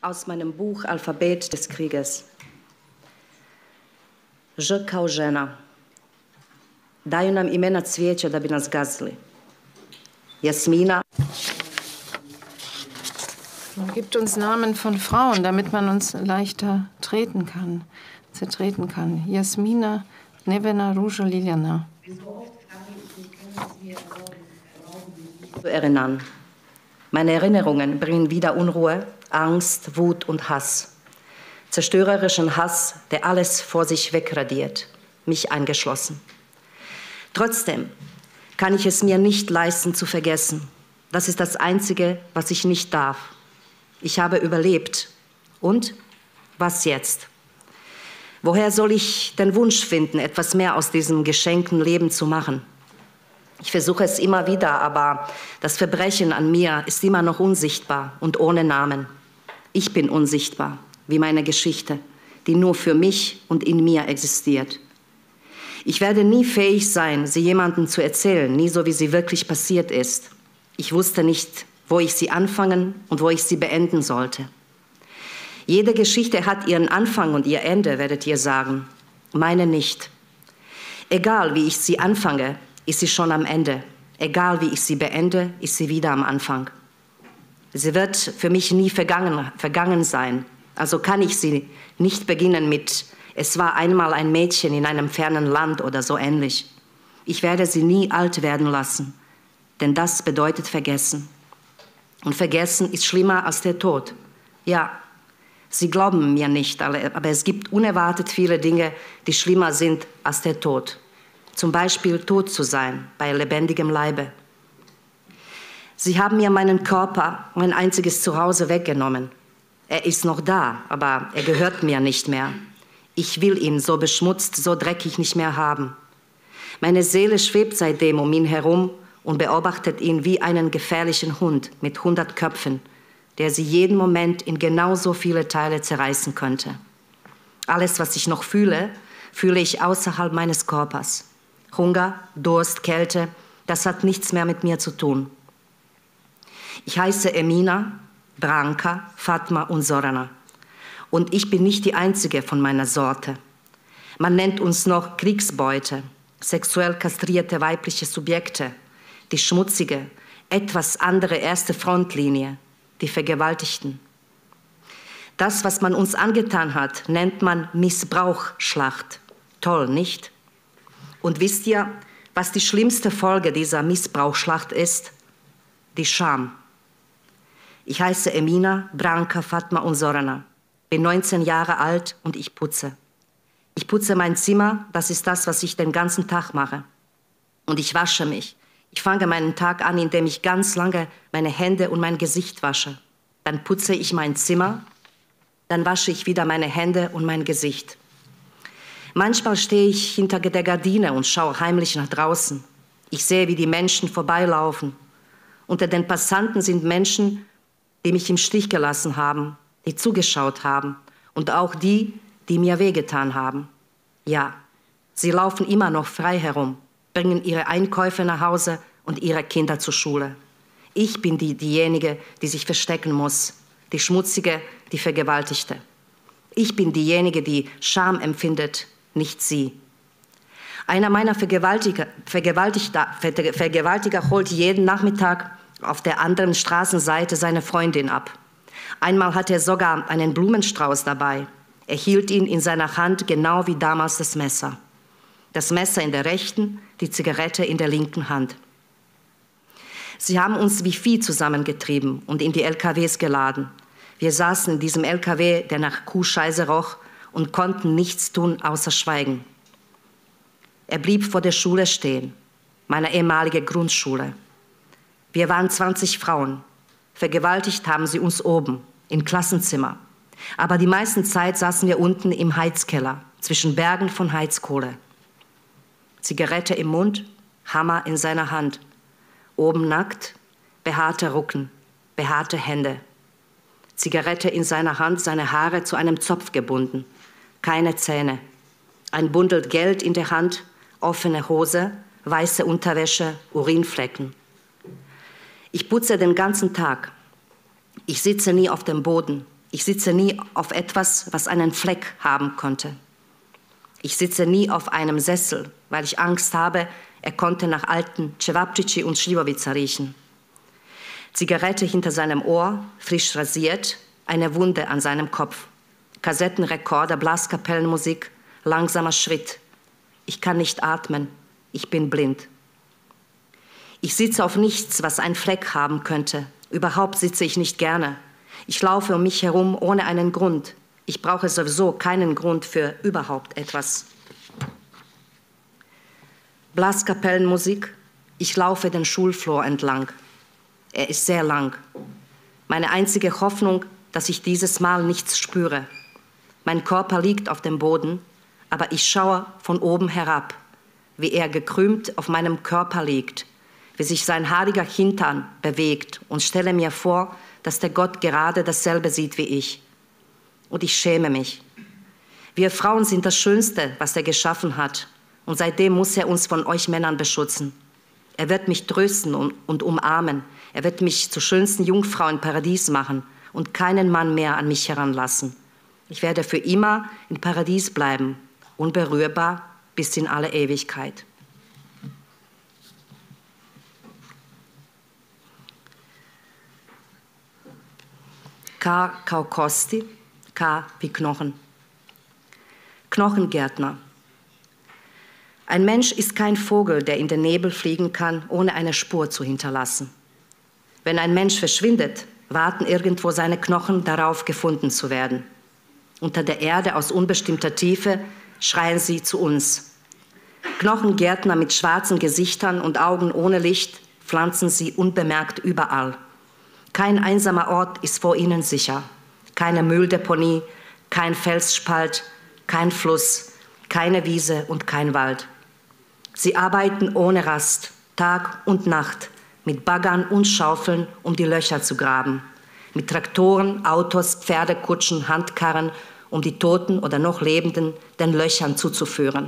Aus meinem Buch Alphabet des Krieges. Ž kao žena. Daju nam imena cvijeća da bi nas gazili. Jasmina. Man gibt uns Namen von Frauen, damit man uns leichter treten kann, zertreten kann. Jasmina, Nevena, Ruža, Liljana. Erinnern. Meine Erinnerungen bringen wieder Unruhe, Angst, Wut und Hass. Zerstörerischen Hass, der alles vor sich wegradiert, mich eingeschlossen. Trotzdem kann ich es mir nicht leisten zu vergessen. Das ist das Einzige, was ich nicht darf. Ich habe überlebt. Und was jetzt? Woher soll ich den Wunsch finden, etwas mehr aus diesem geschenkten Leben zu machen? Ich versuche es immer wieder, aber das Verbrechen an mir ist immer noch unsichtbar und ohne Namen. Ich bin unsichtbar, wie meine Geschichte, die nur für mich und in mir existiert. Ich werde nie fähig sein, sie jemandem zu erzählen, nie so, wie sie wirklich passiert ist. Ich wusste nicht, wo ich sie anfangen und wo ich sie beenden sollte. Jede Geschichte hat ihren Anfang und ihr Ende, werdet ihr sagen. Meine nicht. Egal, wie ich sie anfange, ist sie schon am Ende. Egal, wie ich sie beende, ist sie wieder am Anfang. Sie wird für mich nie vergangen sein. Also kann ich sie nicht beginnen mit "Es war einmal ein Mädchen in einem fernen Land" oder so ähnlich. Ich werde sie nie alt werden lassen, denn das bedeutet vergessen. Und vergessen ist schlimmer als der Tod. Ja, Sie glauben mir nicht, aber es gibt unerwartet viele Dinge, die schlimmer sind als der Tod. Zum Beispiel tot zu sein, bei lebendigem Leibe. Sie haben mir meinen Körper, mein einziges Zuhause, weggenommen. Er ist noch da, aber er gehört mir nicht mehr. Ich will ihn so beschmutzt, so dreckig nicht mehr haben. Meine Seele schwebt seitdem um ihn herum und beobachtet ihn wie einen gefährlichen Hund mit 100 Köpfen, der sie jeden Moment in genauso viele Teile zerreißen könnte. Alles, was ich noch fühle, fühle ich außerhalb meines Körpers. Hunger, Durst, Kälte, das hat nichts mehr mit mir zu tun. Ich heiße Emina, Branka, Fatma und Zorana. Und ich bin nicht die einzige von meiner Sorte. Man nennt uns noch Kriegsbeute, sexuell kastrierte weibliche Subjekte, die schmutzige, etwas andere erste Frontlinie, die Vergewaltigten. Das, was man uns angetan hat, nennt man Missbrauchsschlacht. Toll, nicht? Und wisst ihr, was die schlimmste Folge dieser Missbrauchsschlacht ist? Die Scham. Ich heiße Emina, Branka, Fatma und Zorana. Bin 19 Jahre alt und ich putze. Ich putze mein Zimmer, das ist das, was ich den ganzen Tag mache. Und ich wasche mich. Ich fange meinen Tag an, indem ich ganz lange meine Hände und mein Gesicht wasche. Dann putze ich mein Zimmer, dann wasche ich wieder meine Hände und mein Gesicht. Manchmal stehe ich hinter der Gardine und schaue heimlich nach draußen. Ich sehe, wie die Menschen vorbeilaufen. Unter den Passanten sind Menschen, die mich im Stich gelassen haben, die zugeschaut haben und auch die, die mir wehgetan haben. Ja, sie laufen immer noch frei herum, bringen ihre Einkäufe nach Hause und ihre Kinder zur Schule. Ich bin diejenige, die sich verstecken muss, die Schmutzige, die Vergewaltigte. Ich bin diejenige, die Scham empfindet, nicht sie. Einer meiner Vergewaltiger holt jeden Nachmittag auf der anderen Straßenseite seine Freundin ab. Einmal hatte er sogar einen Blumenstrauß dabei. Er hielt ihn in seiner Hand, genau wie damals das Messer. Das Messer in der rechten, die Zigarette in der linken Hand. Sie haben uns wie Vieh zusammengetrieben und in die LKWs geladen. Wir saßen in diesem LKW, der nach Kuhscheiße roch, und konnten nichts tun, außer schweigen. Er blieb vor der Schule stehen, meiner ehemaligen Grundschule. Wir waren 20 Frauen. Vergewaltigt haben sie uns oben, im Klassenzimmer. Aber die meiste Zeit saßen wir unten im Heizkeller, zwischen Bergen von Heizkohle. Zigarette im Mund, Hammer in seiner Hand. Oben nackt, behaarte Rücken, behaarte Hände. Zigarette in seiner Hand, seine Haare zu einem Zopf gebunden. Keine Zähne. Ein Bündel Geld in der Hand, offene Hose, weiße Unterwäsche, Urinflecken. Ich putze den ganzen Tag. Ich sitze nie auf dem Boden. Ich sitze nie auf etwas, was einen Fleck haben konnte. Ich sitze nie auf einem Sessel, weil ich Angst habe, er konnte nach alten Cevapcici und Sliwowica riechen. Zigarette hinter seinem Ohr, frisch rasiert, eine Wunde an seinem Kopf. Kassettenrekorder, Blaskapellenmusik, langsamer Schritt. Ich kann nicht atmen, ich bin blind. Ich sitze auf nichts, was einen Fleck haben könnte. Überhaupt sitze ich nicht gerne. Ich laufe um mich herum ohne einen Grund. Ich brauche sowieso keinen Grund für überhaupt etwas. Blaskapellenmusik. Ich laufe den Schulflur entlang. Er ist sehr lang. Meine einzige Hoffnung, dass ich dieses Mal nichts spüre. Mein Körper liegt auf dem Boden, aber ich schaue von oben herab, wie er gekrümmt auf meinem Körper liegt, wie sich sein haariger Hintern bewegt und stelle mir vor, dass der Gott gerade dasselbe sieht wie ich. Und ich schäme mich. Wir Frauen sind das Schönste, was er geschaffen hat. Und seitdem muss er uns von euch Männern beschützen. Er wird mich trösten und umarmen. Er wird mich zur schönsten Jungfrau im Paradies machen und keinen Mann mehr an mich heranlassen. Ich werde für immer im Paradies bleiben, unberührbar bis in alle Ewigkeit. K. Kaukosti, K. wie Knochen. Knochengärtner. Ein Mensch ist kein Vogel, der in den Nebel fliegen kann, ohne eine Spur zu hinterlassen. Wenn ein Mensch verschwindet, warten irgendwo seine Knochen darauf, gefunden zu werden. Unter der Erde aus unbestimmter Tiefe schreien sie zu uns. Knochengärtner mit schwarzen Gesichtern und Augen ohne Licht pflanzen sie unbemerkt überall. Kein einsamer Ort ist vor ihnen sicher. Keine Mülldeponie, kein Felsspalt, kein Fluss, keine Wiese und kein Wald. Sie arbeiten ohne Rast, Tag und Nacht, mit Baggern und Schaufeln, um die Löcher zu graben. Mit Traktoren, Autos, Pferdekutschen, Handkarren, um die Toten oder noch Lebenden den Löchern zuzuführen.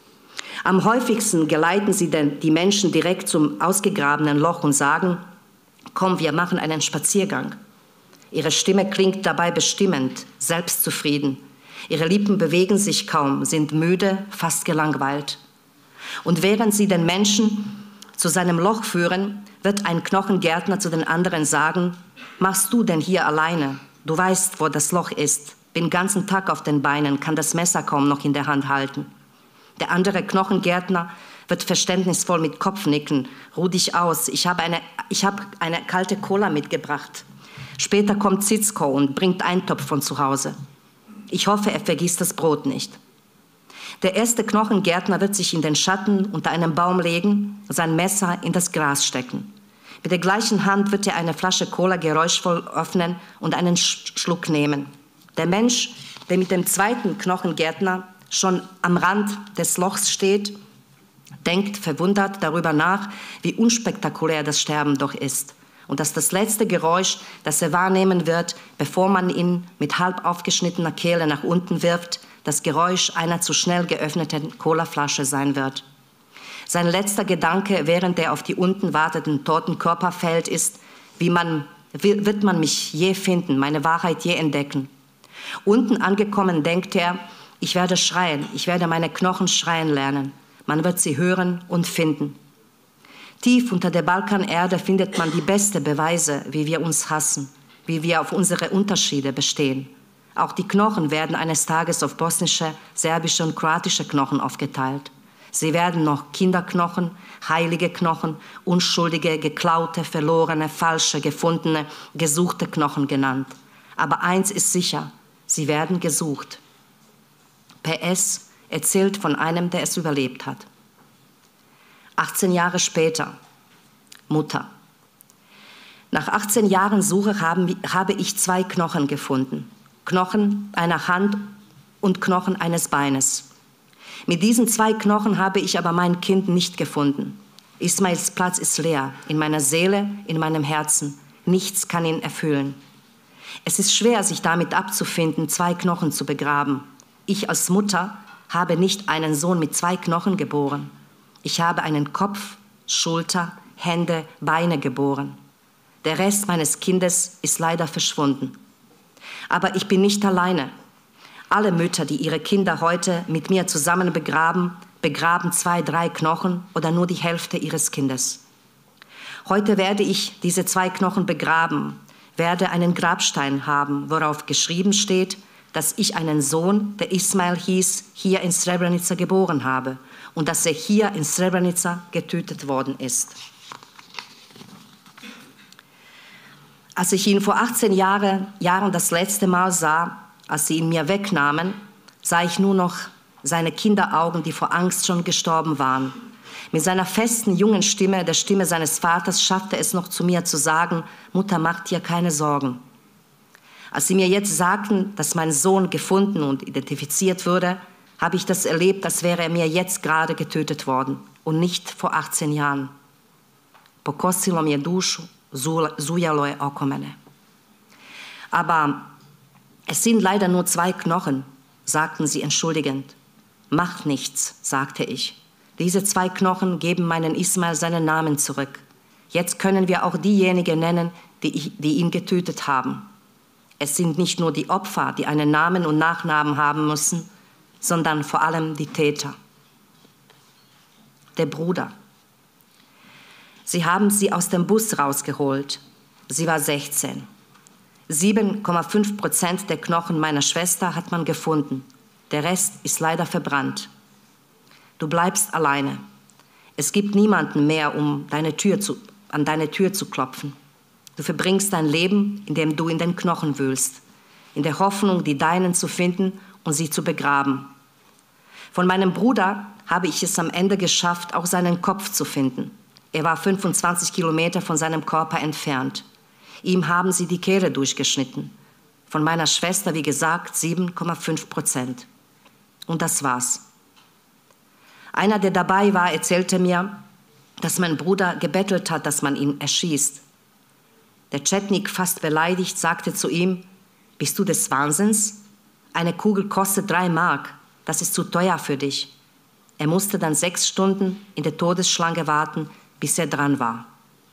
Am häufigsten geleiten sie die Menschen direkt zum ausgegrabenen Loch und sagen: Komm, wir machen einen Spaziergang. Ihre Stimme klingt dabei bestimmend, selbstzufrieden. Ihre Lippen bewegen sich kaum, sind müde, fast gelangweilt. Und während sie den Menschen zu seinem Loch führen, wird ein Knochengärtner zu den anderen sagen: Machst du denn hier alleine? Du weißt, wo das Loch ist. Bin den ganzen Tag auf den Beinen, kann das Messer kaum noch in der Hand halten. Der andere Knochengärtner wird verständnisvoll mit Kopf nicken. Ruh dich aus, ich habe eine kalte Cola mitgebracht. Später kommt Zitzko und bringt Eintopf von zu Hause. Ich hoffe, er vergisst das Brot nicht. Der erste Knochengärtner wird sich in den Schatten unter einem Baum legen, sein Messer in das Gras stecken. Mit der gleichen Hand wird er eine Flasche Cola geräuschvoll öffnen und einen Schluck nehmen. Der Mensch, der mit dem zweiten Knochengärtner schon am Rand des Lochs steht, denkt verwundert darüber nach, wie unspektakulär das Sterben doch ist. Und dass das letzte Geräusch, das er wahrnehmen wird, bevor man ihn mit halb aufgeschnittener Kehle nach unten wirft, das Geräusch einer zu schnell geöffneten Colaflasche sein wird. Sein letzter Gedanke, während er auf die unten wartenden toten Körper fällt, ist: wird man mich je finden, meine Wahrheit je entdecken? Unten angekommen denkt er: Ich werde schreien, ich werde meine Knochen schreien lernen. Man wird sie hören und finden. Tief unter der Balkanerde findet man die besten Beweise, wie wir uns hassen, wie wir auf unsere Unterschiede bestehen. Auch die Knochen werden eines Tages auf bosnische, serbische und kroatische Knochen aufgeteilt. Sie werden noch Kinderknochen, heilige Knochen, unschuldige, geklaute, verlorene, falsche, gefundene, gesuchte Knochen genannt. Aber eins ist sicher: Sie werden gesucht. PS erzählt von einem, der es überlebt hat. 18 Jahre später. Mutter. Nach 18 Jahren Suche habe ich 2 Knochen gefunden. Knochen einer Hand und Knochen eines Beines. Mit diesen 2 Knochen habe ich aber mein Kind nicht gefunden. Ismails Platz ist leer, in meiner Seele, in meinem Herzen. Nichts kann ihn erfüllen. Es ist schwer, sich damit abzufinden, 2 Knochen zu begraben. Ich als Mutter habe nicht einen Sohn mit 2 Knochen geboren. Ich habe einen Kopf, Schulter, Hände, Beine geboren. Der Rest meines Kindes ist leider verschwunden. Aber ich bin nicht alleine. Alle Mütter, die ihre Kinder heute mit mir zusammen begraben, begraben 2, 3 Knochen oder nur die Hälfte ihres Kindes. Heute werde ich diese 2 Knochen begraben, werde einen Grabstein haben, worauf geschrieben steht, dass ich einen Sohn, der Ismail hieß, hier in Srebrenica geboren habe und dass er hier in Srebrenica getötet worden ist. Als ich ihn vor 18 Jahren das letzte Mal sah, als sie ihn mir wegnahmen, sah ich nur noch seine Kinderaugen, die vor Angst schon gestorben waren. Mit seiner festen, jungen Stimme, der Stimme seines Vaters, schaffte es noch zu mir zu sagen, Mutter, mach dir keine Sorgen. Als sie mir jetzt sagten, dass mein Sohn gefunden und identifiziert wurde, habe ich das erlebt, als wäre er mir jetzt gerade getötet worden und nicht vor 18 Jahren. Pokosilo mi je dušu, zujalo je oko mene. Aber es sind leider nur 2 Knochen, sagten sie entschuldigend. Macht nichts, sagte ich. Diese 2 Knochen geben meinen Ismail seinen Namen zurück. Jetzt können wir auch diejenigen nennen, die ihn getötet haben. Es sind nicht nur die Opfer, die einen Namen und Nachnamen haben müssen, sondern vor allem die Täter. Der Bruder. Sie haben sie aus dem Bus rausgeholt. Sie war 16. 7,5% der Knochen meiner Schwester hat man gefunden. Der Rest ist leider verbrannt. Du bleibst alleine. Es gibt niemanden mehr, um an deine Tür zu klopfen. Du verbringst dein Leben, indem du in den Knochen wühlst, in der Hoffnung, die Deinen zu finden und sie zu begraben. Von meinem Bruder habe ich es am Ende geschafft, auch seinen Kopf zu finden. Er war 25 Kilometer von seinem Körper entfernt. Ihm haben sie die Kehle durchgeschnitten. Von meiner Schwester, wie gesagt, 7,5%. Und das war's. Einer, der dabei war, erzählte mir, dass mein Bruder gebettelt hat, dass man ihn erschießt. Der Chetnik, fast beleidigt, sagte zu ihm, bist du des Wahnsinns? Eine Kugel kostet 3 Mark, das ist zu teuer für dich. Er musste dann 6 Stunden in der Todesschlange warten, bis er dran war.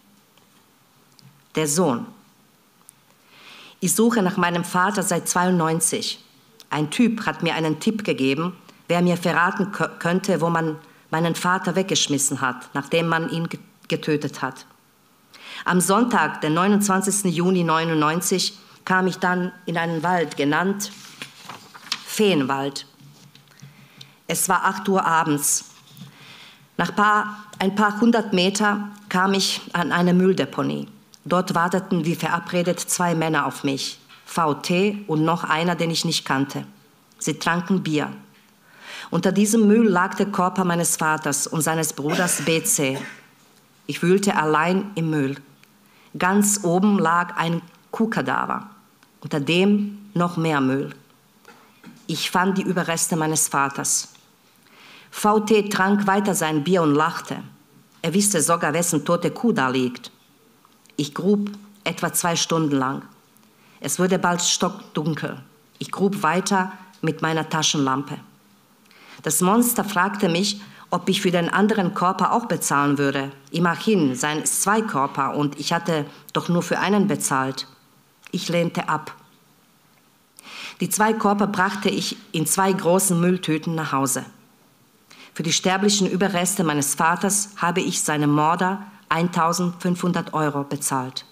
Der Sohn. Ich suche nach meinem Vater seit 1992. Ein Typ hat mir einen Tipp gegeben, wer mir verraten könnte, wo man meinen Vater weggeschmissen hat, nachdem man ihn getötet hat. Am Sonntag, den 29. Juni 1999, kam ich dann in einen Wald, genannt Feenwald. Es war 8 Uhr abends. Nach ein paar 100 Meter kam ich an eine Mülldeponie. Dort warteten wie verabredet 2 Männer auf mich, VT und noch einer, den ich nicht kannte. Sie tranken Bier. Unter diesem Müll lag der Körper meines Vaters und seines Bruders BC. Ich wühlte allein im Müll. Ganz oben lag ein Kuhkadaver, unter dem noch mehr Müll. Ich fand die Überreste meines Vaters. VT trank weiter sein Bier und lachte. Er wusste sogar, wessen tote Kuh da liegt. Ich grub etwa 2 Stunden lang. Es wurde bald stockdunkel. Ich grub weiter mit meiner Taschenlampe. Das Monster fragte mich, ob ich für den anderen Körper auch bezahlen würde. Immerhin, seien es 2 Körper und ich hatte doch nur für einen bezahlt. Ich lehnte ab. Die 2 Körper brachte ich in 2 großen Mülltüten nach Hause. Für die sterblichen Überreste meines Vaters habe ich seinem Mörder 1.500 € bezahlt.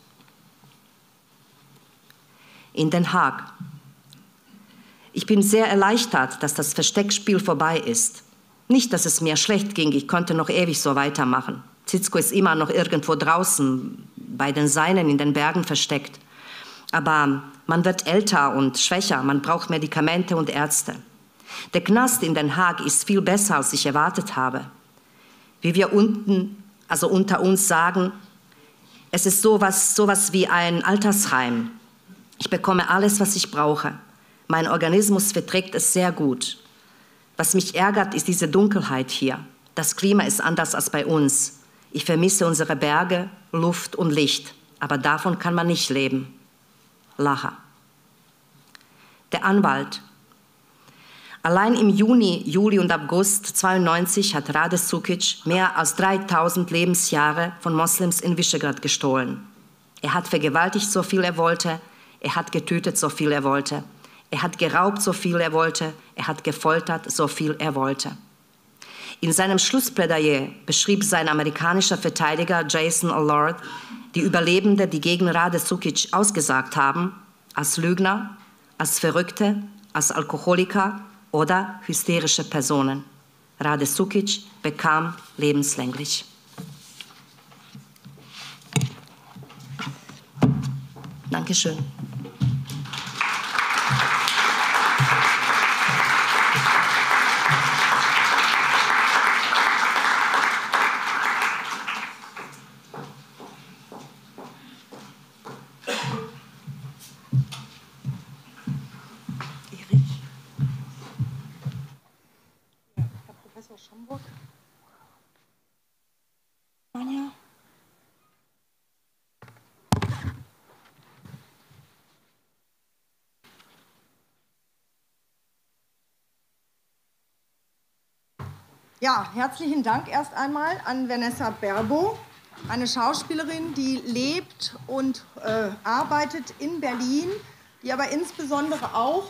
In Den Haag. Ich bin sehr erleichtert, dass das Versteckspiel vorbei ist. Nicht, dass es mir schlecht ging, ich konnte noch ewig so weitermachen. Zizko ist immer noch irgendwo draußen, bei den Seinen in den Bergen versteckt. Aber man wird älter und schwächer, man braucht Medikamente und Ärzte. Der Knast in Den Haag ist viel besser, als ich erwartet habe. Wie wir unter uns sagen, es ist sowas wie ein Altersheim. Ich bekomme alles, was ich brauche. Mein Organismus verträgt es sehr gut. Was mich ärgert, ist diese Dunkelheit hier. Das Klima ist anders als bei uns. Ich vermisse unsere Berge, Luft und Licht. Aber davon kann man nicht leben. Lacha. Der Anwalt. Allein im Juni, Juli und August 1992 hat Rade Sukic mehr als 3000 Lebensjahre von Moslems in Visegrad gestohlen. Er hat vergewaltigt, so viel er wollte. Er hat getötet, so viel er wollte. Er hat geraubt, so viel er wollte. Er hat gefoltert, so viel er wollte. In seinem Schlussplädoyer beschrieb sein amerikanischer Verteidiger Jason Allard die Überlebende, die gegen Rade Sukic ausgesagt haben, als Lügner, als Verrückte, als Alkoholiker oder hysterische Personen. Rade Sukic bekam lebenslänglich. Dankeschön. Ja, herzlichen Dank erst einmal an Vanessa Berbo, eine Schauspielerin, die lebt und arbeitet in Berlin, die aber insbesondere auch...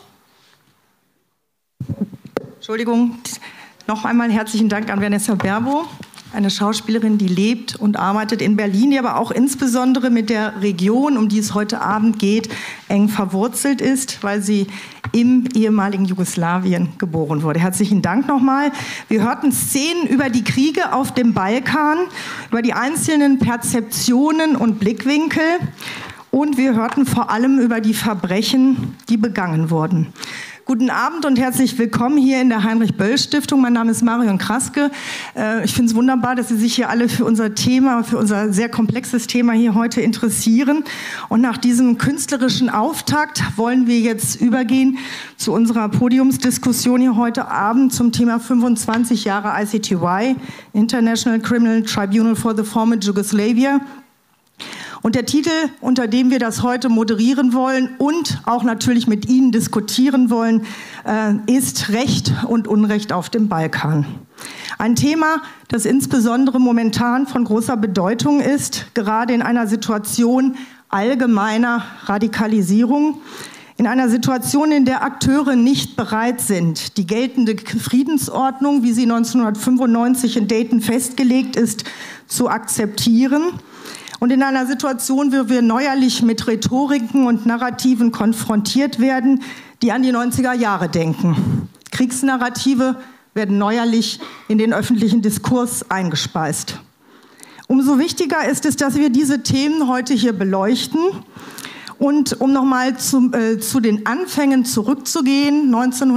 Entschuldigung, noch einmal herzlichen Dank an Vanessa Berbo, eine Schauspielerin, die lebt und arbeitet in Berlin, die aber auch insbesondere mit der Region, um die es heute Abend geht, eng verwurzelt ist, weil sie im ehemaligen Jugoslawien geboren wurde. Herzlichen Dank nochmal. Wir hörten Szenen über die Kriege auf dem Balkan, über die einzelnen Perzeptionen und Blickwinkel und wir hörten vor allem über die Verbrechen, die begangen wurden. Guten Abend und herzlich willkommen hier in der Heinrich-Böll-Stiftung. Mein Name ist Marion Kraske. Ich finde es wunderbar, dass Sie sich hier alle für unser Thema, für unser sehr komplexes Thema hier heute interessieren. Und nach diesem künstlerischen Auftakt wollen wir jetzt übergehen zu unserer Podiumsdiskussion hier heute Abend zum Thema 25 Jahre ICTY, International Criminal Tribunal for the Former Yugoslavia. Und der Titel, unter dem wir das heute moderieren wollen und auch natürlich mit Ihnen diskutieren wollen, ist Recht und Unrecht auf dem Balkan. Ein Thema, das insbesondere momentan von großer Bedeutung ist, gerade in einer Situation allgemeiner Radikalisierung, in einer Situation, in der Akteure nicht bereit sind, die geltende Friedensordnung, wie sie 1995 in Dayton festgelegt ist, zu akzeptieren. Und in einer Situation, wo wir neuerlich mit Rhetoriken und Narrativen konfrontiert werden, die an die 90er Jahre denken. Kriegsnarrative werden neuerlich in den öffentlichen Diskurs eingespeist. Umso wichtiger ist es, dass wir diese Themen heute hier beleuchten. Und um nochmal zu den Anfängen zurückzugehen,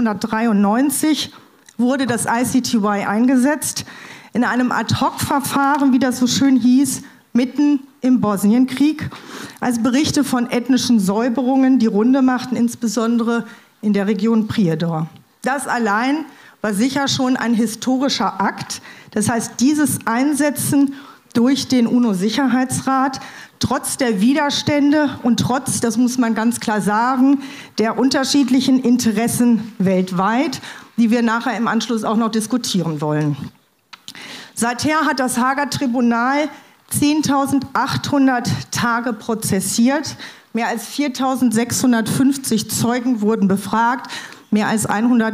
1993 wurde das ICTY eingesetzt, in einem Ad-hoc-Verfahren, wie das so schön hieß, mitten im Bosnienkrieg, als Berichte von ethnischen Säuberungen die Runde machten, insbesondere in der Region Prijedor. Das allein war sicher schon ein historischer Akt. Das heißt, dieses Einsetzen durch den UNO-Sicherheitsrat, trotz der Widerstände und trotz, das muss man ganz klar sagen, der unterschiedlichen Interessen weltweit, die wir nachher im Anschluss auch noch diskutieren wollen. Seither hat das Haager Tribunal 10.800 Tage prozessiert, mehr als 4.650 Zeugen wurden befragt, mehr als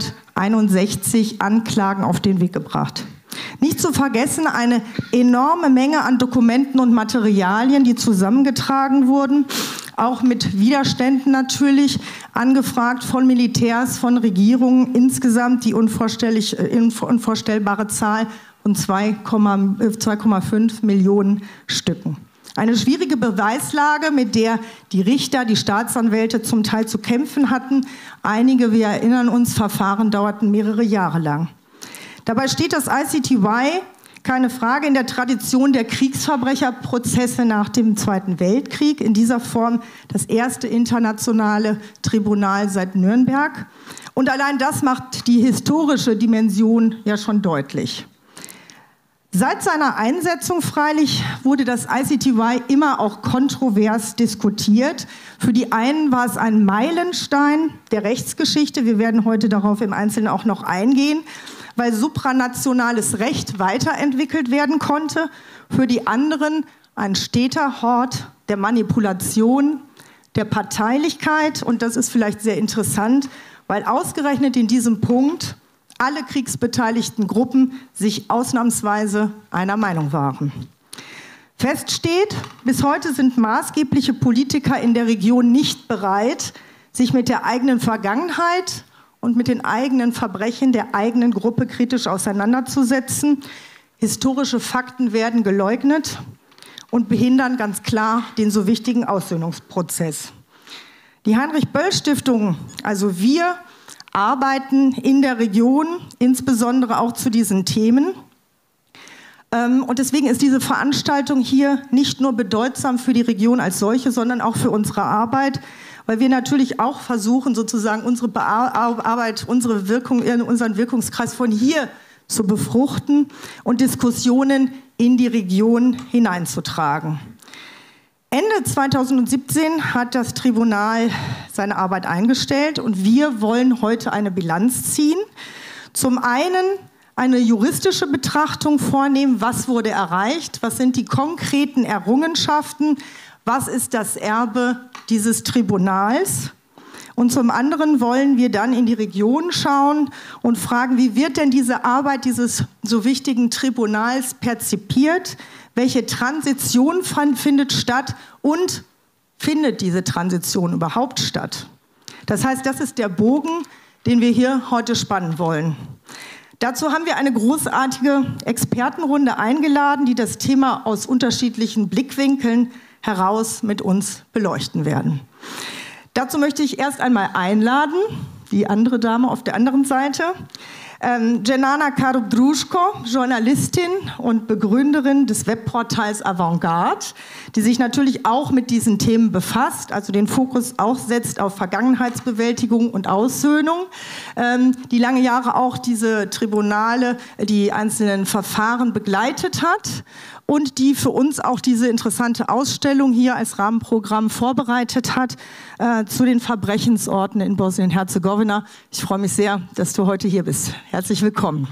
161 Anklagen auf den Weg gebracht. Nicht zu vergessen eine enorme Menge an Dokumenten und Materialien, die zusammengetragen wurden, auch mit Widerständen natürlich, angefragt von Militärs, von Regierungen, insgesamt die unvorstellbare Zahl von 2,5 Millionen Stücken. Eine schwierige Beweislage, mit der die Richter, die Staatsanwälte zum Teil zu kämpfen hatten. Einige, wir erinnern uns, Verfahren dauerten mehrere Jahre lang. Dabei steht das ICTY, keine Frage, in der Tradition der Kriegsverbrecherprozesse nach dem Zweiten Weltkrieg. In dieser Form das erste internationale Tribunal seit Nürnberg. Und allein das macht die historische Dimension ja schon deutlich. Seit seiner Einsetzung freilich wurde das ICTY immer auch kontrovers diskutiert. Für die einen war es ein Meilenstein der Rechtsgeschichte. Wir werden heute darauf im Einzelnen auch noch eingehen, weil supranationales Recht weiterentwickelt werden konnte. Für die anderen ein steter Hort der Manipulation, der Parteilichkeit. Und das ist vielleicht sehr interessant, weil ausgerechnet in diesem Punkt alle kriegsbeteiligten Gruppen sich ausnahmsweise einer Meinung waren. Fest steht, bis heute sind maßgebliche Politiker in der Region nicht bereit, sich mit der eigenen Vergangenheit und mit den eigenen Verbrechen der eigenen Gruppe kritisch auseinanderzusetzen. Historische Fakten werden geleugnet und behindern ganz klar den so wichtigen Aussöhnungsprozess. Die Heinrich-Böll-Stiftung, also wir, arbeiten in der Region, insbesondere auch zu diesen Themen. Und deswegen ist diese Veranstaltung hier nicht nur bedeutsam für die Region als solche, sondern auch für unsere Arbeit, weil wir natürlich auch versuchen, sozusagen unsere Arbeit, unsere Wirkung, unseren Wirkungskreis von hier zu befruchten und Diskussionen in die Region hineinzutragen. Ende 2017 hat das Tribunal seine Arbeit eingestellt und wir wollen heute eine Bilanz ziehen. Zum einen eine juristische Betrachtung vornehmen, was wurde erreicht, was sind die konkreten Errungenschaften, was ist das Erbe dieses Tribunals. Und zum anderen wollen wir dann in die Region schauen und fragen, wie wird denn diese Arbeit dieses so wichtigen Tribunals perzipiert, welche Transition findet statt und findet diese Transition überhaupt statt? Das heißt, das ist der Bogen, den wir hier heute spannen wollen. Dazu haben wir eine großartige Expertenrunde eingeladen, die das Thema aus unterschiedlichen Blickwinkeln heraus mit uns beleuchten werden. Dazu möchte ich erst einmal einladen, die andere Dame auf der anderen Seite, Dženana Karobdruško, Journalistin und Begründerin des Webportals Avantgarde, die sich natürlich auch mit diesen Themen befasst, also den Fokus auch setzt auf Vergangenheitsbewältigung und Aussöhnung, die lange Jahre auch diese Tribunale, die einzelnen Verfahren begleitet hat und die für uns auch diese interessante Ausstellung hier als Rahmenprogramm vorbereitet hat zu den Verbrechensorten in Bosnien-Herzegowina. Ich freue mich sehr, dass du heute hier bist. Herzlich willkommen.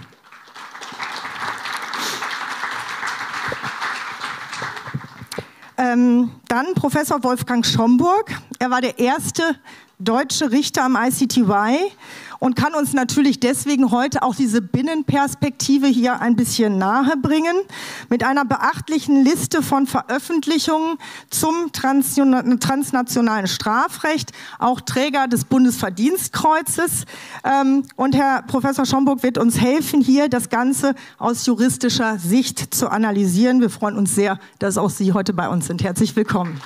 Dann Professor Wolfgang Schomburg. Er war der erste deutsche Richter am ICTY und kann uns natürlich deswegen heute auch diese Binnenperspektive hier ein bisschen nahe bringen. Mit einer beachtlichen Liste von Veröffentlichungen zum transnationalen Strafrecht, auch Träger des Bundesverdienstkreuzes. Und Herr Professor Schomburg wird uns helfen, hier das Ganze aus juristischer Sicht zu analysieren. Wir freuen uns sehr, dass auch Sie heute bei uns sind. Herzlich willkommen.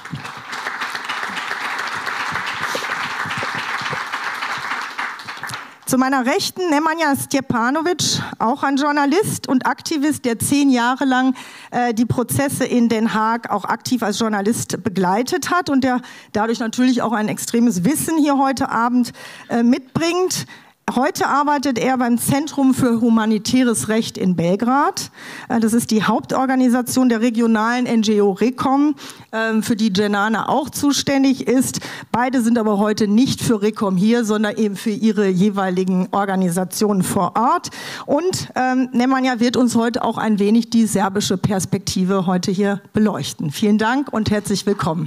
Zu meiner Rechten Nemanja Stjepanović, auch ein Journalist und Aktivist, der 10 Jahre lang die Prozesse in Den Haag auch aktiv als Journalist begleitet hat und der dadurch natürlich auch ein extremes Wissen hier heute Abend mitbringt. Heute arbeitet er beim Zentrum für humanitäres Recht in Belgrad. Das ist die Hauptorganisation der regionalen NGO RECOM, für die Dženana auch zuständig ist. Beide sind aber heute nicht für RECOM hier, sondern eben für ihre jeweiligen Organisationen vor Ort. Und Nemanja wird uns heute auch ein wenig die serbische Perspektive heute hier beleuchten. Vielen Dank und herzlich willkommen.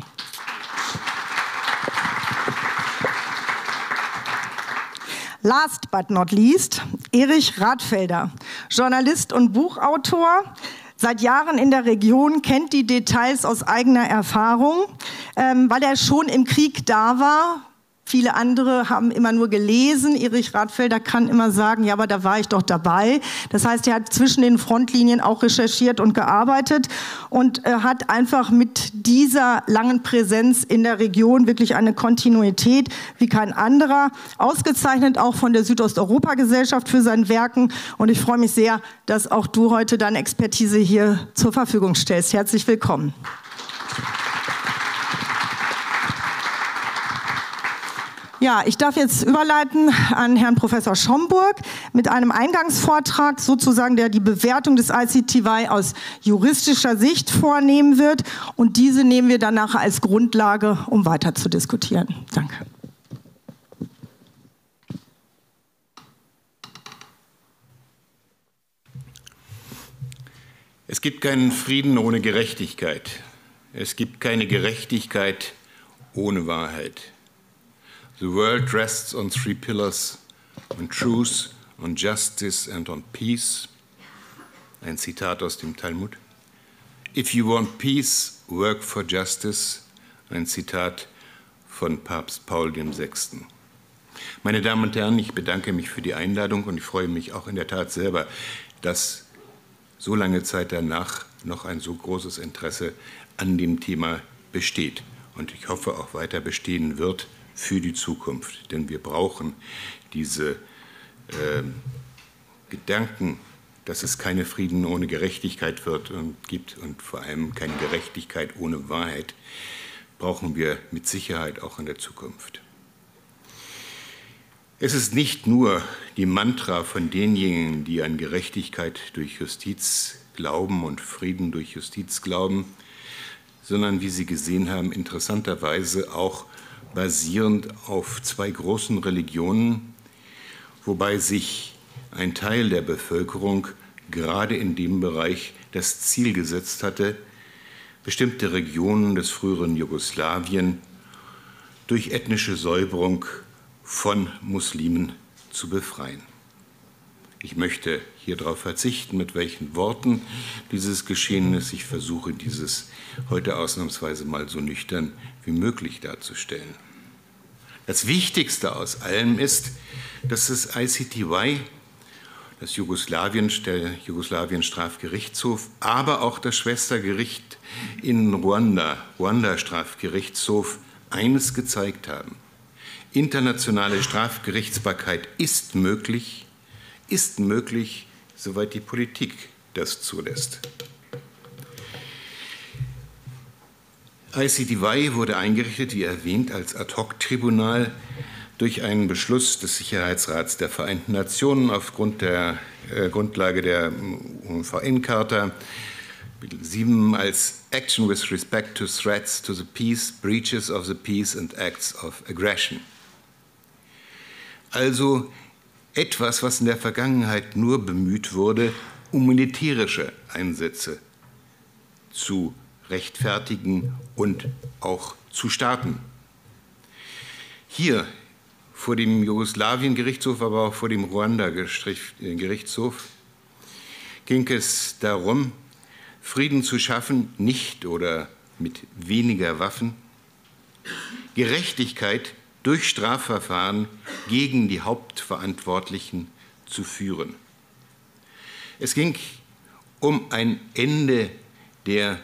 Last but not least, Erich Radfelder, Journalist und Buchautor, seit Jahren in der Region, kennt die Details aus eigener Erfahrung, weil er schon im Krieg da war. Viele andere haben immer nur gelesen. Erich Radfelder kann immer sagen, ja, aber da war ich doch dabei. Das heißt, er hat zwischen den Frontlinien auch recherchiert und gearbeitet und hat einfach mit dieser langen Präsenz in der Region wirklich eine Kontinuität wie kein anderer. Ausgezeichnet auch von der Südosteuropa-Gesellschaft für sein Werken. Und ich freue mich sehr, dass auch du heute deine Expertise hier zur Verfügung stellst. Herzlich willkommen. Ja, ich darf jetzt überleiten an Herrn Professor Schomburg mit einem Eingangsvortrag, sozusagen, der die Bewertung des ICTY aus juristischer Sicht vornehmen wird. Und diese nehmen wir dann nachher als Grundlage, um weiter zu diskutieren. Danke. Es gibt keinen Frieden ohne Gerechtigkeit. Es gibt keine Gerechtigkeit ohne Wahrheit. The world rests on three pillars, on truth, on justice and on peace. Ein Zitat aus dem Talmud. If you want peace, work for justice. Ein Zitat von Papst Paul VI. Meine Damen und Herren, ich bedanke mich für die Einladung und ich freue mich auch in der Tat selber, dass so lange Zeit danach noch ein so großes Interesse an dem Thema besteht. Und ich hoffe auch weiter bestehen wird für die Zukunft. Denn wir brauchen diese Gedanken, dass es keine Frieden ohne Gerechtigkeit gibt und vor allem keine Gerechtigkeit ohne Wahrheit, brauchen wir mit Sicherheit auch in der Zukunft. Es ist nicht nur die Mantra von denjenigen, die an Gerechtigkeit durch Justiz glauben und Frieden durch Justiz glauben, sondern, wie Sie gesehen haben, interessanterweise auch basierend auf zwei großen Religionen, wobei sich ein Teil der Bevölkerung gerade in dem Bereich das Ziel gesetzt hatte, bestimmte Regionen des früheren Jugoslawien durch ethnische Säuberung von Muslimen zu befreien. Ich möchte hier darauf verzichten, mit welchen Worten dieses geschehen ist. Ich versuche, dieses heute ausnahmsweise mal so nüchtern wie möglich darzustellen. Das Wichtigste aus allem ist, dass das ICTY, der Jugoslawien-Strafgerichtshof, aber auch das Schwestergericht in Ruanda-Strafgerichtshof, eines gezeigt haben. Internationale Strafgerichtsbarkeit ist möglich, soweit die Politik das zulässt. ICTY wurde eingerichtet, wie erwähnt, als Ad-hoc-Tribunal durch einen Beschluss des Sicherheitsrats der Vereinten Nationen aufgrund der Grundlage der UN-Charta 7 als Action with respect to threats to the peace, breaches of the peace and acts of aggression. Also etwas, was in der Vergangenheit nur bemüht wurde, um militärische Einsätze zu rechtfertigen und auch zu starten. Hier vor dem Jugoslawien-Gerichtshof, aber auch vor dem Ruanda-Gerichtshof ging es darum, Frieden zu schaffen, nicht oder mit weniger Waffen, Gerechtigkeit durch Strafverfahren gegen die Hauptverantwortlichen zu führen. Es ging um ein Ende der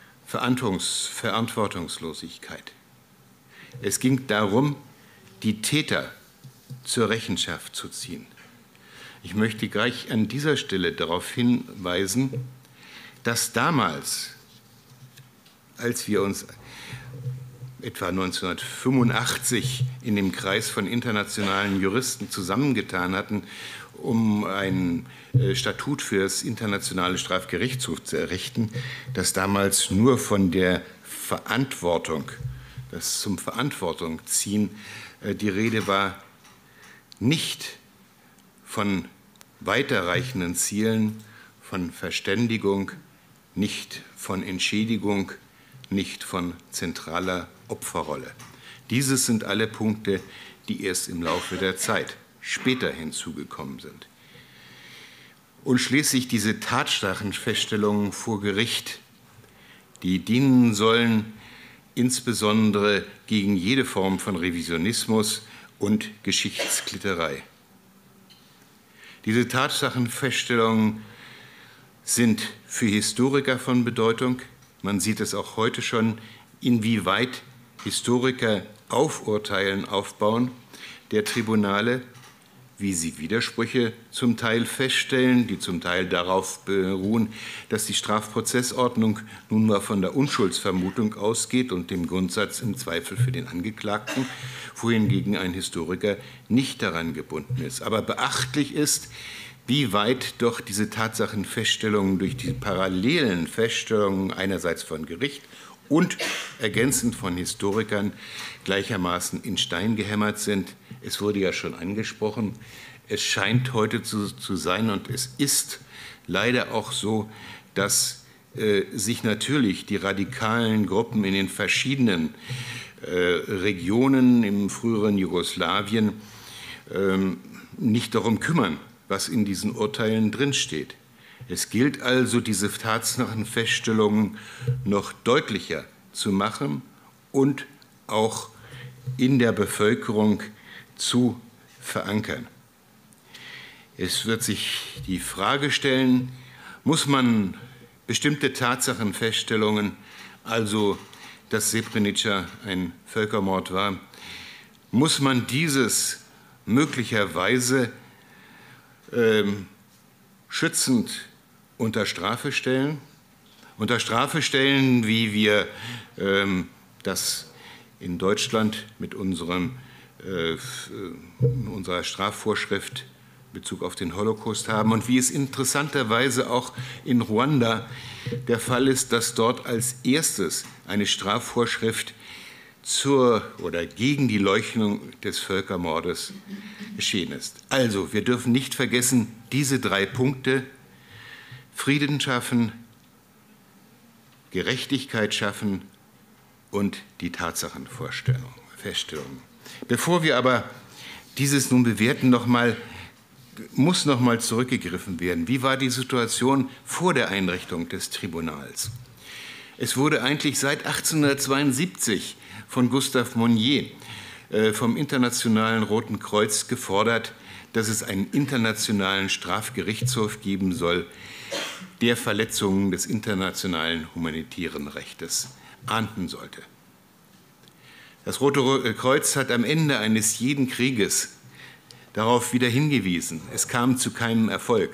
Verantwortungslosigkeit. Es ging darum, die Täter zur Rechenschaft zu ziehen. Ich möchte gleich an dieser Stelle darauf hinweisen, dass damals, als wir uns etwa 1985 in dem Kreis von internationalen Juristen zusammengetan hatten, um ein Statut für das Internationale Strafgerichtshof zu errichten, dass damals nur von der Verantwortung, das zum Verantwortungziehen die Rede war, nicht von weiterreichenden Zielen, von Verständigung, nicht von Entschädigung, nicht von zentraler Opferrolle. Dieses sind alle Punkte, die erst im Laufe der Zeit später hinzugekommen sind. Und schließlich diese Tatsachenfeststellungen vor Gericht, die dienen sollen, insbesondere gegen jede Form von Revisionismus und Geschichtsklitterei. Diese Tatsachenfeststellungen sind für Historiker von Bedeutung. Man sieht es auch heute schon, inwieweit Historiker auf Urteilen aufbauen der Tribunale, wie sie Widersprüche zum Teil feststellen, die zum Teil darauf beruhen, dass die Strafprozessordnung nun mal von der Unschuldsvermutung ausgeht und dem Grundsatz im Zweifel für den Angeklagten, wohingegen ein Historiker nicht daran gebunden ist. Aber beachtlich ist, wie weit doch diese Tatsachenfeststellungen durch die parallelen Feststellungen einerseits von Gericht und ergänzend von Historikern gleichermaßen in Stein gehämmert sind. Es wurde ja schon angesprochen, es scheint heute zu sein und es ist leider auch so, dass sich natürlich die radikalen Gruppen in den verschiedenen Regionen im früheren Jugoslawien nicht darum kümmern, was in diesen Urteilen drinsteht. Es gilt also, diese Tatsachenfeststellungen noch deutlicher zu machen und auch in der Bevölkerung zu verankern. Es wird sich die Frage stellen, muss man bestimmte Tatsachenfeststellungen, also dass Srebrenica ein Völkermord war, muss man dieses möglicherweise schützend unter Strafe stellen? Unter Strafe stellen, wie wir das in Deutschland mit unserer Strafvorschrift in Bezug auf den Holocaust haben und wie es interessanterweise auch in Ruanda der Fall ist, dass dort als erstes eine Strafvorschrift zur oder gegen die Leugnung des Völkermordes geschehen ist. Also, wir dürfen nicht vergessen, diese 3 Punkte: Frieden schaffen, Gerechtigkeit schaffen und die Tatsachenfeststellung. Bevor wir aber dieses nun bewerten, muss noch mal zurückgegriffen werden. Wie war die Situation vor der Einrichtung des Tribunals? Es wurde eigentlich seit 1872 von Gustav Monnier vom Internationalen Roten Kreuz gefordert, dass es einen internationalen Strafgerichtshof geben soll, der Verletzungen des internationalen humanitären Rechtes ahnden sollte. Das Rote Kreuz hat am Ende eines jeden Krieges darauf wieder hingewiesen. Es kam zu keinem Erfolg.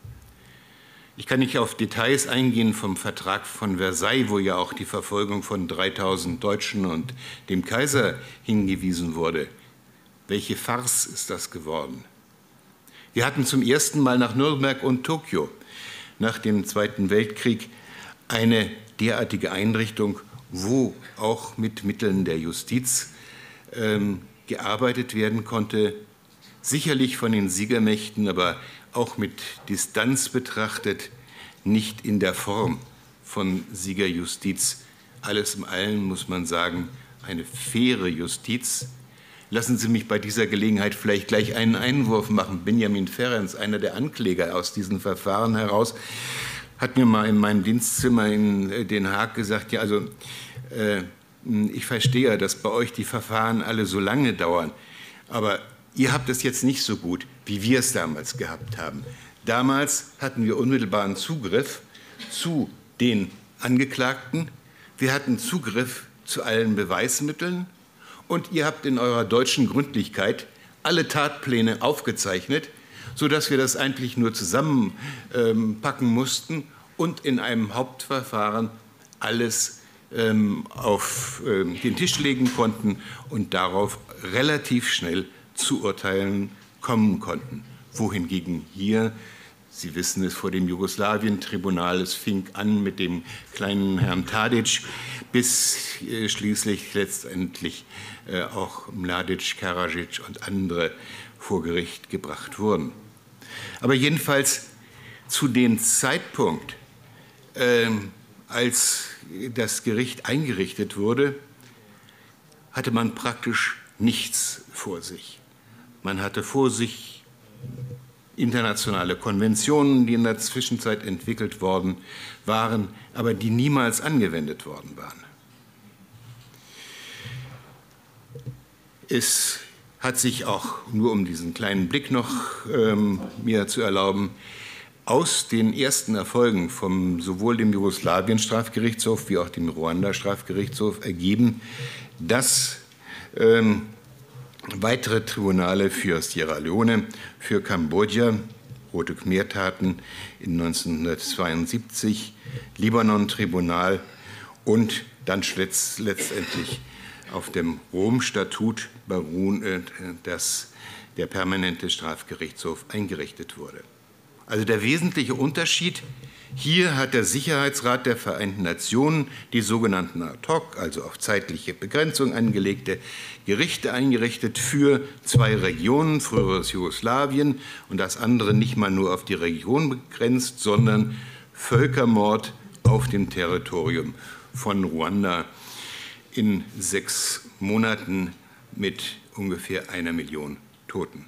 Ich kann nicht auf Details eingehen vom Vertrag von Versailles, wo ja auch die Verfolgung von 3000 Deutschen und dem Kaiser hingewiesen wurde. Welche Farce ist das geworden? Wir hatten zum ersten Mal nach Nürnberg und Tokio nach dem Zweiten Weltkrieg eine derartige Einrichtung, wo auch mit Mitteln der Justiz gearbeitet werden konnte, sicherlich von den Siegermächten, aber auch mit Distanz betrachtet, nicht in der Form von Siegerjustiz. Alles in allem muss man sagen, eine faire Justiz. Lassen Sie mich bei dieser Gelegenheit vielleicht gleich einen Einwurf machen. Benjamin Ferenc, einer der Ankläger aus diesen Verfahren heraus, hat mir mal in meinem Dienstzimmer in Den Haag gesagt, ja, also ich verstehe ja, dass bei euch die Verfahren alle so lange dauern, aber ihr habt es jetzt nicht so gut, wie wir es damals gehabt haben. Damals hatten wir unmittelbaren Zugriff zu den Angeklagten. Wir hatten Zugriff zu allen Beweismitteln. Und ihr habt in eurer deutschen Gründlichkeit alle Tatpläne aufgezeichnet, sodass wir das eigentlich nur zusammenpacken mussten und in einem Hauptverfahren alles auf den Tisch legen konnten und darauf relativ schnell zu Urteilen kommen konnten. Wohingegen hier, Sie wissen es, vor dem Jugoslawien-Tribunal, es fing an mit dem kleinen Herrn Tadic, bis schließlich letztendlich auch Mladic, Karadzic und andere vor Gericht gebracht wurden. Aber jedenfalls zu dem Zeitpunkt, als das Gericht eingerichtet wurde, hatte man praktisch nichts vor sich. Man hatte vor sich internationale Konventionen, die in der Zwischenzeit entwickelt worden waren, aber die niemals angewendet worden waren. Es hat sich auch, nur um diesen kleinen Blick noch mir zu erlauben, aus den ersten Erfolgen von sowohl dem Jugoslawien-Strafgerichtshof wie auch dem Ruanda-Strafgerichtshof ergeben, dass weitere Tribunale für Sierra Leone, für Kambodscha, Rote Khmer-Taten in 1972, Libanon-Tribunal und dann letztendlich auf dem Rom-Statut beruhen, dass der permanente Strafgerichtshof eingerichtet wurde. Also der wesentliche Unterschied: Hier hat der Sicherheitsrat der Vereinten Nationen die sogenannten Ad-hoc, also auf zeitliche Begrenzung angelegte Gerichte eingerichtet für 2 Regionen, früheres Jugoslawien, und das andere nicht mal nur auf die Region begrenzt, sondern Völkermord auf dem Territorium von Ruanda in 6 Monaten mit ungefähr 1 Million Toten.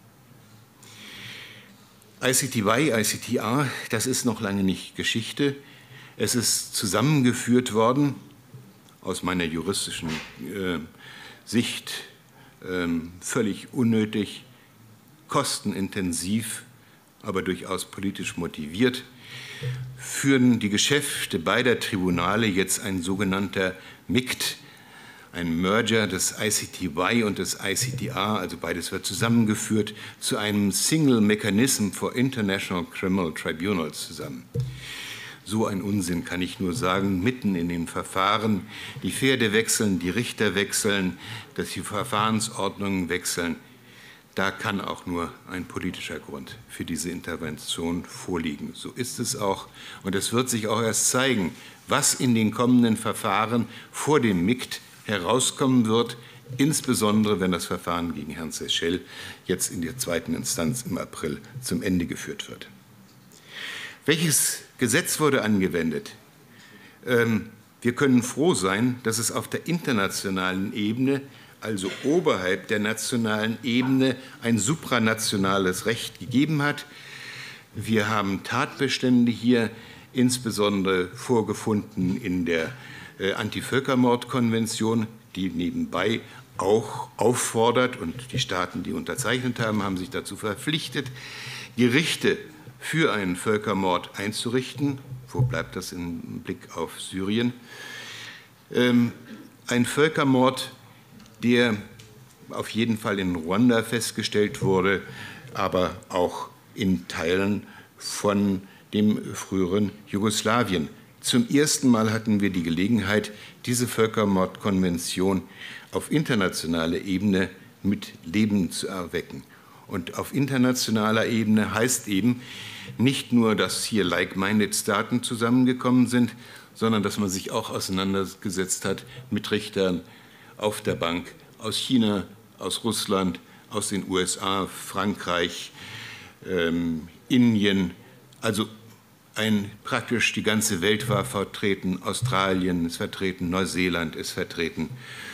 ICTY, ICTR, das ist noch lange nicht Geschichte. Es ist zusammengeführt worden, aus meiner juristischen Sicht völlig unnötig, kostenintensiv, aber durchaus politisch motiviert, führen die Geschäfte beider Tribunale jetzt ein sogenannter MICT, ein Merger des ICTY und des ICTR, also beides wird zusammengeführt, zu einem Single Mechanism for International Criminal Tribunals zusammen. So ein Unsinn kann ich nur sagen, mitten in den Verfahren. Die Pferde wechseln, die Richter wechseln, dass die Verfahrensordnungen wechseln. Da kann auch nur ein politischer Grund für diese Intervention vorliegen. So ist es auch. Und es wird sich auch erst zeigen, was in den kommenden Verfahren vor dem MICT herauskommen wird, insbesondere wenn das Verfahren gegen Herrn Seychelles jetzt in der zweiten Instanz im April zum Ende geführt wird. Welches Gesetz wurde angewendet? Wir können froh sein, dass es auf der internationalen Ebene, also oberhalb der nationalen Ebene, ein supranationales Recht gegeben hat. Wir haben Tatbestände hier insbesondere vorgefunden in der Antivölkermordkonvention, die nebenbei auch auffordert, und die Staaten, die unterzeichnet haben, haben sich dazu verpflichtet, Gerichte für einen Völkermord einzurichten. Wo bleibt das im Blick auf Syrien? Ein Völkermord, der auf jeden Fall in Ruanda festgestellt wurde, aber auch in Teilen von dem früheren Jugoslawien. Zum ersten Mal hatten wir die Gelegenheit, diese Völkermordkonvention auf internationaler Ebene mit Leben zu erwecken. Und auf internationaler Ebene heißt eben nicht nur, dass hier like-minded-Staaten zusammengekommen sind, sondern dass man sich auch auseinandergesetzt hat mit Richtern auf der Bank aus China, aus Russland, aus den USA, Frankreich, Indien, also praktisch die ganze Welt war vertreten, Australien ist vertreten, Neuseeland ist vertreten.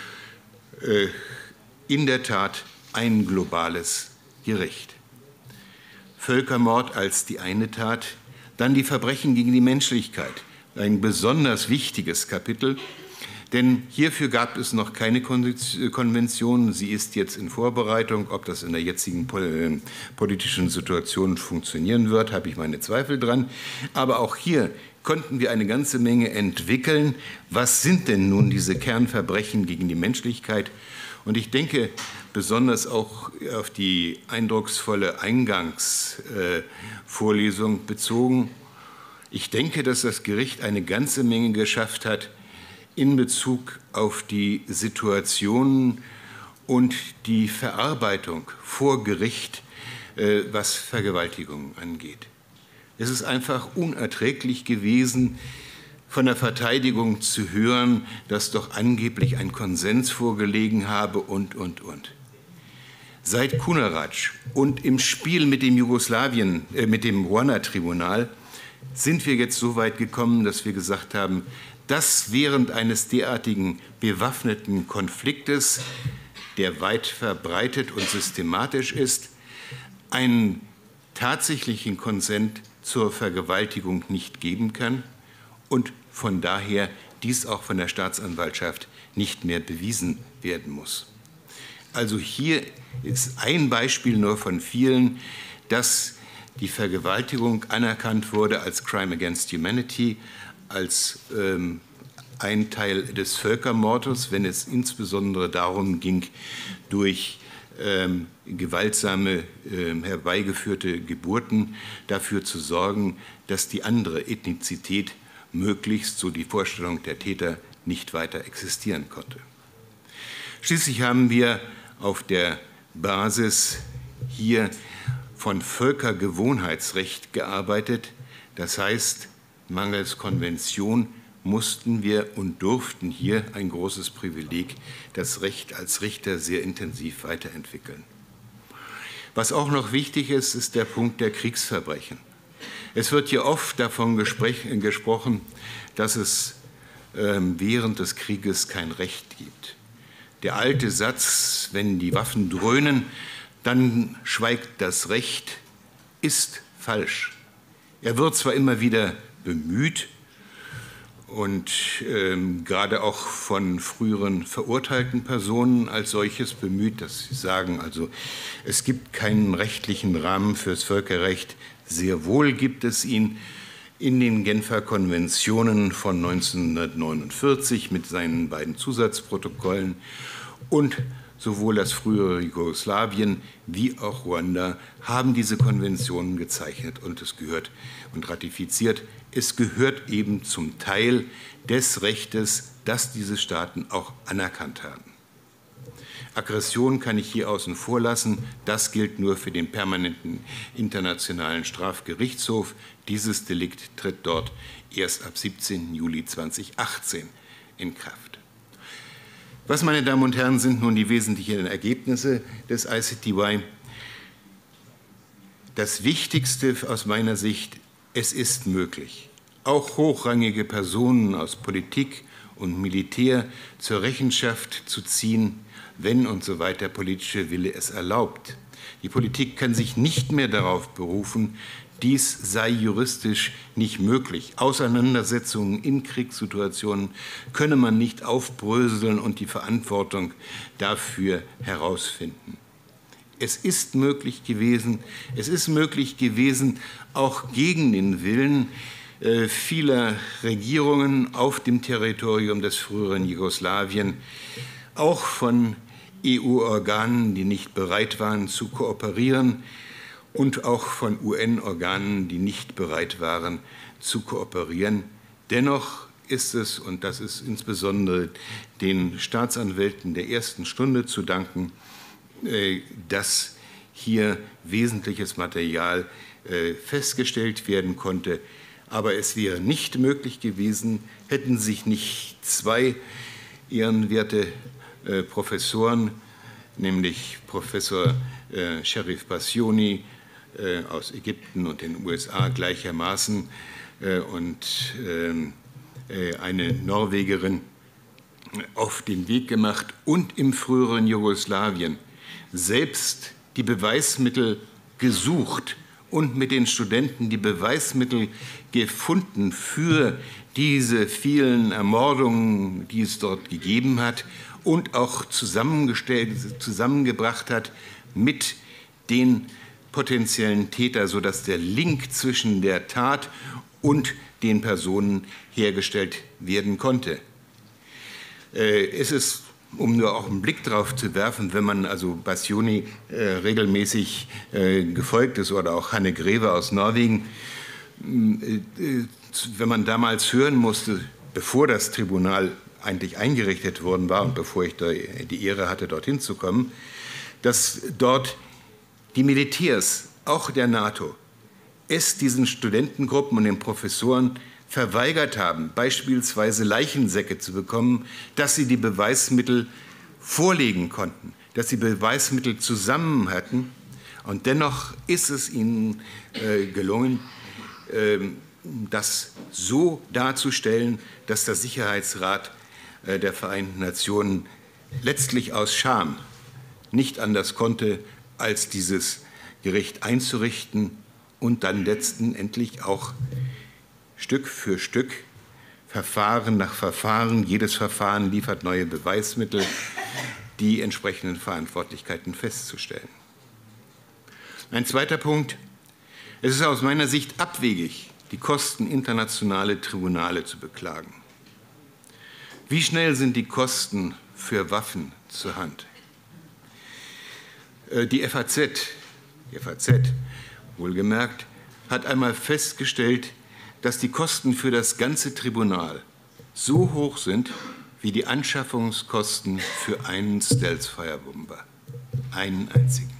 In der Tat ein globales Gericht. Völkermord als die eine Tat, dann die Verbrechen gegen die Menschlichkeit, ein besonders wichtiges Kapitel, denn hierfür gab es noch keine Konvention. Sie ist jetzt in Vorbereitung. Ob das in der jetzigen politischen Situation funktionieren wird, habe ich meine Zweifel dran. Aber auch hier konnten wir eine ganze Menge entwickeln. Was sind denn nun diese Kernverbrechen gegen die Menschlichkeit? Und ich denke, besonders auch auf die eindrucksvolle Eingangsvorlesung bezogen, ich denke, dass das Gericht eine ganze Menge geschafft hat in Bezug auf die Situation und die Verarbeitung vor Gericht, was Vergewaltigung angeht. Es ist einfach unerträglich gewesen, von der Verteidigung zu hören, dass doch angeblich ein Konsens vorgelegen habe und. Seit Kunarac und im Spiel mit dem Ruanda-Tribunal sind wir jetzt so weit gekommen, dass wir gesagt haben, dass während eines derartigen bewaffneten Konfliktes, der weit verbreitet und systematisch ist, einen tatsächlichen Konsent zur Vergewaltigung nicht geben kann und von daher dies auch von der Staatsanwaltschaft nicht mehr bewiesen werden muss. Also hier ist ein Beispiel nur von vielen, dass die Vergewaltigung anerkannt wurde als Crime Against Humanity, als ein Teil des Völkermordes, wenn es insbesondere darum ging, durch gewaltsame herbeigeführte Geburten dafür zu sorgen, dass die andere Ethnizität möglichst, so die Vorstellung der Täter, nicht weiter existieren konnte. Schließlich haben wir auf der Basis hier von Völkergewohnheitsrecht gearbeitet. Das heißt, mangels Konvention mussten wir und durften hier ein großes Privileg, das Recht als Richter sehr intensiv weiterentwickeln. Was auch noch wichtig ist, ist der Punkt der Kriegsverbrechen. Es wird hier oft davon gesprochen, dass es während des Krieges kein Recht gibt. Der alte Satz, wenn die Waffen dröhnen, dann schweigt das Recht, ist falsch. Er wird zwar immer wieder bemüht und gerade auch von früheren verurteilten Personen als solches bemüht, dass sie sagen, also es gibt keinen rechtlichen Rahmen fürs Völkerrecht. Sehr wohl gibt es ihn in den Genfer Konventionen von 1949 mit seinen beiden Zusatzprotokollen, und sowohl das frühere Jugoslawien wie auch Ruanda haben diese Konventionen gezeichnet und es gehört und ratifiziert. Es gehört eben zum Teil des Rechtes, das diese Staaten auch anerkannt haben. Aggression kann ich hier außen vor lassen. Das gilt nur für den permanenten Internationalen Strafgerichtshof. Dieses Delikt tritt dort erst ab 17. Juli 2018 in Kraft. Was, meine Damen und Herren, sind nun die wesentlichen Ergebnisse des ICTY? Das Wichtigste aus meiner Sicht: Es ist möglich, auch hochrangige Personen aus Politik und Militär zur Rechenschaft zu ziehen, wenn und soweit der politische Wille es erlaubt. Die Politik kann sich nicht mehr darauf berufen, dies sei juristisch nicht möglich. Auseinandersetzungen in Kriegssituationen könne man nicht aufbröseln und die Verantwortung dafür herausfinden. Es ist möglich gewesen, auch gegen den Willen vieler Regierungen auf dem Territorium des früheren Jugoslawien, auch von EU-Organen, die nicht bereit waren zu kooperieren, und auch von UN-Organen, die nicht bereit waren zu kooperieren. Dennoch ist es, und das ist insbesondere den Staatsanwälten der ersten Stunde zu danken, dass hier wesentliches Material festgestellt werden konnte. Aber es wäre nicht möglich gewesen, hätten sich nicht zwei ehrenwerte Professoren, nämlich Professor Sherif Bassiouni aus Ägypten und den USA gleichermaßen und eine Norwegerin auf den Weg gemacht und im früheren Jugoslawien selbst die Beweismittel gesucht und mit den Studenten die Beweismittel gefunden für diese vielen Ermordungen, die es dort gegeben hat, und auch zusammengebracht hat mit den potenziellen Tätern, sodass der Link zwischen der Tat und den Personen hergestellt werden konnte. Es ist, um nur auch einen Blick darauf zu werfen, wenn man also Bassiouni regelmäßig gefolgt ist oder auch Hanne Greve aus Norwegen, wenn man damals hören musste, bevor das Tribunal eigentlich eingerichtet worden war und bevor ich die Ehre hatte, dorthin zu kommen, dass dort die Militärs, auch der NATO, es diesen Studentengruppen und den Professoren verweigert haben, beispielsweise Leichensäcke zu bekommen, dass sie die Beweismittel vorlegen konnten, dass sie Beweismittel zusammen hatten. Und dennoch ist es ihnen gelungen, das so darzustellen, dass der Sicherheitsrat der Vereinten Nationen letztlich aus Scham nicht anders konnte, als dieses Gericht einzurichten und dann letztendlich auch Stück für Stück, Verfahren nach Verfahren, jedes Verfahren liefert neue Beweismittel, die entsprechenden Verantwortlichkeiten festzustellen. Ein zweiter Punkt: Es ist aus meiner Sicht abwegig, die Kosten internationale Tribunale zu beklagen. Wie schnell sind die Kosten für Waffen zur Hand? Die FAZ, wohlgemerkt, hat einmal festgestellt, dass die Kosten für das ganze Tribunal so hoch sind wie die Anschaffungskosten für einen Stealth-Feuerbomber, einen einzigen.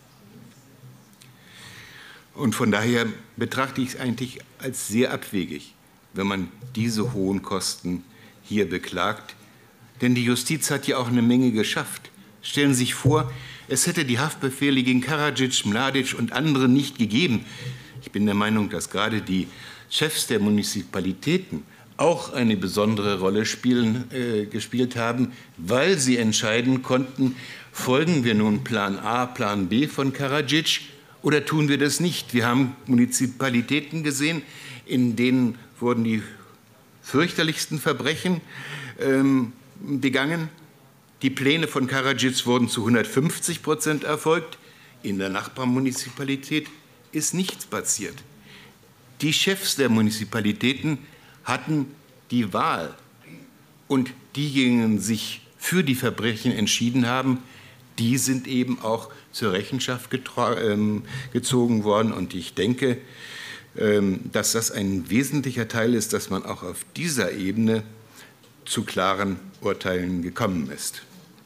Und von daher betrachte ich es eigentlich als sehr abwegig, wenn man diese hohen Kosten hier beklagt. Denn die Justiz hat ja auch eine Menge geschafft. Stellen Sie sich vor, es hätte die Haftbefehle gegen Karadzic, Mladic und andere nicht gegeben. Ich bin der Meinung, dass gerade die Chefs der Municipalitäten auch eine besondere Rolle gespielt haben, weil sie entscheiden konnten, folgen wir nun Plan A, Plan B von Karadzic oder tun wir das nicht? Wir haben Munizipalitäten gesehen, in denen wurden die fürchterlichsten Verbrechen begangen. Die Pläne von Karadzic wurden zu 150% erfolgt. In der Nachbarmunicipalität ist nichts passiert. Die Chefs der Municipalitäten hatten die Wahl. Und diejenigen, die sich für die Verbrechen entschieden haben, die sind eben auch zur Rechenschaft gezogen worden. Und ich denke, dass das ein wesentlicher Teil ist, dass man auch auf dieser Ebene zu klaren Urteilen gekommen ist.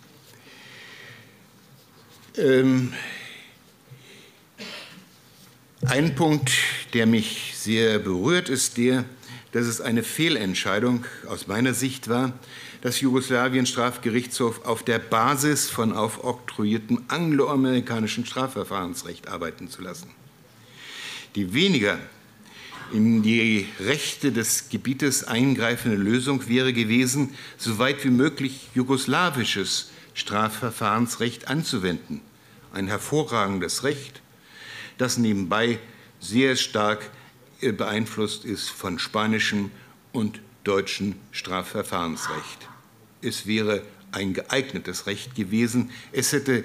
Ein Punkt, der mich sehr berührt, ist der, dass es eine Fehlentscheidung aus meiner Sicht war, das Jugoslawien-Strafgerichtshof auf der Basis von aufoktroyiertem angloamerikanischen Strafverfahrensrecht arbeiten zu lassen. Die weniger in die Rechte des Gebietes eingreifende Lösung wäre gewesen, so weit wie möglich jugoslawisches Strafverfahrensrecht anzuwenden. Ein hervorragendes Recht, das nebenbei sehr stark beeinflusst ist von spanischem und deutschem Strafverfahrensrecht. Es wäre ein geeignetes Recht gewesen. Es hätte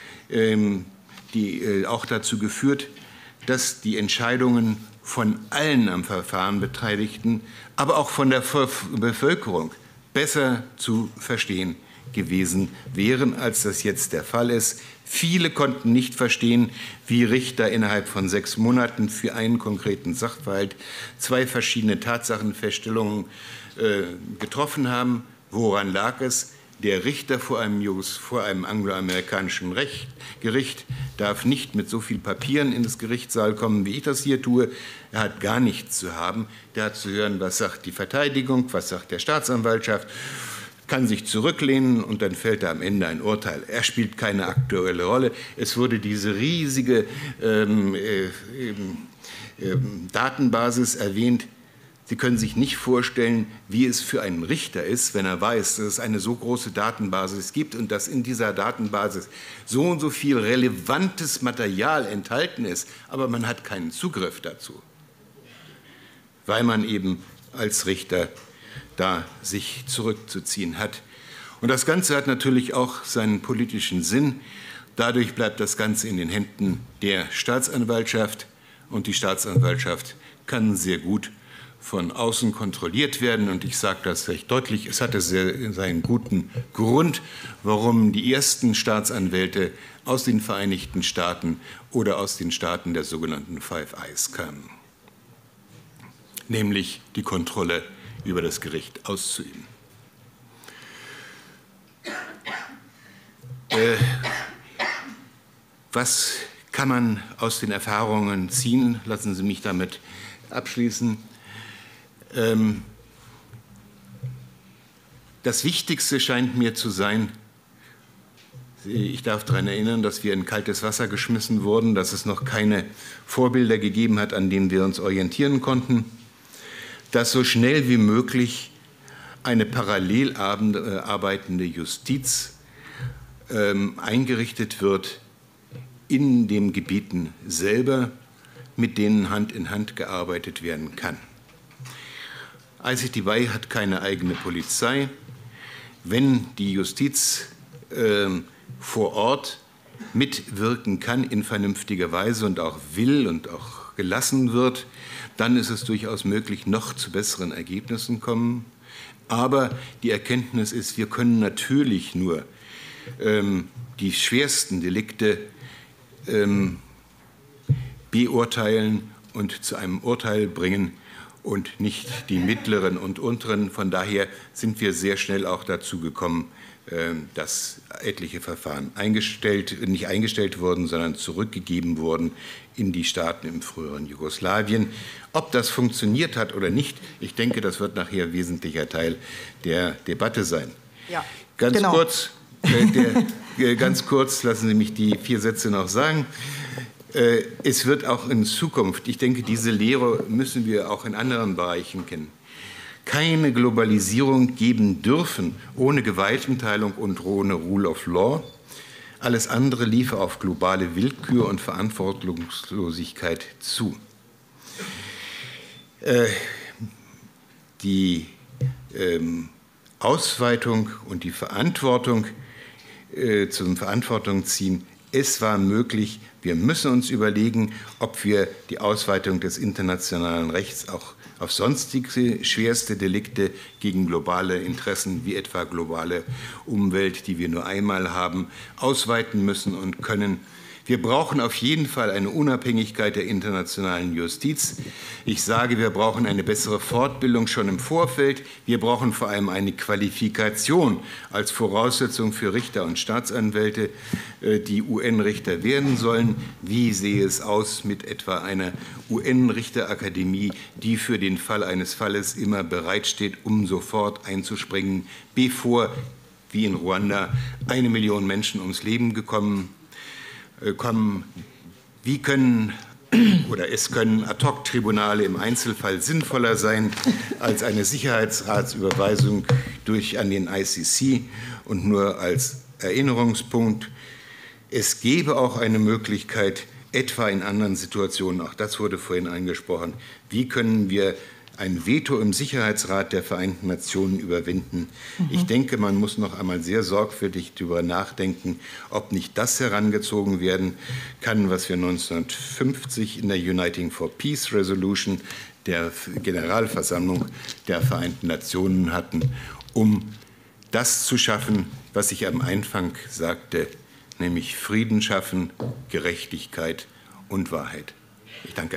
auch dazu geführt, dass die Entscheidungen von allen am Verfahren Beteiligten, aber auch von der Bevölkerung besser zu verstehen gewesen wären, als das jetzt der Fall ist. Viele konnten nicht verstehen, wie Richter innerhalb von 6 Monaten für einen konkreten Sachverhalt 2 verschiedene Tatsachenfeststellungen getroffen haben. Woran lag es? Der Richter vor einem angloamerikanischen Gericht darf nicht mit so viel Papieren in das Gerichtssaal kommen, wie ich das hier tue. Er hat gar nichts zu haben. Der hat zu hören, was sagt die Verteidigung, was sagt der Staatsanwaltschaft, kann sich zurücklehnen und dann fällt da am Ende ein Urteil. Er spielt keine aktuelle Rolle. Es wurde diese riesige Datenbasis erwähnt. Sie können sich nicht vorstellen, wie es für einen Richter ist, wenn er weiß, dass es eine so große Datenbasis gibt und dass in dieser Datenbasis so und so viel relevantes Material enthalten ist, aber man hat keinen Zugriff dazu, weil man eben als Richter da sich zurückzuziehen hat. Und das Ganze hat natürlich auch seinen politischen Sinn. Dadurch bleibt das Ganze in den Händen der Staatsanwaltschaft und die Staatsanwaltschaft kann sehr gut von außen kontrolliert werden. Und ich sage das recht deutlich, es hatte seinen guten Grund, warum die ersten Staatsanwälte aus den Vereinigten Staaten oder aus den Staaten der sogenannten Five Eyes kamen, nämlich die Kontrolle über das Gericht auszuüben. Was kann man aus den Erfahrungen ziehen? Lassen Sie mich damit abschließen. Das Wichtigste scheint mir zu sein, ich darf daran erinnern, dass wir in kaltes Wasser geschmissen wurden, dass es noch keine Vorbilder gegeben hat, an denen wir uns orientieren konnten, dass so schnell wie möglich eine parallel arbeitende Justiz eingerichtet wird in den Gebieten selber, mit denen Hand in Hand gearbeitet werden kann. ICTY hat keine eigene Polizei. Wenn die Justiz vor Ort mitwirken kann in vernünftiger Weise und auch will und auch gelassen wird, dann ist es durchaus möglich, noch zu besseren Ergebnissen kommen. Aber die Erkenntnis ist, wir können natürlich nur die schwersten Delikte beurteilen und zu einem Urteil bringen und nicht die mittleren und unteren. Von daher sind wir sehr schnell auch dazu gekommen, dass etliche Verfahren nicht eingestellt wurden, sondern zurückgegeben wurden in die Staaten im früheren Jugoslawien. Ob das funktioniert hat oder nicht, ich denke, das wird nachher wesentlicher Teil der Debatte sein. Ja, ganz genau. Ganz kurz, lassen Sie mich die 4 Sätze noch sagen. Es wird auch in Zukunft, ich denke, diese Lehre müssen wir auch in anderen Bereichen kennen. keine Globalisierung geben dürfen ohne Gewaltenteilung und ohne Rule of Law. Alles andere liefe auf globale Willkür und Verantwortungslosigkeit zu. Die Ausweitung und die Verantwortung zum Verantwortung ziehen, es war möglich. Wir müssen uns überlegen, ob wir die Ausweitung des internationalen Rechts auch auf sonstige schwerste Delikte gegen globale Interessen, wie etwa globale Umwelt, die wir nur einmal haben, ausweiten müssen und können. Wir brauchen auf jeden Fall eine Unabhängigkeit der internationalen Justiz. Ich sage, wir brauchen eine bessere Fortbildung schon im Vorfeld. Wir brauchen vor allem eine Qualifikation als Voraussetzung für Richter und Staatsanwälte, die UN-Richter werden sollen. Wie sehe es aus mit etwa einer UN-Richterakademie, die für den Fall eines Falles immer bereitsteht, um sofort einzuspringen, bevor, wie in Ruanda, 1 Million Menschen ums Leben kommen. Wie können Ad-hoc-Tribunale im Einzelfall sinnvoller sein als eine Sicherheitsratsüberweisung an den ICC und nur als Erinnerungspunkt. Es gäbe auch eine Möglichkeit, etwa in anderen Situationen, auch das wurde vorhin angesprochen, wie können wir ein Veto im Sicherheitsrat der Vereinten Nationen überwinden. Ich denke, man muss noch einmal sehr sorgfältig darüber nachdenken, ob nicht das herangezogen werden kann, was wir 1950 in der Uniting for Peace Resolution der Generalversammlung der Vereinten Nationen hatten, um das zu schaffen, was ich am Anfang sagte, nämlich Frieden schaffen, Gerechtigkeit und Wahrheit. Ich danke.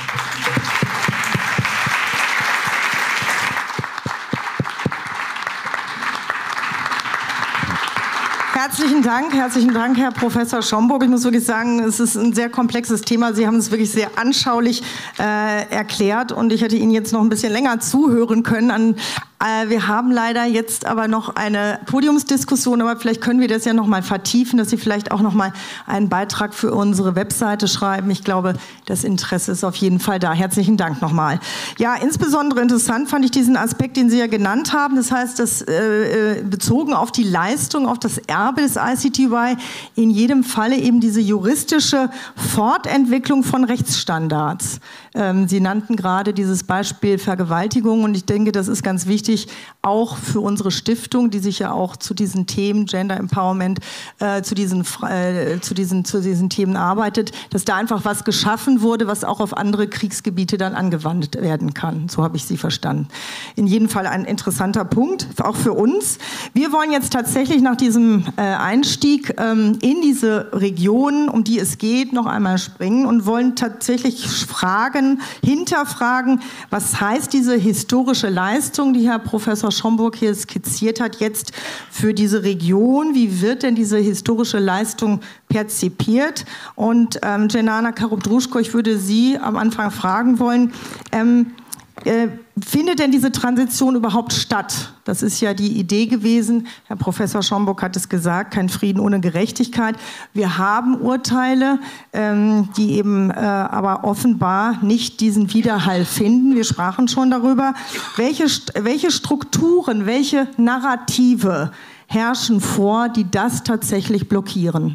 Herzlichen Dank, Herr Professor Schomburg. Ich muss wirklich sagen, es ist ein sehr komplexes Thema. Sie haben es wirklich sehr anschaulich erklärt und ich hätte Ihnen jetzt noch ein bisschen länger zuhören können. Wir haben leider jetzt aber noch eine Podiumsdiskussion, aber vielleicht können wir das ja noch mal vertiefen, dass Sie vielleicht auch noch mal einen Beitrag für unsere Webseite schreiben. Ich glaube, das Interesse ist auf jeden Fall da. Herzlichen Dank nochmal. Ja, insbesondere interessant fand ich diesen Aspekt, den Sie ja genannt haben. Das heißt, dass bezogen auf die Leistung, auf das Erbe des ICTY in jedem Falle eben diese juristische Fortentwicklung von Rechtsstandards. Sie nannten gerade dieses Beispiel Vergewaltigung und ich denke, das ist ganz wichtig, auch für unsere Stiftung, die sich ja auch zu diesen Themen Gender Empowerment, zu diesen Themen arbeitet, dass da einfach was geschaffen wurde, was auch auf andere Kriegsgebiete dann angewandt werden kann. So habe ich Sie verstanden. In jedem Fall ein interessanter Punkt, auch für uns. Wir wollen jetzt tatsächlich nach diesem Einstieg in diese Region, um die es geht, noch einmal springen und wollen tatsächlich hinterfragen, was heißt diese historische Leistung, die Herr Professor Schomburg hier skizziert hat, jetzt für diese Region? Wie wird denn diese historische Leistung perzipiert? Und Dženana Karup-Druschko, ich würde Sie am Anfang fragen wollen, findet denn diese Transition überhaupt statt? Das ist ja die Idee gewesen. Herr Professor Schomburg hat es gesagt, kein Frieden ohne Gerechtigkeit. Wir haben Urteile, die eben aber offenbar nicht diesen Widerhall finden. Wir sprachen schon darüber. Welche Strukturen, welche Narrative herrschen vor, die das tatsächlich blockieren?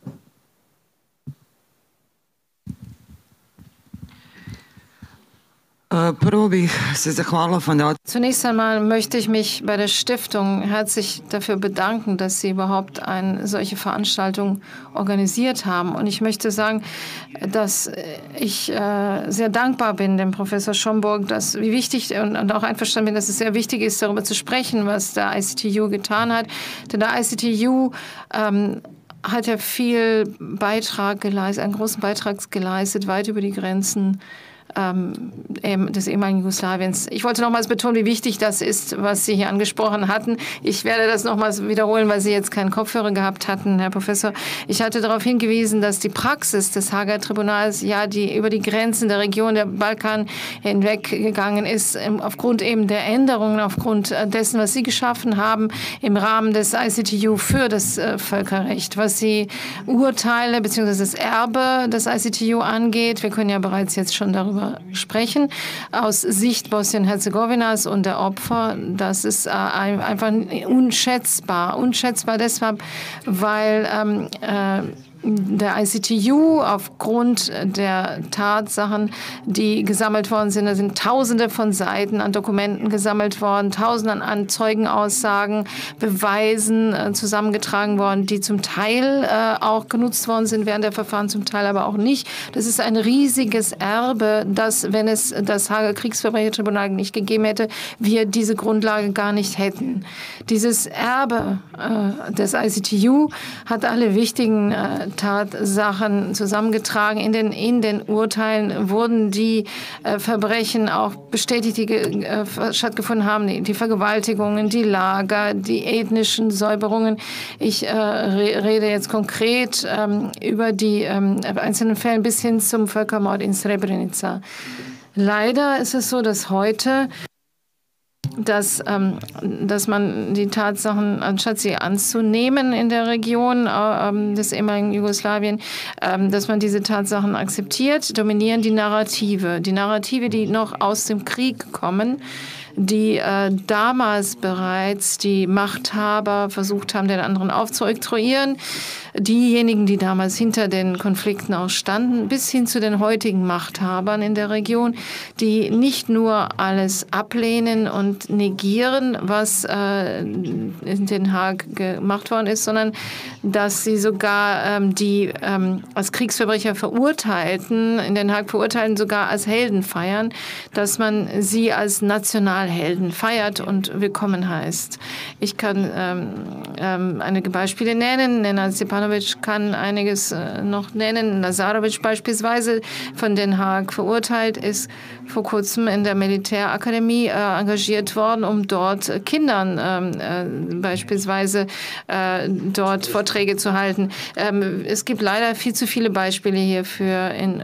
Zunächst einmal möchte ich mich bei der Stiftung herzlich dafür bedanken, dass Sie überhaupt eine solche Veranstaltung organisiert haben. Und ich möchte sagen, dass ich sehr dankbar bin dem Professor Schomburg, wie wichtig und auch einverstanden bin, dass es sehr wichtig ist, darüber zu sprechen, was der ICTU getan hat. Denn der ICTU hat ja viel Beitrag geleistet, einen großen Beitrag geleistet, weit über die Grenzen des ehemaligen Jugoslawiens. Ich wollte nochmals betonen, wie wichtig das ist, was Sie hier angesprochen hatten. Ich werde das nochmals wiederholen, weil Sie jetzt keinen Kopfhörer gehabt hatten, Herr Professor. Ich hatte darauf hingewiesen, dass die Praxis des Haager Tribunals die über die Grenzen der Region der Balkan hinweggegangen ist, aufgrund eben der Änderungen, aufgrund dessen, was Sie geschaffen haben im Rahmen des ICTU für das Völkerrecht, was die Urteile bzw. das Erbe des ICTU angeht. Wir können ja bereits jetzt schon darüber darüber sprechen. Aus Sicht Bosnien-Herzegowinas und der Opfer, das ist einfach unschätzbar. Unschätzbar deshalb, weil der ICTU aufgrund der Tatsachen, die gesammelt worden sind, da sind Tausende von Seiten an Dokumenten gesammelt worden, Tausende an Zeugenaussagen, Beweisen zusammengetragen worden, die zum Teil auch genutzt worden sind während der Verfahren, zum Teil aber auch nicht. Das ist ein riesiges Erbe, das, wenn es das Haager Kriegsverbrechertribunal nicht gegeben hätte, wir diese Grundlage gar nicht hätten. Dieses Erbe des ICTU hat alle wichtigen Tatsachen zusammengetragen. In den Urteilen wurden die Verbrechen auch bestätigt, die stattgefunden haben, die Vergewaltigungen, die Lager, die ethnischen Säuberungen. Ich rede jetzt konkret über die einzelnen Fälle bis hin zum Völkermord in Srebrenica. Leider ist es so, dass heute dass man die Tatsachen, anstatt sie anzunehmen in der Region des ehemaligen Jugoslawien, dass man diese Tatsachen akzeptiert, dominieren die Narrative, die noch aus dem Krieg kommen, die damals bereits die Machthaber versucht haben, den anderen aufzuoktroyieren. Diejenigen, die damals hinter den Konflikten auch standen, bis hin zu den heutigen Machthabern in der Region, die nicht nur alles ablehnen und negieren, was in Den Haag gemacht worden ist, sondern dass sie sogar die als Kriegsverbrecher Verurteilten, in Den Haag Verurteilten, sogar als Helden feiern, dass man sie als Nationalhelden feiert und willkommen heißt. Ich kann einige Beispiele nennen. Nenad Stepanovic kann einiges noch nennen. Lazarovic beispielsweise von Den Haag verurteilt, ist vor kurzem in der Militärakademie engagiert worden, um dort Kindern beispielsweise dort Vorträge zu halten. Es gibt leider viel zu viele Beispiele hierfür in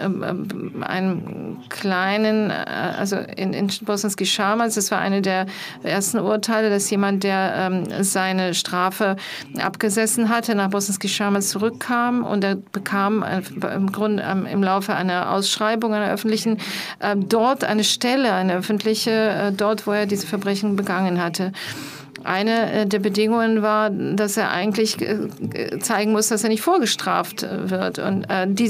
einem kleinen, also in Bosanski Šamac, das war eine der ersten Urteile, dass jemand, der seine Strafe abgesessen hatte, nach Bosanski Šamac zurückkam und er bekam im Grunde im Laufe einer Ausschreibung, einer öffentlichen, dort eine Stelle, eine öffentliche, dort, wo er diese Verbrechen begangen hatte. Eine der Bedingungen war, dass er eigentlich zeigen muss, dass er nicht vorgestraft wird. Und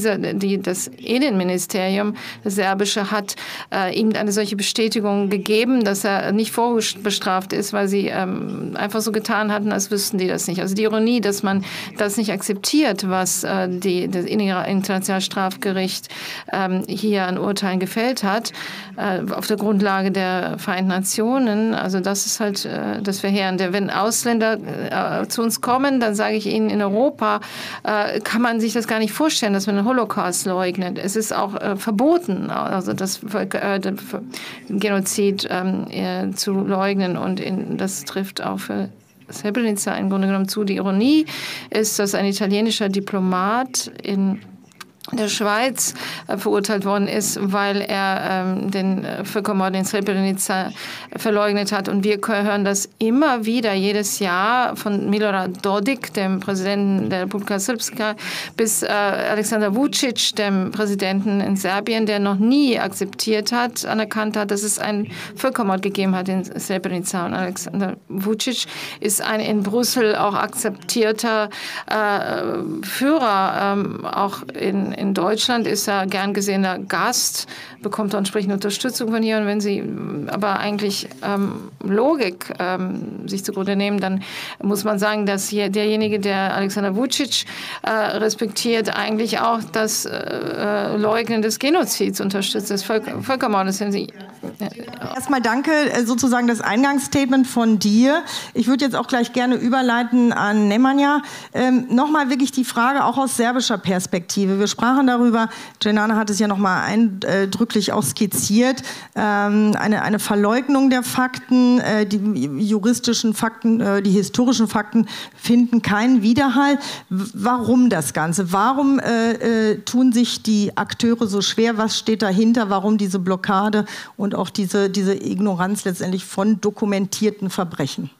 das Innenministerium, das serbische, hat ihm eine solche Bestätigung gegeben, dass er nicht vorbestraft ist, weil sie einfach so getan hatten, als wüssten die das nicht. Also die Ironie, dass man das nicht akzeptiert, was das Internationale Strafgericht hier an Urteilen gefällt hat, auf der Grundlage der Vereinten Nationen. Also das ist halt das Verheerende. Wenn Ausländer zu uns kommen, dann sage ich ihnen, in Europa kann man sich das gar nicht vorstellen, dass man den Holocaust leugnet. Es ist auch verboten, also das Genozid zu leugnen. Und das trifft auch für Srebrenica im Grunde genommen zu. Die Ironie ist, dass ein italienischer Diplomat in der Schweiz verurteilt worden ist, weil er den Völkermord in Srebrenica verleugnet hat. Und wir hören das immer wieder, jedes Jahr, von Milorad Dodik, dem Präsidenten der Republika Srpska, bis Aleksandar Vučić, dem Präsidenten in Serbien, der noch nie anerkannt hat, dass es einen Völkermord gegeben hat in Srebrenica. Und Aleksandar Vučić ist ein in Brüssel auch akzeptierter Führer, auch in Deutschland ist er gern gesehener Gast, bekommt auch entsprechende Unterstützung von hier. Und wenn Sie aber eigentlich Logik sich zugrunde nehmen, dann muss man sagen, dass hier derjenige, der Aleksandar Vučić respektiert, eigentlich auch das Leugnen des Genozids unterstützt, des Völkermordes. Erstmal danke, sozusagen das Eingangsstatement von dir. Ich würde jetzt auch gleich gerne überleiten an Nemanja. Nochmal wirklich die Frage auch aus serbischer Perspektive. Wir sprachen darüber, Cenana hat es ja nochmal eindrücklich auch skizziert, eine Verleugnung der Fakten, die juristischen Fakten, die historischen Fakten finden keinen Widerhall. Warum das Ganze? Warum tun sich die Akteure so schwer? Was steht dahinter? Warum diese Blockade und auch diese Ignoranz letztendlich von dokumentierten Verbrechen?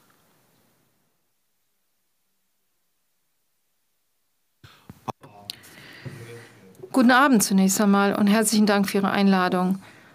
Guten Abend zunächst einmal und herzlichen Dank für Ihre Einladung.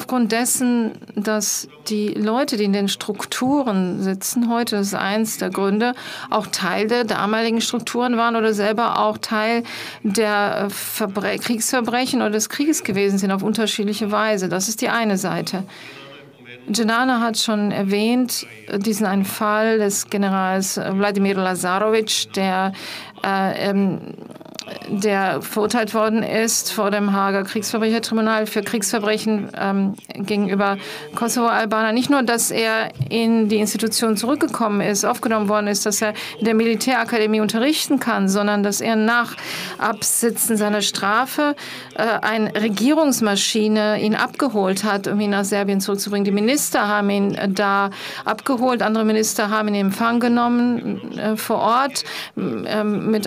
aufgrund dessen, dass die Leute, die in den Strukturen sitzen heute, das ist eins der Gründe, auch Teil der damaligen Strukturen waren oder selber auch Teil der Kriegsverbrechen oder des Krieges gewesen sind auf unterschiedliche Weise. Das ist die eine Seite. Dženana hat schon erwähnt, diesen einen Fall des Generals Wladimir Lazarovic, der verurteilt worden ist vor dem Haager Kriegsverbrechertribunal für Kriegsverbrechen gegenüber Kosovo-Albanern. Nicht nur, dass er in die Institution zurückgekommen ist, aufgenommen worden ist, dass er in der Militärakademie unterrichten kann, sondern dass er nach Absitzen seiner Strafe eine Regierungsmaschine ihn abgeholt hat, um ihn nach Serbien zurückzubringen. Die Minister haben ihn da abgeholt, andere Minister haben ihn in Empfang genommen vor Ort mit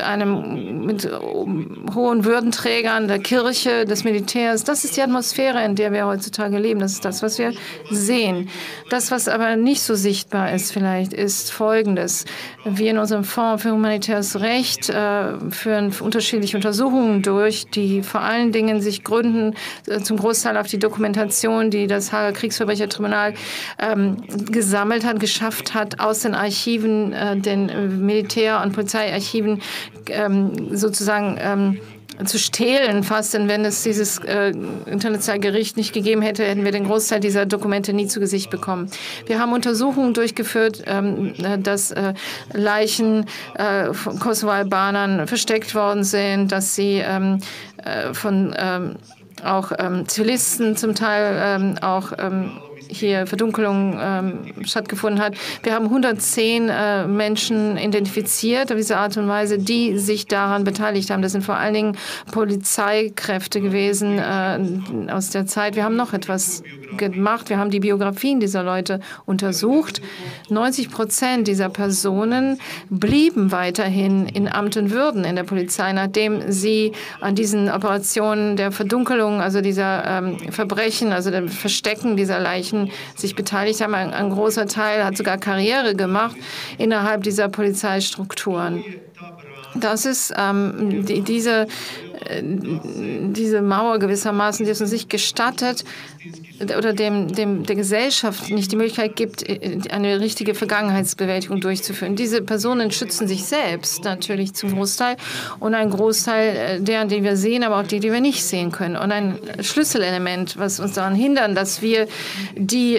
hohen Würdenträgern der Kirche, des Militärs. Das ist die Atmosphäre, in der wir heutzutage leben. Das ist das, was wir sehen. Das, was aber nicht so sichtbar ist vielleicht, ist Folgendes. Wir in unserem Fonds für humanitäres Recht führen unterschiedliche Untersuchungen durch, die vor allen Dingen sich gründen, zum Großteil auf die Dokumentation, die das Haager Kriegsverbrechertribunal gesammelt hat, geschafft hat, aus den Archiven, den Militär- und Polizeiarchiven sozusagen zu stehlen fast, denn wenn es dieses internationale Gericht nicht gegeben hätte, hätten wir den Großteil dieser Dokumente nie zu Gesicht bekommen. Wir haben Untersuchungen durchgeführt, dass Leichen von Kosovo-Albanern versteckt worden sind, dass sie von auch Zivilisten zum Teil auch hier Verdunkelung stattgefunden hat. Wir haben 110 Menschen identifiziert auf diese Art und Weise, die sich daran beteiligt haben. Das sind vor allen Dingen Polizeikräfte gewesen aus der Zeit. Wir haben noch etwas gemacht. Wir haben die Biografien dieser Leute untersucht. 90% dieser Personen blieben weiterhin in Amt und Würden in der Polizei, nachdem sie an diesen Operationen der Verdunkelung, also dieser Verbrechen, also dem Verstecken dieser Leichen sich beteiligt haben. Ein großer Teil hat sogar Karriere gemacht innerhalb dieser Polizeistrukturen. Das ist diese Mauer gewissermaßen, die es uns nicht gestattet oder der Gesellschaft nicht die Möglichkeit gibt, eine richtige Vergangenheitsbewältigung durchzuführen. Diese Personen schützen sich selbst natürlich zum Großteil und ein Großteil deren, die wir sehen, aber auch die wir nicht sehen können. Und ein Schlüsselelement, was uns daran hindert, dass wir die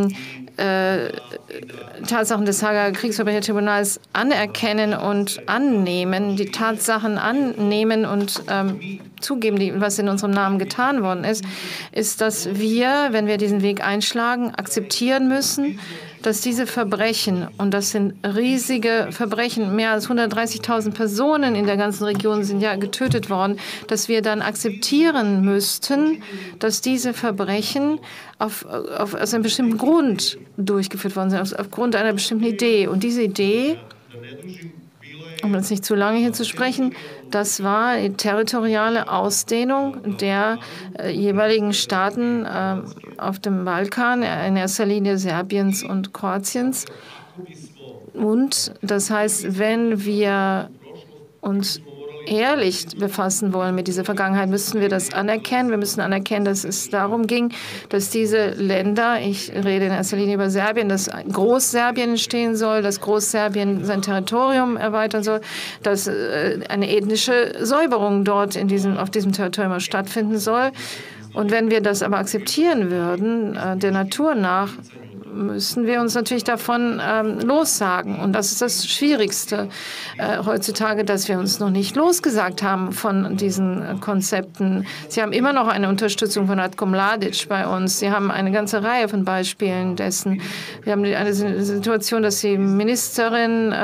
Tatsachen des Haager Kriegsverbrechertribunals anerkennen und annehmen, die Tatsachen annehmen und zugeben, was in unserem Namen getan worden ist, dass wir, wenn wir diesen Weg einschlagen, akzeptieren müssen, dass diese Verbrechen, und das sind riesige Verbrechen, mehr als 130.000 Personen in der ganzen Region sind ja getötet worden, dass wir dann akzeptieren müssten, dass diese Verbrechen aus einem bestimmten Grund durchgeführt worden sind, aufgrund einer bestimmten Idee. Und diese Idee, um jetzt nicht zu lange hier zu sprechen, das war die territoriale Ausdehnung der jeweiligen Staaten auf dem Balkan, in erster Linie Serbiens und Kroatiens. Und das heißt, wenn wir uns ehrlich befassen wollen mit dieser Vergangenheit, müssen wir das anerkennen. Wir müssen anerkennen, dass es darum ging, dass diese Länder, ich rede in erster Linie über Serbien, dass Großserbien entstehen soll, dass Großserbien sein Territorium erweitern soll, dass eine ethnische Säuberung dort auf diesem Territorium stattfinden soll. Und wenn wir das aber akzeptieren würden, der Natur nach, müssen wir uns natürlich davon lossagen. Und das ist das Schwierigste heutzutage, dass wir uns noch nicht losgesagt haben von diesen Konzepten. Sie haben immer noch eine Unterstützung von Ratko Mladic bei uns. Sie haben eine ganze Reihe von Beispielen dessen. Wir haben eine Situation, dass die Ministerin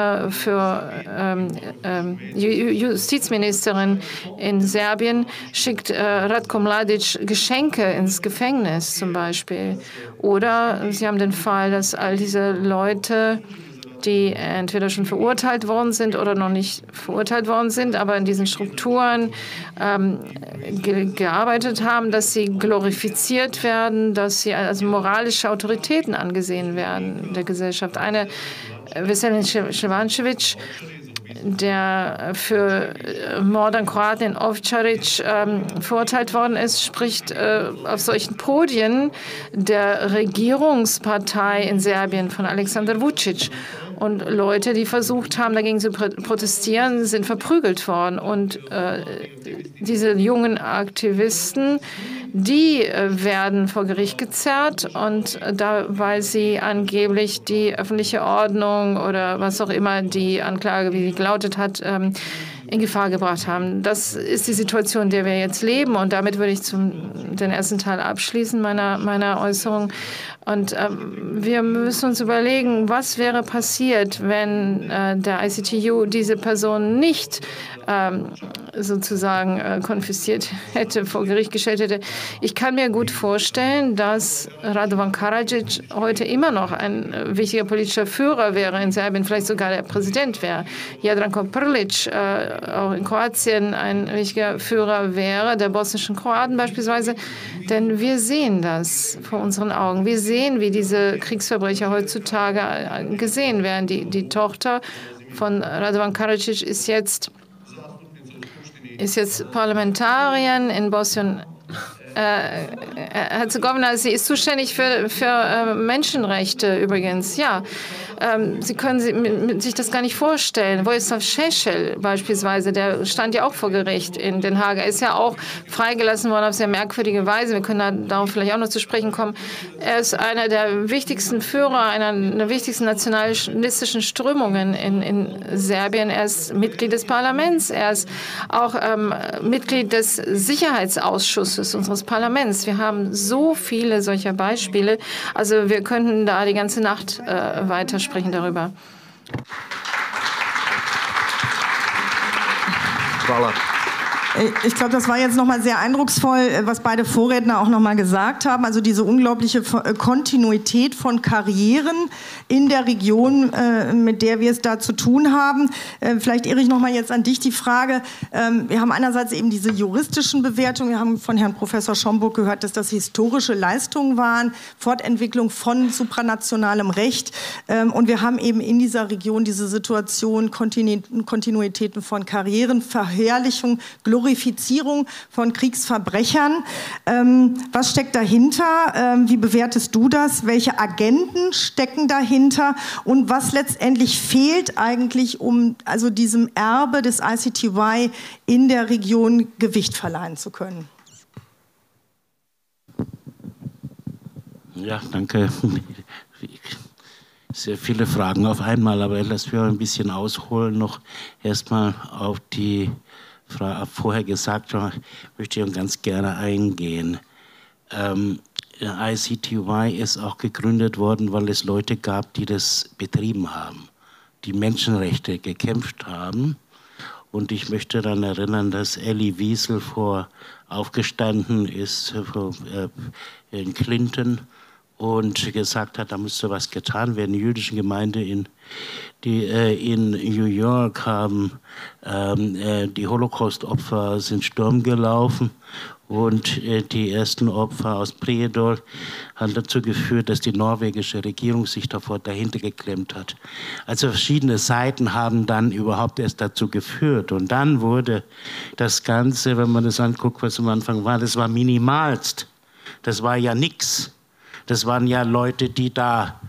Justizministerin in Serbien schickt Ratko Mladic Geschenke ins Gefängnis zum Beispiel. Oder Sie haben den Fall, dass all diese Leute, die entweder schon verurteilt worden sind oder noch nicht verurteilt worden sind, aber in diesen Strukturen gearbeitet haben, dass sie glorifiziert werden, dass sie als moralische Autoritäten angesehen werden in der Gesellschaft. Eine Veselin Ševančević der für Mord an Kroaten in Ovčarić verurteilt worden ist, spricht auf solchen Podien der Regierungspartei in Serbien von Aleksandar Vučić. Und Leute, die versucht haben, dagegen zu protestieren, sind verprügelt worden. Und diese jungen Aktivisten, die werden vor Gericht gezerrt, und da, weil sie angeblich die öffentliche Ordnung oder was auch immer die Anklage, wie sie gelautet hat, in Gefahr gebracht haben. Das ist die Situation, in der wir jetzt leben, und damit würde ich den ersten Teil abschließen meiner Äußerung. Und wir müssen uns überlegen, was wäre passiert, wenn der ICTU diese Person nicht sozusagen konfisziert hätte, vor Gericht gestellt hätte. Ich kann mir gut vorstellen, dass Radovan Karadzic heute immer noch ein wichtiger politischer Führer wäre in Serbien, vielleicht sogar der Präsident wäre. Jadranko Prlić, auch in Kroatien ein wichtiger Führer wäre, der bosnischen Kroaten beispielsweise. Denn wir sehen das vor unseren Augen. Wir sehen, wie diese Kriegsverbrecher heutzutage gesehen werden. Die Tochter von Radovan Karadzic ist jetzt Parlamentarierin in Bosnien-Herzegowina. Sie ist zuständig für Menschenrechte übrigens. Ja, Sie können sich das gar nicht vorstellen. Vojislav Šešelj beispielsweise, der stand ja auch vor Gericht in Den Haag. Er ist ja auch freigelassen worden auf sehr merkwürdige Weise. Wir können darauf vielleicht auch noch zu sprechen kommen. Er ist einer der wichtigsten Führer, einer der wichtigsten nationalistischen Strömungen in Serbien. Er ist Mitglied des Parlaments. Er ist auch Mitglied des Sicherheitsausschusses unseres Parlaments. Wir haben so viele solcher Beispiele. Also wir könnten da die ganze Nacht weiter sprechen darüber. Voilà. Ich glaube, das war jetzt nochmal sehr eindrucksvoll, was beide Vorredner auch nochmal gesagt haben. Also diese unglaubliche Kontinuität von Karrieren in der Region, mit der wir es da zu tun haben. Vielleicht, Erich, nochmal jetzt an dich die Frage. Wir haben einerseits eben diese juristischen Bewertungen. Wir haben von Herrn Professor Schomburg gehört, dass das historische Leistungen waren, Fortentwicklung von supranationalem Recht. Und wir haben eben in dieser Region diese Situation, Kontinuitäten von Karrieren, Verherrlichung, Glorifizierung von Kriegsverbrechern. Was steckt dahinter? Wie bewertest du das? Welche Agenten stecken dahinter? Und was letztendlich fehlt eigentlich, um also diesem Erbe des ICTY in der Region Gewicht verleihen zu können? Ja, danke. Sehr viele Fragen auf einmal, aber lass mich ein bisschen ausholen. Noch erstmal auf die vorher gesagt habe, möchte ich ganz gerne eingehen. ICTY ist auch gegründet worden, weil es Leute gab, die das betrieben haben, die Menschenrechte gekämpft haben. Und ich möchte daran erinnern, dass Elie Wiesel aufgestanden ist in Clinton und gesagt hat, da müsste was getan werden. Die jüdischen Gemeinde in New York haben die Holocaust-Opfer sind Sturm gelaufen und die ersten Opfer aus Prijedor haben dazu geführt, dass die norwegische Regierung sich dahinter geklemmt hat. Also verschiedene Seiten haben dann überhaupt erst dazu geführt und dann wurde das Ganze, wenn man das anguckt, was am Anfang war, das war minimalst. Das war ja nichts. Das waren ja Leute, die da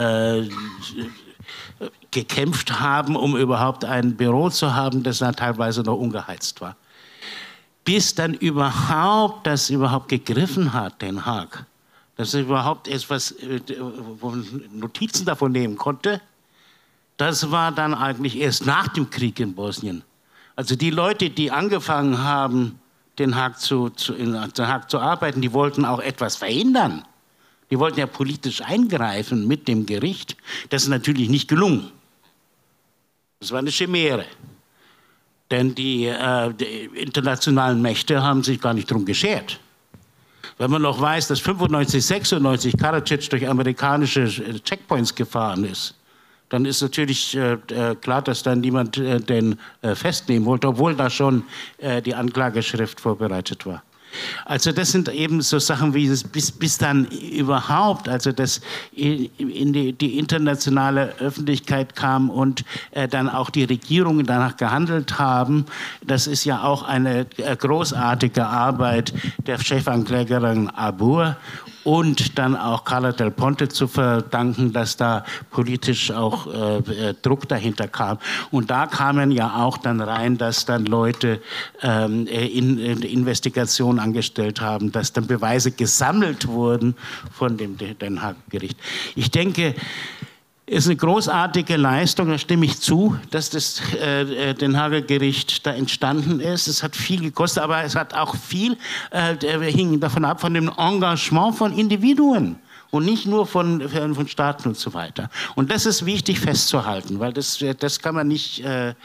gekämpft haben, um überhaupt ein Büro zu haben, das dann teilweise noch ungeheizt war. Bis dann das überhaupt gegriffen hat, Den Haag, dass er überhaupt etwas, wo man Notizen davon nehmen konnte, das war dann eigentlich erst nach dem Krieg in Bosnien. Also die Leute, die angefangen haben, in Den Haag zu arbeiten, die wollten auch etwas verhindern. Die wollten ja politisch eingreifen mit dem Gericht. Das ist natürlich nicht gelungen. Das war eine Chimäre. Denn die internationalen Mächte haben sich gar nicht darum geschert. Wenn man noch weiß, dass 95, 96 Karadzic durch amerikanische Checkpoints gefahren ist, dann ist natürlich klar, dass dann niemand den festnehmen wollte, obwohl da schon die Anklageschrift vorbereitet war. Also das sind eben so Sachen wie das, bis dann überhaupt, also das in die internationale Öffentlichkeit kam und dann auch die Regierungen danach gehandelt haben. Das ist ja auch eine großartige Arbeit der Chefanklägerin Arbour und dann auch Carla Del Ponte zu verdanken, dass da politisch auch Druck dahinter kam. Und da kamen ja auch dann rein, dass dann Leute in Investigationen angestellt haben, dass dann Beweise gesammelt wurden von dem Den Haag-Gericht. Ich denke, es ist eine großartige Leistung, da stimme ich zu, dass das Den Haager Gericht da entstanden ist. Es hat viel gekostet, aber es hat auch viel, hing davon ab, von dem Engagement von Individuen und nicht nur von Staaten und so weiter. Und das ist wichtig festzuhalten, weil das kann man nicht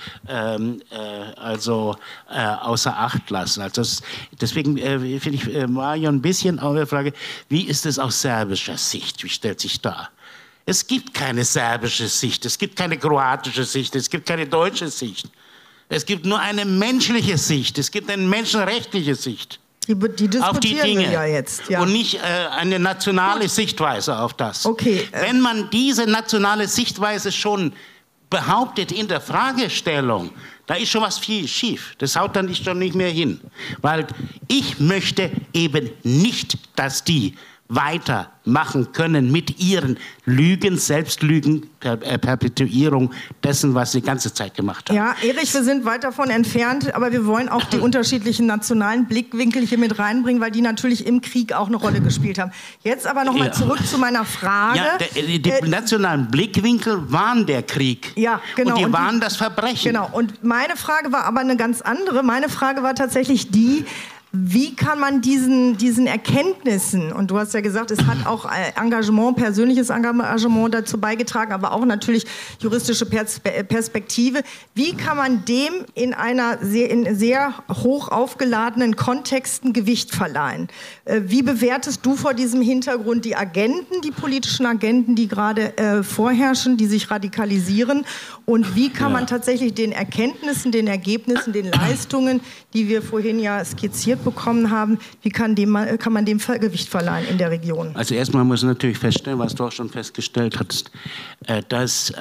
außer Acht lassen. Also deswegen finde ich Marion ein bisschen auch die Frage, wie ist es aus serbischer Sicht, wie stellt sich dar? Es gibt keine serbische Sicht, es gibt keine kroatische Sicht, es gibt keine deutsche Sicht. Es gibt nur eine menschliche Sicht, es gibt eine menschenrechtliche Sicht auf die Dinge ja jetzt, ja. Und nicht eine nationale Sichtweise auf das. Okay, wenn man diese nationale Sichtweise schon behauptet in der Fragestellung, da ist schon was viel schief. Das haut dann schon nicht mehr hin. Weil ich möchte eben nicht, dass die weitermachen können mit ihren Lügen, Selbstlügen, Perpetuierung dessen, was sie die ganze Zeit gemacht haben. Ja, Erich, wir sind weit davon entfernt, aber wir wollen auch die unterschiedlichen nationalen Blickwinkel hier mit reinbringen, weil die natürlich im Krieg auch eine Rolle gespielt haben. Jetzt aber noch mal zurück zu meiner Frage. Ja, die nationalen Blickwinkel waren der Krieg. Ja, genau. Und die waren das Verbrechen. Genau. Und meine Frage war aber eine ganz andere. Meine Frage war tatsächlich die, wie kann man diesen Erkenntnissen, und du hast ja gesagt, es hat auch Engagement, persönliches Engagement dazu beigetragen, aber auch natürlich juristische Perspektive, wie kann man dem in sehr hoch aufgeladenen Kontexten Gewicht verleihen? Wie bewertest du vor diesem Hintergrund die Agenten, die politischen Agenten, die gerade vorherrschen, die sich radikalisieren? Und wie kann man tatsächlich den Erkenntnissen, den Ergebnissen, den Leistungen, die wir vorhin ja skizziert bekommen haben, wie kann man dem Gewicht verleihen in der Region? Also erstmal muss man natürlich feststellen, was du auch schon festgestellt hast, dass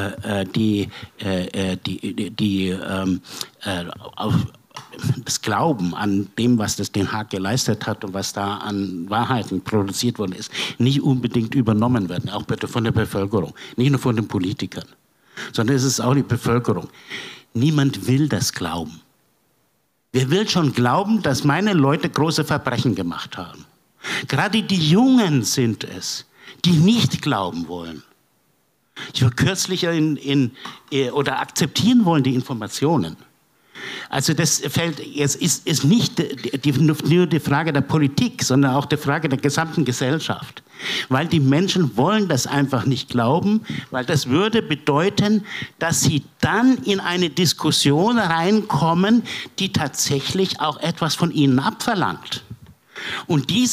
das Glauben an dem, was das Den Haag geleistet hat und was da an Wahrheiten produziert worden ist, nicht unbedingt übernommen werden, auch bitte von der Bevölkerung, nicht nur von den Politikern, sondern es ist auch die Bevölkerung. Niemand will das glauben. Wer will schon glauben, dass meine Leute große Verbrechen gemacht haben? Gerade die Jungen sind es, die nicht glauben wollen. Ich war kürzlich oder akzeptieren wollen die Informationen. Also das ist nicht nur die Frage der Politik, sondern auch die Frage der gesamten Gesellschaft. Weil die Menschen wollen das einfach nicht glauben, weil das würde bedeuten, dass sie dann in eine Diskussion reinkommen, die tatsächlich auch etwas von ihnen abverlangt. Und die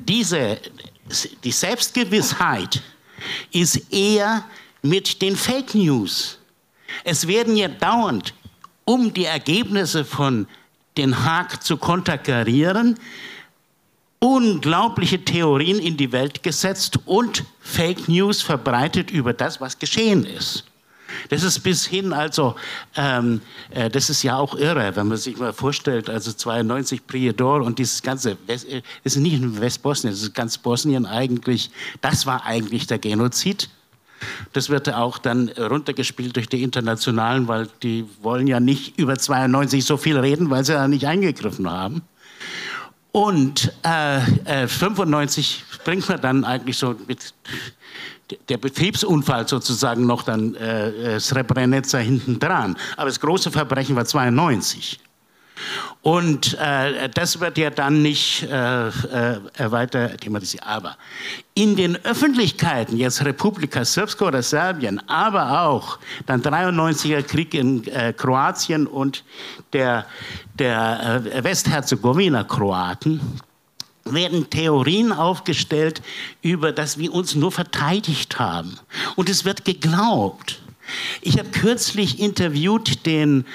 Selbstgewissheit ist eher mit den Fake News. Es werden ja dauernd, um die Ergebnisse von Den Haag zu konterkarieren, unglaubliche Theorien in die Welt gesetzt und Fake News verbreitet über das, was geschehen ist. Das ist bis hin, also, das ist ja auch irre, wenn man sich mal vorstellt, also 92 Prijedor und dieses ganze, das ist nicht nur Westbosnien, das ist ganz Bosnien eigentlich, das war eigentlich der Genozid. Das wird auch dann runtergespielt durch die Internationalen, weil die wollen ja nicht über 92 so viel reden, weil sie da nicht eingegriffen haben. Und 95 bringt man dann eigentlich so mit der Betriebsunfall sozusagen noch dann Srebrenica hinten dran. Aber das große Verbrechen war 92. Und das wird ja dann nicht weiter thematisiert. Aber in den Öffentlichkeiten, jetzt Republika Srpska oder Serbien, aber auch dann 93er Krieg in Kroatien und der Westherzegowina-Kroaten, werden Theorien aufgestellt, über das wir uns nur verteidigt haben. Und es wird geglaubt. Ich habe kürzlich interviewt den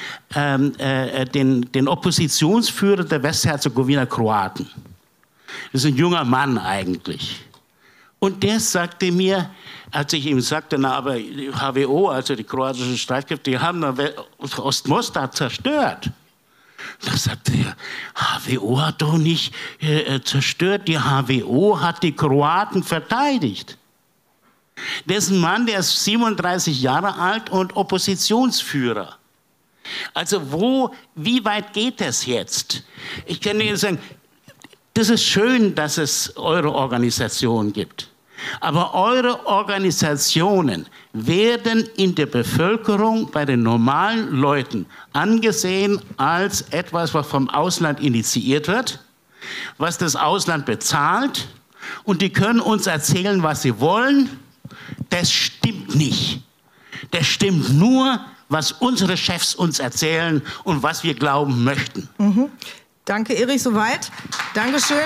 Oppositionsführer der Westherzegowina Kroaten. Das ist ein junger Mann eigentlich. Und der sagte mir, als ich ihm sagte, na, aber HWO, also die kroatischen Streitkräfte, die haben Ostmostar zerstört. Da sagte er, HWO hat doch nicht zerstört, die HWO hat die Kroaten verteidigt. Der ist ein Mann, der ist 37 Jahre alt und Oppositionsführer. Also wie weit geht das jetzt? Ich kann Ihnen sagen, das ist schön, dass es eure Organisation gibt. Aber eure Organisationen werden in der Bevölkerung bei den normalen Leuten angesehen als etwas, was vom Ausland initiiert wird, was das Ausland bezahlt, und die können uns erzählen, was sie wollen. Das stimmt nicht. Das stimmt nur, was unsere Chefs uns erzählen und was wir glauben möchten. Mhm. Danke, Erich, soweit. Dankeschön.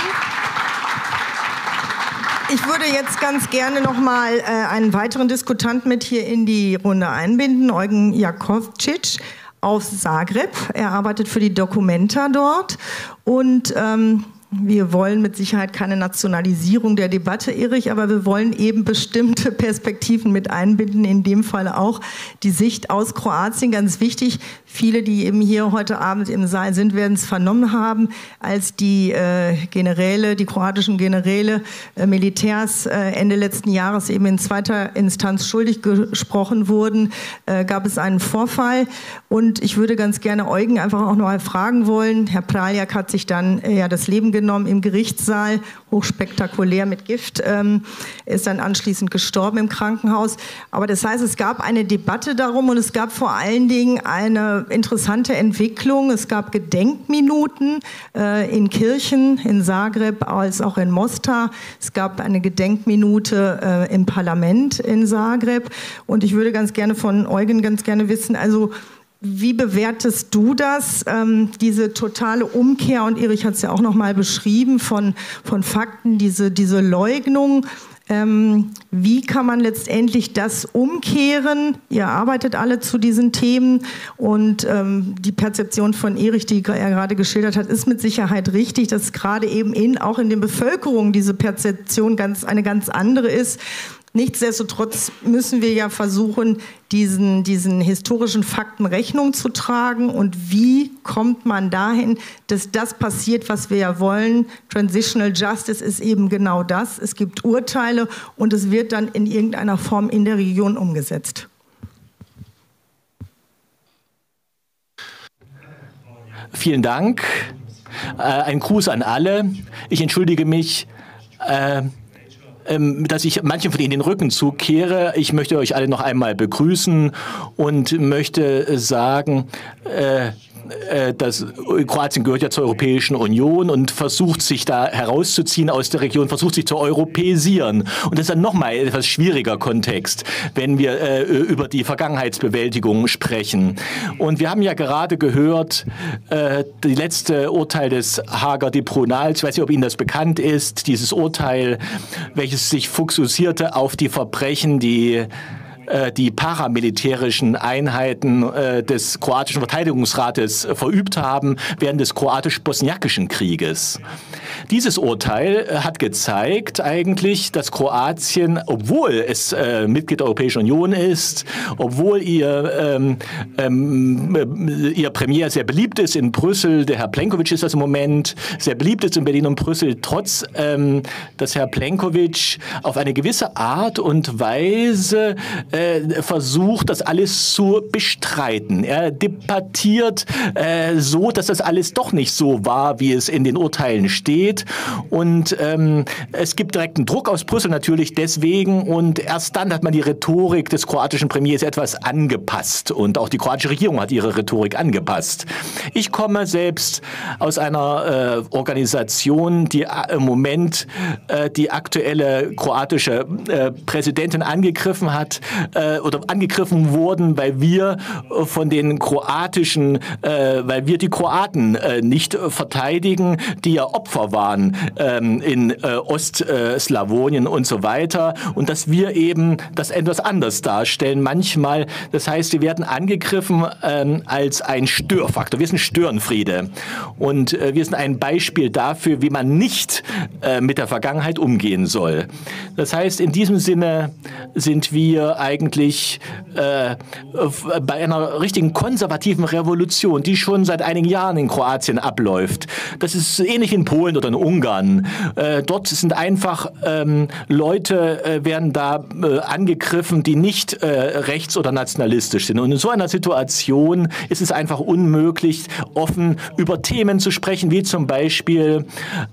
Ich würde jetzt ganz gerne noch mal einen weiteren Diskutanten mit hier in die Runde einbinden, Eugen Jakovčić aus Zagreb. Er arbeitet für die Documenta dort und wir wollen mit Sicherheit keine Nationalisierung der Debatte, Erich, aber wir wollen eben bestimmte Perspektiven mit einbinden, in dem Fall auch die Sicht aus Kroatien. Ganz wichtig, viele, die eben hier heute Abend im Saal sind, werden es vernommen haben, als die Generäle, die kroatischen Generäle, Militärs Ende letzten Jahres eben in zweiter Instanz schuldig gesprochen wurden, gab es einen Vorfall. Und ich würde ganz gerne Eugen einfach auch noch mal fragen wollen. Herr Praljak hat sich dann ja das Leben genommen im Gerichtssaal, hochspektakulär mit Gift, ist dann anschließend gestorben im Krankenhaus. Aber das heißt, es gab eine Debatte darum und es gab vor allen Dingen eine interessante Entwicklung. Es gab Gedenkminuten in Kirchen, in Zagreb als auch in Mostar. Es gab eine Gedenkminute im Parlament in Zagreb. Und ich würde ganz gerne von Eugen ganz gerne wissen, also wie bewertest du das, diese totale Umkehr, und Erich hat es ja auch noch mal beschrieben, von Fakten, diese Leugnung, wie kann man letztendlich das umkehren? Ihr arbeitet alle zu diesen Themen und die Perzeption von Erich, die er gerade geschildert hat, ist mit Sicherheit richtig, dass gerade eben auch in den Bevölkerungen diese Perzeption eine ganz andere ist. Nichtsdestotrotz müssen wir ja versuchen, diesen historischen Fakten Rechnung zu tragen. Und wie kommt man dahin, dass das passiert, was wir ja wollen? Transitional Justice ist eben genau das. Es gibt Urteile und es wird dann in irgendeiner Form in der Region umgesetzt. Vielen Dank. Ein Gruß an alle. Ich entschuldige mich, dass ich manchen von Ihnen den Rücken zukehre. Ich möchte euch alle noch einmal begrüßen und möchte sagen, dass Kroatien gehört ja zur Europäischen Union und versucht sich da herauszuziehen aus der Region, versucht sich zu europäisieren. Und das ist dann nochmal ein etwas schwieriger Kontext, wenn wir über die Vergangenheitsbewältigung sprechen. Und wir haben ja gerade gehört, die letzte Urteil des Haager Tribunals, ich weiß nicht, ob Ihnen das bekannt ist, dieses Urteil, welches sich fokussierte auf die Verbrechen, die paramilitärischen Einheiten des kroatischen Verteidigungsrates verübt haben während des kroatisch-bosniakischen Krieges. Dieses Urteil hat gezeigt eigentlich, dass Kroatien, obwohl es Mitglied der Europäischen Union ist, obwohl ihr Premier sehr beliebt ist in Brüssel, der Herr Plenković ist das im Moment, sehr beliebt ist in Berlin und Brüssel, trotz dass Herr Plenković auf eine gewisse Art und Weise versucht, das alles zu bestreiten. Er debattiert so, dass das alles doch nicht so war, wie es in den Urteilen steht. Und es gibt direkten Druck aus Brüssel natürlich deswegen. Und erst dann hat man die Rhetorik des kroatischen Premiers etwas angepasst. Und auch die kroatische Regierung hat ihre Rhetorik angepasst. Ich komme selbst aus einer Organisation, die im Moment die aktuelle kroatische Präsidentin angegriffen hat, oder angegriffen wurden, weil wir von den kroatischen, weil wir die Kroaten nicht verteidigen, die ja Opfer waren in Ostslawonien und so weiter, und dass wir eben das etwas anders darstellen manchmal. Das heißt, wir werden angegriffen als ein Störfaktor. Wir sind Störenfriede und wir sind ein Beispiel dafür, wie man nicht mit der Vergangenheit umgehen soll. Das heißt, in diesem Sinne sind wir eigentlich bei einer richtigen konservativen Revolution, die schon seit einigen Jahren in Kroatien abläuft. Das ist ähnlich in Polen oder in Ungarn. Dort sind einfach Leute, werden da angegriffen, die nicht rechts- oder nationalistisch sind. Und in so einer Situation ist es einfach unmöglich, offen über Themen zu sprechen, wie zum Beispiel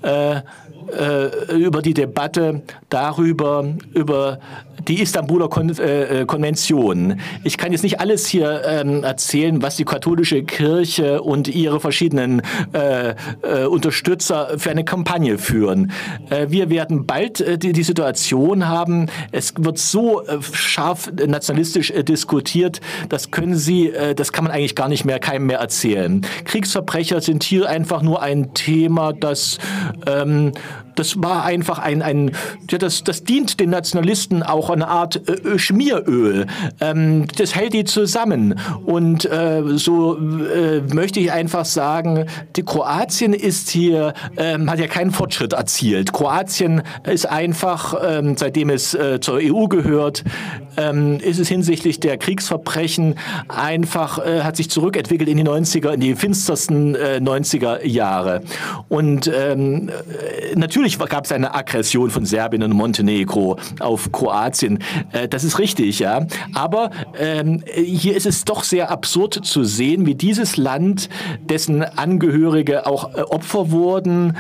über die Debatte über die Istanbuler Konvention. Ich kann jetzt nicht alles hier erzählen, was die katholische Kirche und ihre verschiedenen Unterstützer für eine Kampagne führen. Wir werden bald die Situation haben, es wird so scharf nationalistisch diskutiert, das kann man eigentlich gar nicht mehr keinem mehr erzählen. Kriegsverbrecher sind hier einfach nur ein Thema, das war einfach das dient den Nationalisten auch eine Art Schmieröl. Das hält die zusammen. Und so möchte ich einfach sagen, die Kroatien ist hier, hat ja keinen Fortschritt erzielt. Kroatien ist einfach, seitdem es zur EU gehört, ist es hinsichtlich der Kriegsverbrechen einfach, hat sich zurückentwickelt in die 90er, in die finstersten 90er Jahre. Und natürlich gab es eine Aggression von Serbien und Montenegro auf Kroatien. Das ist richtig, ja. Aber hier ist es doch sehr absurd zu sehen, wie dieses Land, dessen Angehörige auch Opfer wurden,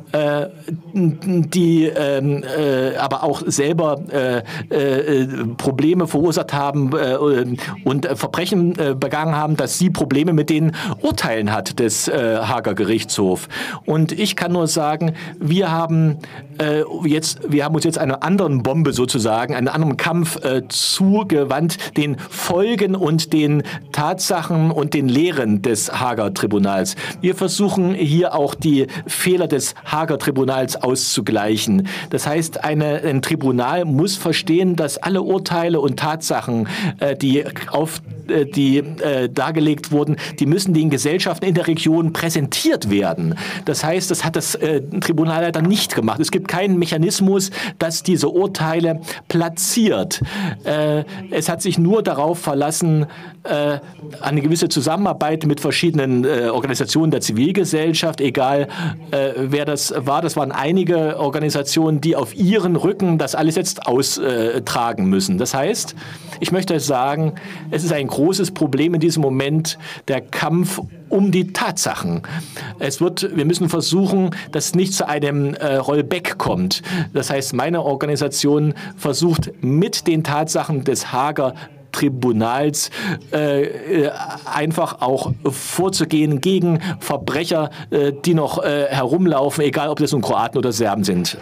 die aber auch selber Probleme verursacht haben und Verbrechen begangen haben, dass sie Probleme mit den Urteilen hat des Haager Gerichtshofs. Und ich kann nur sagen, wir haben uns jetzt einer anderen Bombe sozusagen, einem anderen Kampf zugewandt, den Folgen und den Tatsachen und den Lehren des Haager Tribunals. Wir versuchen hier auch die Fehler des Haager Tribunals auszugleichen. Das heißt, ein Tribunal muss verstehen, dass alle Urteile und Tatsachen, die dargelegt wurden, die müssen den Gesellschaften in der Region präsentiert werden. Das heißt, das hat das Tribunal leider nicht gemacht. Es gibt keinen Mechanismus, das diese Urteile platziert. Es hat sich nur darauf verlassen, eine gewisse Zusammenarbeit mit verschiedenen Organisationen der Zivilgesellschaft, egal wer das war. Das waren einige Organisationen, die auf ihren Rücken das alles jetzt austragen müssen. Das heißt, ich möchte sagen, es ist ein großes Problem in diesem Moment, der Kampf um die Tatsachen. Wir müssen versuchen, dass es nicht zu einem Rollback kommt. Das heißt, meine Organisation versucht mit den Tatsachen des Haager Tribunals einfach auch vorzugehen gegen Verbrecher, die noch herumlaufen, egal ob das nun Kroaten oder Serben sind.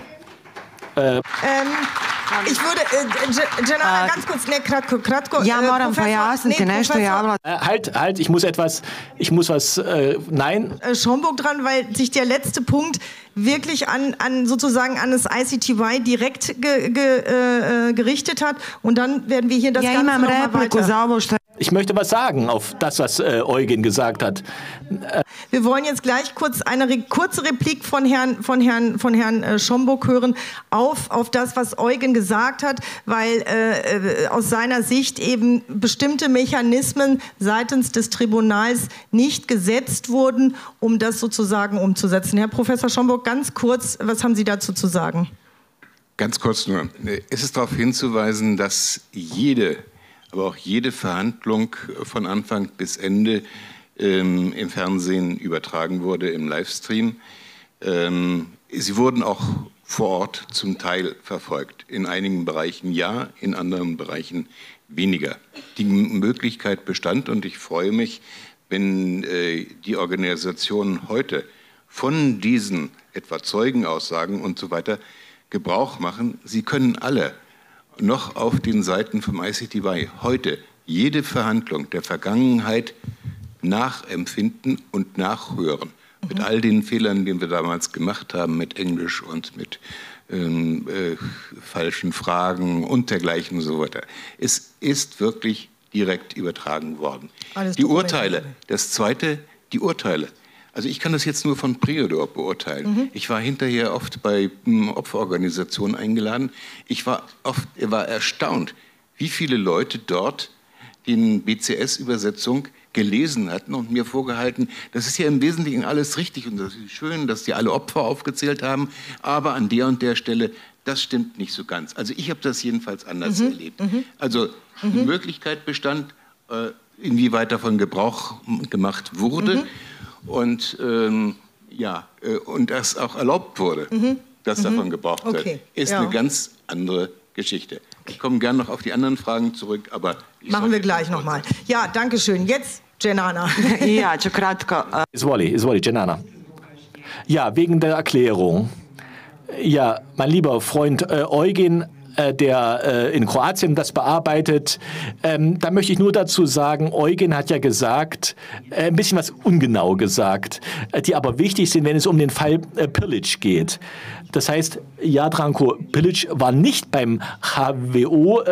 Ich würde, General, ganz kurz, kratko. Ja, moram pojasniti nešto javila. Halt, ich muss was, nein. Schomburg dran, weil sich der letzte Punkt wirklich sozusagen an das ICTY direkt gerichtet hat, und dann werden wir hier das Ganze nochmal weiter. Ich möchte was sagen auf das, was Eugen gesagt hat. Wir wollen jetzt gleich kurz eine kurze Replik von Herrn Schomburg hören auf das, was Eugen gesagt hat, weil aus seiner Sicht eben bestimmte Mechanismen seitens des Tribunals nicht gesetzt wurden, um das sozusagen umzusetzen. Herr Professor Schomburg, ganz kurz, was haben Sie dazu zu sagen? Ganz kurz nur. Es ist darauf hinzuweisen, dass aber auch jede Verhandlung von Anfang bis Ende im Fernsehen übertragen wurde, im Livestream. Sie wurden auch vor Ort zum Teil verfolgt. In einigen Bereichen ja, in anderen Bereichen weniger. Die Möglichkeit bestand, und ich freue mich, wenn die Organisationen heute von diesen etwa Zeugenaussagen und so weiter Gebrauch machen. Sie können alle noch auf den Seiten vom ICTY heute jede Verhandlung der Vergangenheit nachempfinden und nachhören. Mit all den Fehlern, die wir damals gemacht haben, mit Englisch und mit falschen Fragen und dergleichen und so weiter. Es ist wirklich direkt übertragen worden. Die Urteile, das Zweite, die Urteile. Also ich kann das jetzt nur von Prior beurteilen. Ich war hinterher oft bei Opferorganisationen eingeladen. Ich war erstaunt, wie viele Leute dort die BCS-Übersetzung gelesen hatten und mir vorgehalten, das ist ja im Wesentlichen alles richtig und das ist schön, dass die alle Opfer aufgezählt haben, aber an der und der Stelle, das stimmt nicht so ganz. Also ich habe das jedenfalls anders erlebt. Also die Möglichkeit bestand, inwieweit davon Gebrauch gemacht wurde und das auch erlaubt wurde, dass davon gebraucht wird, ist eine ganz andere Geschichte. Ich komme gerne noch auf die anderen Fragen zurück, aber... Machen wir gleich nochmal. Ja, danke schön. Jetzt Dženana. Ja, kratko. Izvoli, Dženana. Ja, wegen der Erklärung. Ja, mein lieber Freund Eugen, der in Kroatien das bearbeitet, da möchte ich nur dazu sagen, Eugen hat ja gesagt, ein bisschen was ungenau gesagt, die aber wichtig sind, wenn es um den Fall Prlić geht. Das heißt, Jadranko Prlić war nicht beim HVO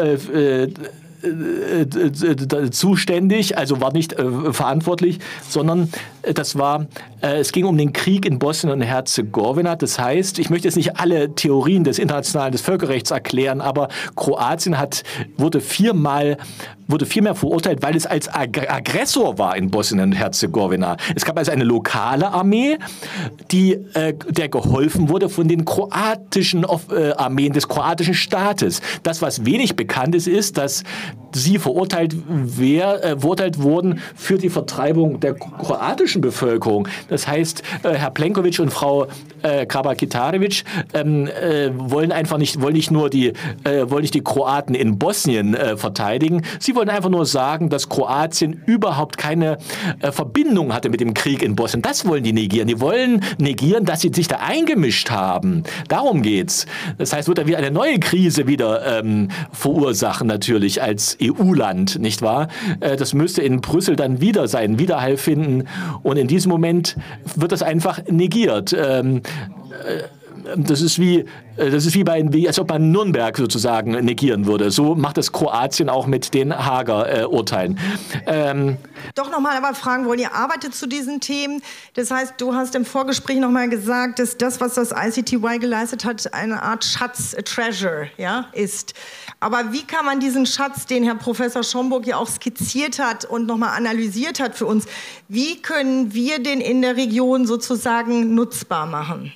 zuständig, also war nicht verantwortlich, sondern es ging um den Krieg in Bosnien und Herzegowina. Das heißt, ich möchte jetzt nicht alle Theorien des internationalen des Völkerrechts erklären, aber Kroatien wurde viermal verurteilt, weil es als Aggressor war in Bosnien und Herzegowina. Es gab also eine lokale Armee, der geholfen wurde von den kroatischen Armeen des kroatischen Staates. Das, was wenig bekannt ist, dass sie verurteilt wurden für die Vertreibung der kroatischen Bevölkerung. Das heißt, Herr Plenković und Frau Grabar-Kitarović wollen nicht die Kroaten in Bosnien verteidigen. Sie wollen einfach nur sagen, dass Kroatien überhaupt keine Verbindung hatte mit dem Krieg in Bosnien. Das wollen die negieren. Die wollen negieren, dass sie sich da eingemischt haben. Darum geht's. Das heißt, wird da wieder eine neue Krise verursachen natürlich als EU-Land, nicht wahr? Das müsste in Brüssel dann wieder seinen Widerhall finden und in diesem Moment wird das einfach negiert. Das ist wie als ob man Nürnberg sozusagen negieren würde. So macht es Kroatien auch mit den Haager Urteilen. Doch nochmal aber fragen wollen, ihr arbeitet zu diesen Themen. Das heißt, du hast im Vorgespräch nochmal gesagt, dass das, was das ICTY geleistet hat, eine Art Schatz, a treasure, ja, ist. Aber wie kann man diesen Schatz, den Herr Professor Schomburg ja auch skizziert hat und nochmal analysiert hat für uns, wie können wir den in der Region sozusagen nutzbar machen?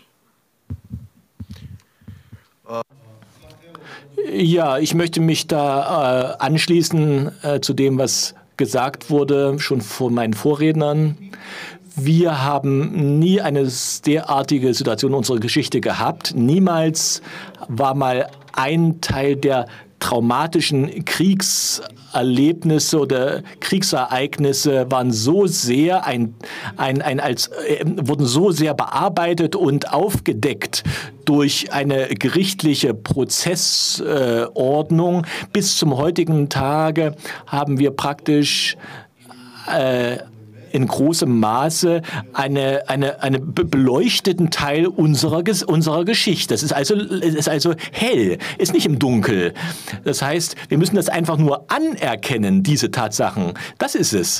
Ja, ich möchte mich da anschließen zu dem, was gesagt wurde, schon von meinen Vorrednern. Wir haben nie eine derartige Situation in unserer Geschichte gehabt. Niemals war mal ein Teil der traumatischen Kriegserlebnisse oder Kriegsereignisse waren so sehr wurden so sehr bearbeitet und aufgedeckt durch eine gerichtliche Prozessordnung. Bis zum heutigen Tage haben wir praktisch in großem Maße einen beleuchteten Teil unserer Geschichte. Das ist also hell, ist nicht im Dunkel. Das heißt, wir müssen das einfach nur anerkennen, diese Tatsachen. Das ist es.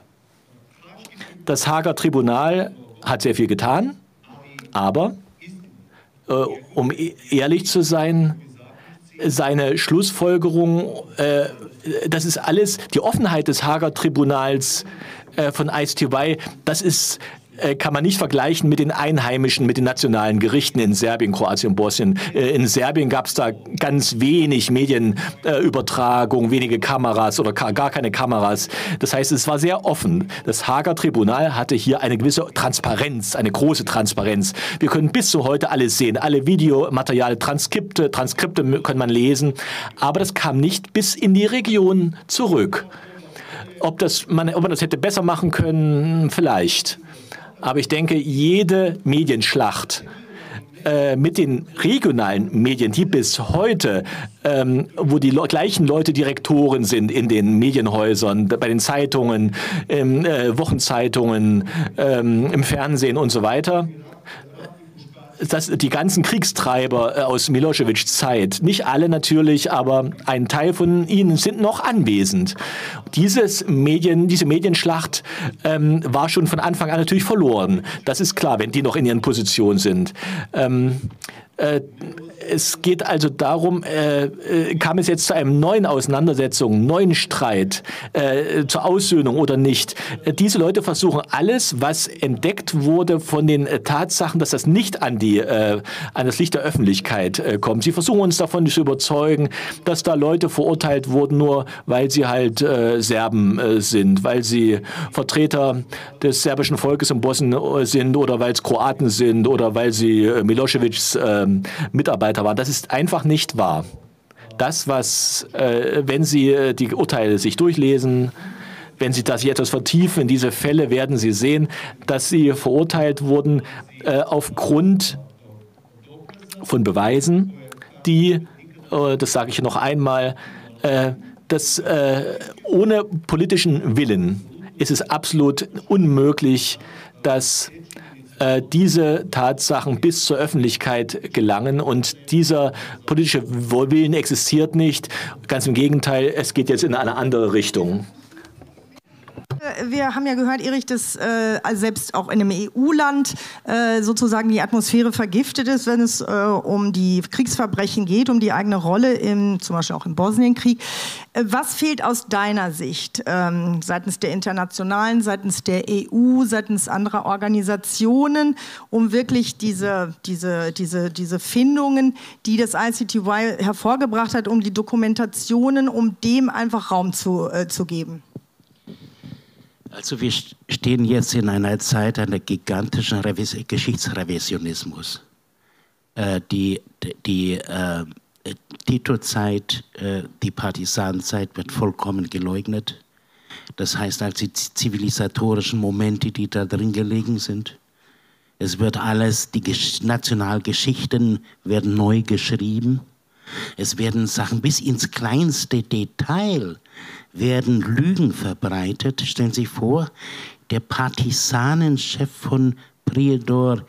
Das Haager Tribunal hat sehr viel getan, aber um ehrlich zu sein, seine Schlussfolgerung, das ist alles, die Offenheit des Haager Tribunals von ICTY, das ist, kann man nicht vergleichen mit den einheimischen, mit den nationalen Gerichten in Serbien, Kroatien und Bosnien. In Serbien gab es da ganz wenig Medienübertragung, wenige Kameras oder gar keine Kameras. Das heißt, es war sehr offen. Das Haager Tribunal hatte hier eine gewisse Transparenz, eine große Transparenz. Wir können bis zu heute alles sehen, alle Videomaterial, Transkripte kann man lesen, aber das kam nicht bis in die Region zurück. Ob man das hätte besser machen können, vielleicht. Aber ich denke, jede Medienschlacht mit den regionalen Medien, die bis heute, wo die gleichen Leute Direktoren sind in den Medienhäusern, bei den Zeitungen, Wochenzeitungen, im Fernsehen und so weiter, die ganzen Kriegstreiber aus Miloševićs Zeit, nicht alle natürlich, aber ein Teil von ihnen sind noch anwesend. Diese Medienschlacht war schon von Anfang an natürlich verloren. Das ist klar, wenn die noch in ihren Positionen sind. Es geht also darum, kam es jetzt zu einer neuen Auseinandersetzung, neuen Streit, zur Aussöhnung oder nicht. Diese Leute versuchen alles, was entdeckt wurde von den Tatsachen, dass das nicht an das Licht der Öffentlichkeit kommt. Sie versuchen uns davon zu überzeugen, dass da Leute verurteilt wurden, nur weil sie halt Serben sind, weil sie Vertreter des serbischen Volkes in Bosnien sind oder weil es Kroaten sind oder weil sie Miloševićs Mitarbeiter waren. Das ist einfach nicht wahr. Das, was, wenn Sie die Urteile sich durchlesen, wenn Sie das etwas vertiefen in diese Fälle, werden Sie sehen, dass sie verurteilt wurden aufgrund von Beweisen, die, das sage ich noch einmal, ohne politischen Willen ist es absolut unmöglich, dass diese Tatsachen bis zur Öffentlichkeit gelangen und dieser politische Willen existiert nicht. Ganz im Gegenteil, es geht jetzt in eine andere Richtung. Wir haben ja gehört, Erich, dass also selbst auch in einem EU-Land sozusagen die Atmosphäre vergiftet ist, wenn es um die Kriegsverbrechen geht, um die eigene Rolle, zum Beispiel auch im Bosnienkrieg. Was fehlt aus deiner Sicht seitens der Internationalen, seitens der EU, seitens anderer Organisationen, um wirklich diese Findungen, die das ICTY hervorgebracht hat, um die Dokumentationen, um dem einfach Raum zu geben? Also wir stehen jetzt in einer Zeit einer gigantischen Geschichtsrevisionismus. Die Tito-Zeit, die Partisanenzeit wird vollkommen geleugnet. Das heißt, also die zivilisatorischen Momente, die da drin gelegen sind. Es wird alles, die Nationalgeschichten werden neu geschrieben. Es werden Sachen bis ins kleinste Detail werden Lügen verbreitet. Stellen Sie sich vor, der Partisanenchef von Prijedor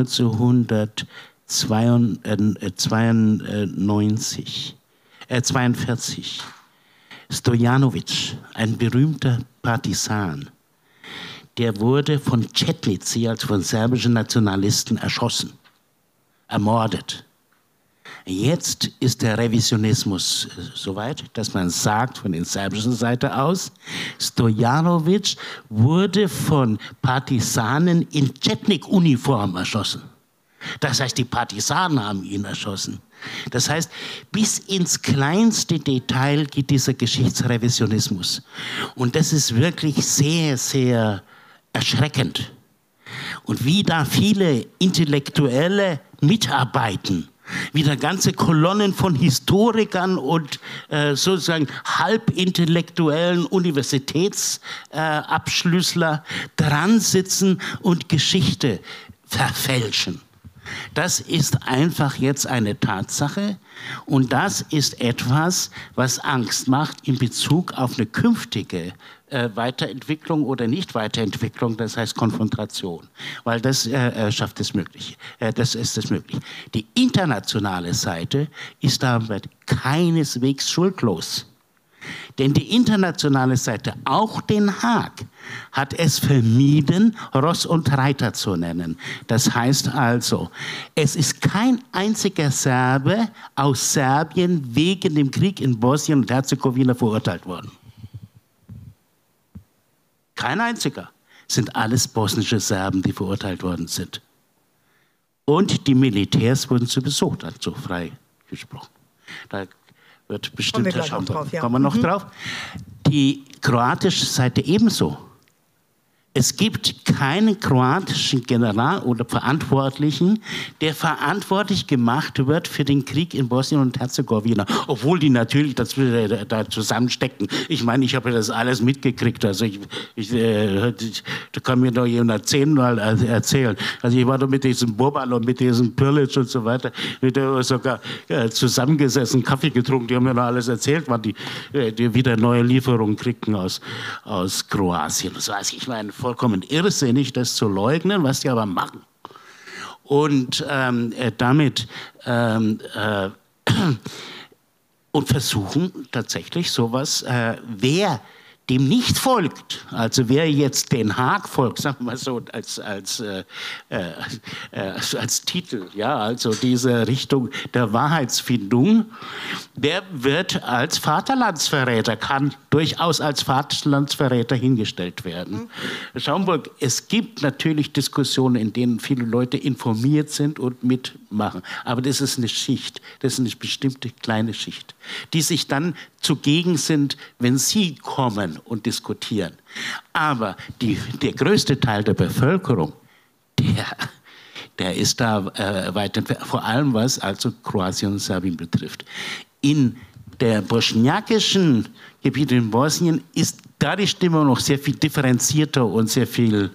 1942, Stojanović, ein berühmter Partisan, der wurde von Četnici, also von serbischen Nationalisten, erschossen, ermordet. Jetzt ist der Revisionismus soweit, dass man sagt, von der serbischen Seite aus, Stojanović wurde von Partisanen in Četnik-Uniform erschossen. Das heißt, die Partisanen haben ihn erschossen. Das heißt, bis ins kleinste Detail geht dieser Geschichtsrevisionismus. Und das ist wirklich sehr, sehr erschreckend. Und wie da viele Intellektuelle mitarbeiten, wieder ganze Kolonnen von Historikern und sozusagen halbintellektuellen Universitätsabschlüssler dran sitzen und Geschichte verfälschen. Das ist einfach jetzt eine Tatsache und das ist etwas, was Angst macht in Bezug auf eine künftige Weiterentwicklung oder Nicht-Weiterentwicklung, das heißt Konfrontation, weil das schafft es möglich. Das ist es möglich. Die internationale Seite ist damit keineswegs schuldlos. Denn die internationale Seite, auch Den Haag, hat es vermieden, Ross und Reiter zu nennen. Das heißt also, es ist kein einziger Serbe aus Serbien wegen dem Krieg in Bosnien und Herzegowina verurteilt worden. Kein einziger. Es sind alles bosnische Serben, die verurteilt worden sind. Und die Militärs wurden sowieso dazu freigesprochen. Da wird bestimmt kommen wir noch drauf. Die kroatische Seite ebenso. Es gibt keinen kroatischen General oder Verantwortlichen, der verantwortlich gemacht wird für den Krieg in Bosnien und Herzegowina. Obwohl die natürlich da zusammenstecken. Ich meine, ich habe das alles mitgekriegt. Also da kann mir doch jemand 10-mal erzählen. Also ich war da mit diesem Boban und mit diesem Pirlic und so weiter, mit der sogar zusammengesessen, Kaffee getrunken. Die haben mir noch alles erzählt, wann die wieder neue Lieferungen kriegten aus Kroatien. Das weiß ich meine. Vollkommen irrsinnig, das zu leugnen, was die aber machen. Und damit und versuchen tatsächlich sowas, wer dem nicht folgt, also wer jetzt Den Haag folgt, sagen wir mal so als Titel, ja, also diese Richtung der Wahrheitsfindung, der wird als Vaterlandsverräter, kann durchaus als Vaterlandsverräter hingestellt werden. Schaumburg, es gibt natürlich Diskussionen, in denen viele Leute informiert sind und mitmachen, aber das ist eine Schicht, das ist eine bestimmte kleine Schicht, die sich dann zugegen sind, wenn sie kommen und diskutieren. Aber der größte Teil der Bevölkerung, der ist da weit entfernt, vor allem was also Kroatien und Serbien betrifft. In der bosniakischen Gebiet in Bosnien ist da die Stimmung noch sehr viel differenzierter und sehr viel,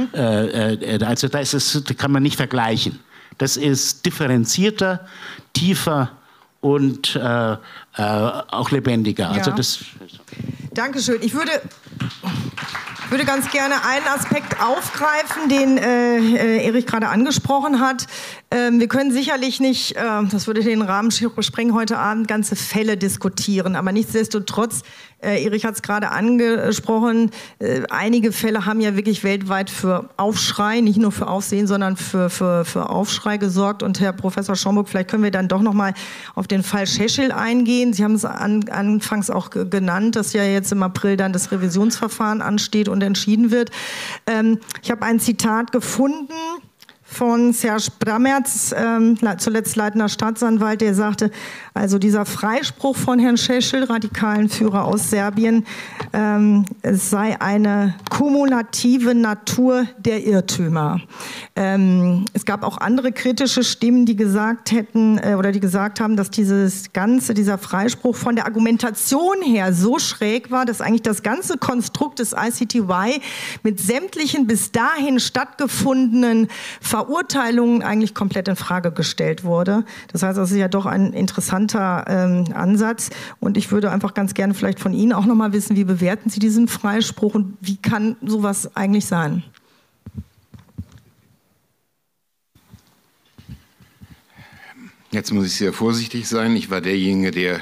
also da kann man nicht vergleichen. Das ist differenzierter, tiefer und auch lebendiger. Ja. Also das Dankeschön. Ich würde ganz gerne einen Aspekt aufgreifen, den Erich gerade angesprochen hat. Wir können sicherlich nicht, das würde den Rahmen sprengen, heute Abend ganze Fälle diskutieren. Aber nichtsdestotrotz, Erich hat es gerade angesprochen, einige Fälle haben ja wirklich weltweit für Aufschrei, nicht nur für Aufsehen, sondern für Aufschrei gesorgt. Und Herr Professor Schaumburg, vielleicht können wir dann doch noch mal auf den Fall Šešelj eingehen. Sie haben es anfangs auch genannt, dass ja jetzt im April dann das Revisionsverfahren ansteht und entschieden wird. Ich habe ein Zitat gefunden von Serge Brammertz, zuletzt leitender Staatsanwalt, der sagte, also dieser Freispruch von Herrn Šešelj, radikalen Führer aus Serbien, es sei eine kumulative Natur der Irrtümer. Es gab auch andere kritische Stimmen, die gesagt hätten oder die gesagt haben, dass dieser Freispruch von der Argumentation her so schräg war, dass eigentlich das ganze Konstrukt des ICTY mit sämtlichen bis dahin stattgefundenen Verurteilungen eigentlich komplett in Frage gestellt wurde. Das heißt, das ist ja doch ein interessanter Ansatz. Und ich würde einfach ganz gerne vielleicht von Ihnen auch noch mal wissen, wie bewerten Sie diesen Freispruch und wie kann sowas eigentlich sein? Jetzt muss ich sehr vorsichtig sein. Ich war derjenige, der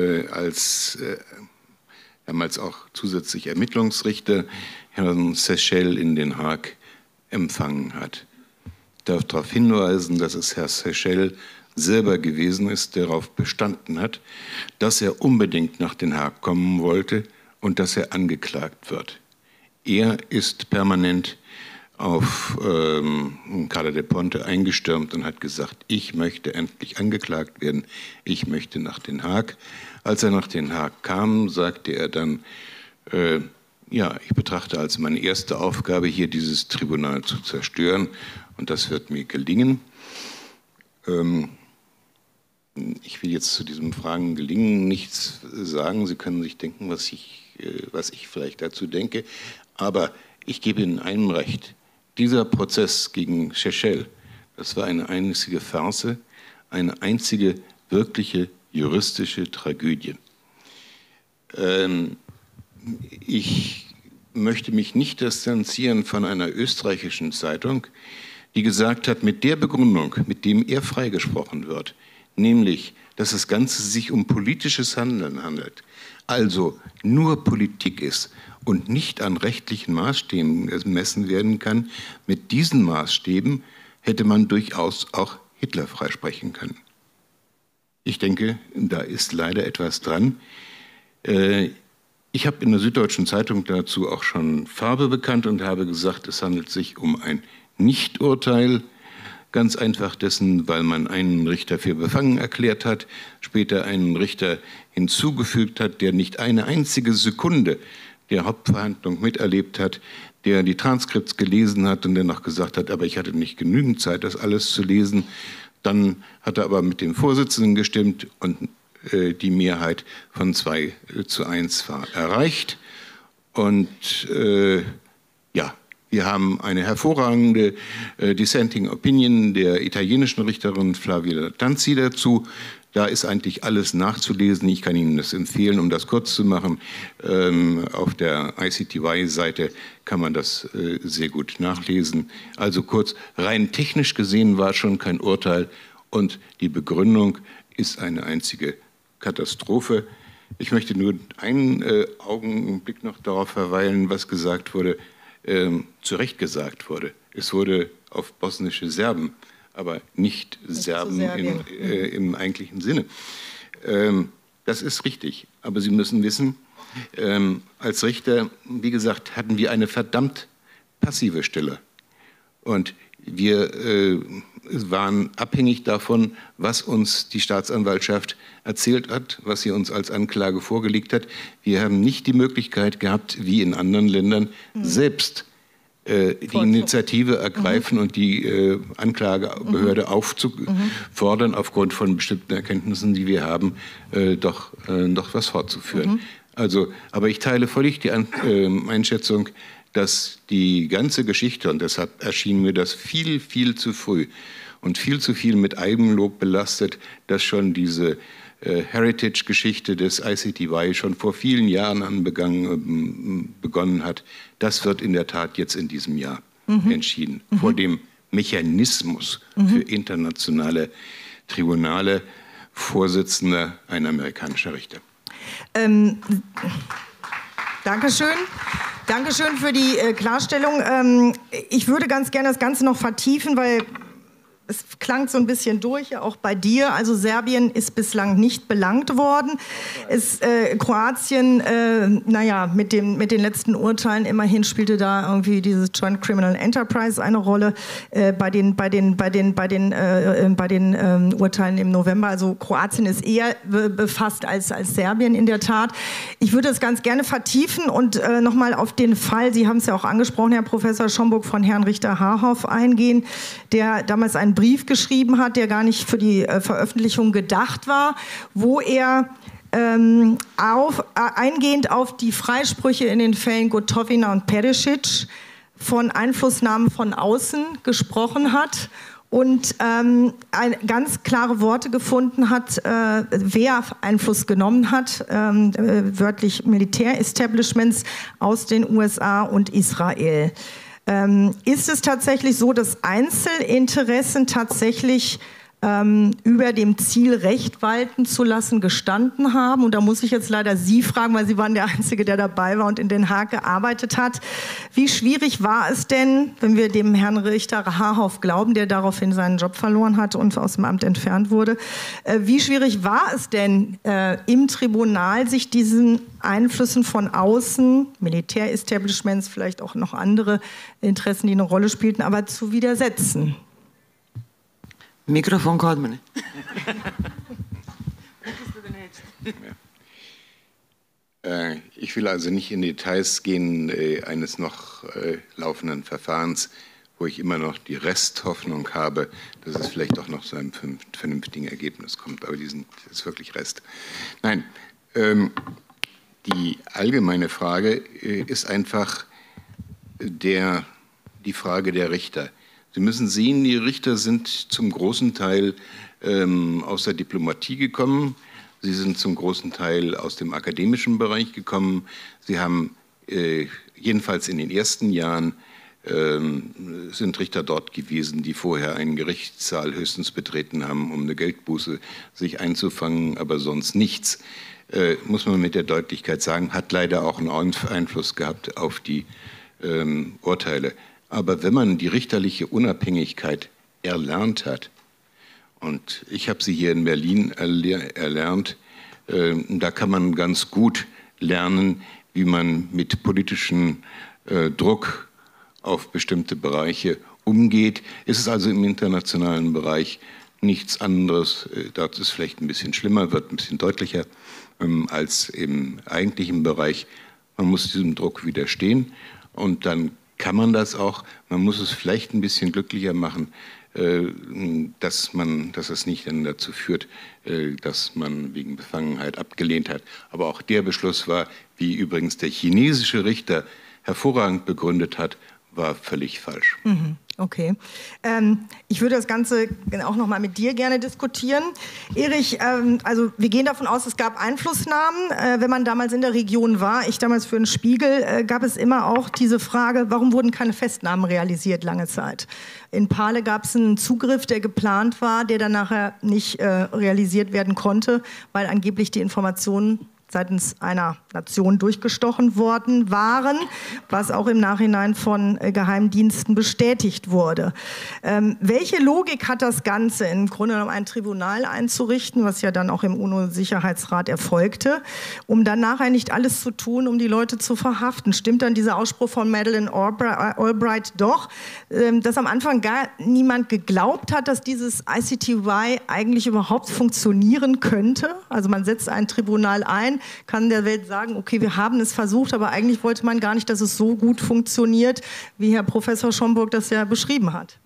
damals auch zusätzlich Ermittlungsrichter Herrn Šešelj in Den Haag empfangen hat. Ich darf darauf hinweisen, dass es Herr Šešelj selber gewesen ist, der darauf bestanden hat, dass er unbedingt nach Den Haag kommen wollte und dass er angeklagt wird. Er ist permanent auf Carla Del Ponte eingestürmt und hat gesagt, ich möchte endlich angeklagt werden, ich möchte nach Den Haag. Als er nach Den Haag kam, sagte er dann, ja, ich betrachte als meine erste Aufgabe, hier dieses Tribunal zu zerstören und das wird mir gelingen. Ich will jetzt zu diesen Fragen gelingen nichts sagen. Sie können sich denken, was ich vielleicht dazu denke. Aber ich gebe Ihnen einem recht. Dieser Prozess gegen Šešelj, das war eine einzige Farce, eine einzige wirkliche juristische Tragödie. Ich möchte mich nicht distanzieren von einer österreichischen Zeitung, die gesagt hat, mit der Begründung, mit dem er freigesprochen wird, nämlich, dass das Ganze sich um politisches Handeln handelt, also nur Politik ist und nicht an rechtlichen Maßstäben gemessen werden kann, mit diesen Maßstäben hätte man durchaus auch Hitler freisprechen können. Ich denke, da ist leider etwas dran. Ich habe in der Süddeutschen Zeitung dazu auch schon Farbe bekannt und habe gesagt, es handelt sich um ein Nichturteil, ganz einfach dessen, weil man einen Richter für befangen erklärt hat, später einen Richter hinzugefügt hat, der nicht eine einzige Sekunde der Hauptverhandlung miterlebt hat, der die Transkripts gelesen hat und der noch gesagt hat, aber ich hatte nicht genügend Zeit, das alles zu lesen. Dann hat er aber mit dem Vorsitzenden gestimmt und die Mehrheit von 2:1 war erreicht. Und ja, wir haben eine hervorragende Dissenting Opinion der italienischen Richterin Flavia Tanzi dazu. Da ist eigentlich alles nachzulesen. Ich kann Ihnen das empfehlen, um das kurz zu machen. Auf der ICTY-Seite kann man das sehr gut nachlesen. Also kurz, rein technisch gesehen war schon kein Urteil und die Begründung ist eine einzige Katastrophe. Ich möchte nur einen Augenblick noch darauf verweilen, was gesagt wurde, zu Recht gesagt wurde. Es wurde auf bosnische Serben, aber nicht Serben im eigentlichen Sinne. Das ist richtig, aber Sie müssen wissen, als Richter, wie gesagt, hatten wir eine verdammt passive Stelle. Und wir waren abhängig davon, was uns die Staatsanwaltschaft erzählt hat, was sie uns als Anklage vorgelegt hat. Wir haben nicht die Möglichkeit gehabt, wie in anderen Ländern, selbst die Initiative ergreifen und die Anklagebehörde aufzufordern, aufgrund von bestimmten Erkenntnissen, die wir haben, doch was fortzuführen. Also, aber ich teile völlig die Einschätzung, dass die ganze Geschichte, und deshalb erschien mir das viel, viel zu früh und viel zu viel mit Eigenlob belastet, dass schon diese Heritage-Geschichte des ICTY schon vor vielen Jahren begonnen hat. Das wird in der Tat jetzt in diesem Jahr entschieden. Vor dem Mechanismus für internationale Tribunale, Vorsitzender ein amerikanischer Richter. Dankeschön. Dankeschön für die Klarstellung. Ich würde ganz gerne das Ganze noch vertiefen, weil es klang so ein bisschen durch, auch bei dir. Also Serbien ist bislang nicht belangt worden. Kroatien, naja, mit den letzten Urteilen immerhin spielte da irgendwie dieses Joint Criminal Enterprise eine Rolle bei den Urteilen im November. Also Kroatien ist eher befasst als Serbien in der Tat. Ich würde das ganz gerne vertiefen und nochmal auf den Fall, Sie haben es ja auch angesprochen, Herr Professor Schomburg, von Herrn Richter Harhoff eingehen, der damals einen Brief geschrieben hat, der gar nicht für die Veröffentlichung gedacht war, wo er eingehend auf die Freisprüche in den Fällen Gotovina und Perisic von Einflussnahmen von außen gesprochen hat und ganz klare Worte gefunden hat, wer Einfluss genommen hat, wörtlich Militärestablishments aus den USA und Israel. Ist es tatsächlich so, dass Einzelinteressen tatsächlich über dem Ziel, Recht walten zu lassen, gestanden haben? Und da muss ich jetzt leider Sie fragen, weil Sie waren der Einzige, der dabei war und in Den Haag gearbeitet hat. Wie schwierig war es denn, wenn wir dem Herrn Richter Harhoff glauben, der daraufhin seinen Job verloren hat und aus dem Amt entfernt wurde, wie schwierig war es denn im Tribunal, sich diesen Einflüssen von außen, Militärestablishments, vielleicht auch noch andere Interessen, die eine Rolle spielten, aber zu widersetzen? Mikrofon gaat me niet. Ich will also nicht in Details gehen eines noch laufenden Verfahrens, wo ich immer noch die Resthoffnung habe, dass es vielleicht doch noch zu einem vernünftigen Ergebnis kommt. Aber das ist wirklich Rest. Nein, die allgemeine Frage ist einfach die Frage der Richter. Sie müssen sehen, die Richter sind zum großen Teil aus der Diplomatie gekommen. Sie sind zum großen Teil aus dem akademischen Bereich gekommen. Sie haben jedenfalls in den ersten Jahren sind Richter dort gewesen, die vorher einen Gerichtssaal höchstens betreten haben, um eine Geldbuße sich einzufangen, aber sonst nichts. Muss man mit der Deutlichkeit sagen, hat leider auch einen Einfluss gehabt auf die Urteile. Aber wenn man die richterliche Unabhängigkeit erlernt hat, und ich habe sie hier in Berlin erlernt, da kann man ganz gut lernen, wie man mit politischem Druck auf bestimmte Bereiche umgeht. Es ist also im internationalen Bereich nichts anderes, dort ist es vielleicht ein bisschen schlimmer, wird ein bisschen deutlicher als im eigentlichen Bereich. Man muss diesem Druck widerstehen und dann kann man das auch. Man muss es vielleicht ein bisschen glücklicher machen, dass es nicht dann dazu führt, dass man wegen Befangenheit abgelehnt hat. Aber auch der Beschluss war, wie übrigens der chinesische Richter hervorragend begründet hat, war völlig falsch. Okay. Ich würde das Ganze auch noch mal mit dir gerne diskutieren. Erich, also wir gehen davon aus, es gab Einflussnahmen. Wenn man damals in der Region war, ich damals für den Spiegel, gab es immer auch diese Frage, warum wurden keine Festnahmen realisiert lange Zeit? In Pale gab es einen Zugriff, der geplant war, der dann nachher nicht realisiert werden konnte, weil angeblich die Informationen seitens einer Nation durchgestochen worden waren, was auch im Nachhinein von Geheimdiensten bestätigt wurde. Welche Logik hat das Ganze, im Grunde genommen ein Tribunal einzurichten, was ja dann auch im UNO-Sicherheitsrat erfolgte, um dann nachher nicht alles zu tun, um die Leute zu verhaften? Stimmt dann dieser Ausspruch von Madeleine Albright doch, dass am Anfang gar niemand geglaubt hat, dass dieses ICTY eigentlich überhaupt funktionieren könnte? Also man setzt ein Tribunal ein, kann der Welt sagen, okay, wir haben es versucht, aber eigentlich wollte man gar nicht, dass es so gut funktioniert, wie Herr Professor Schomburg das ja beschrieben hat.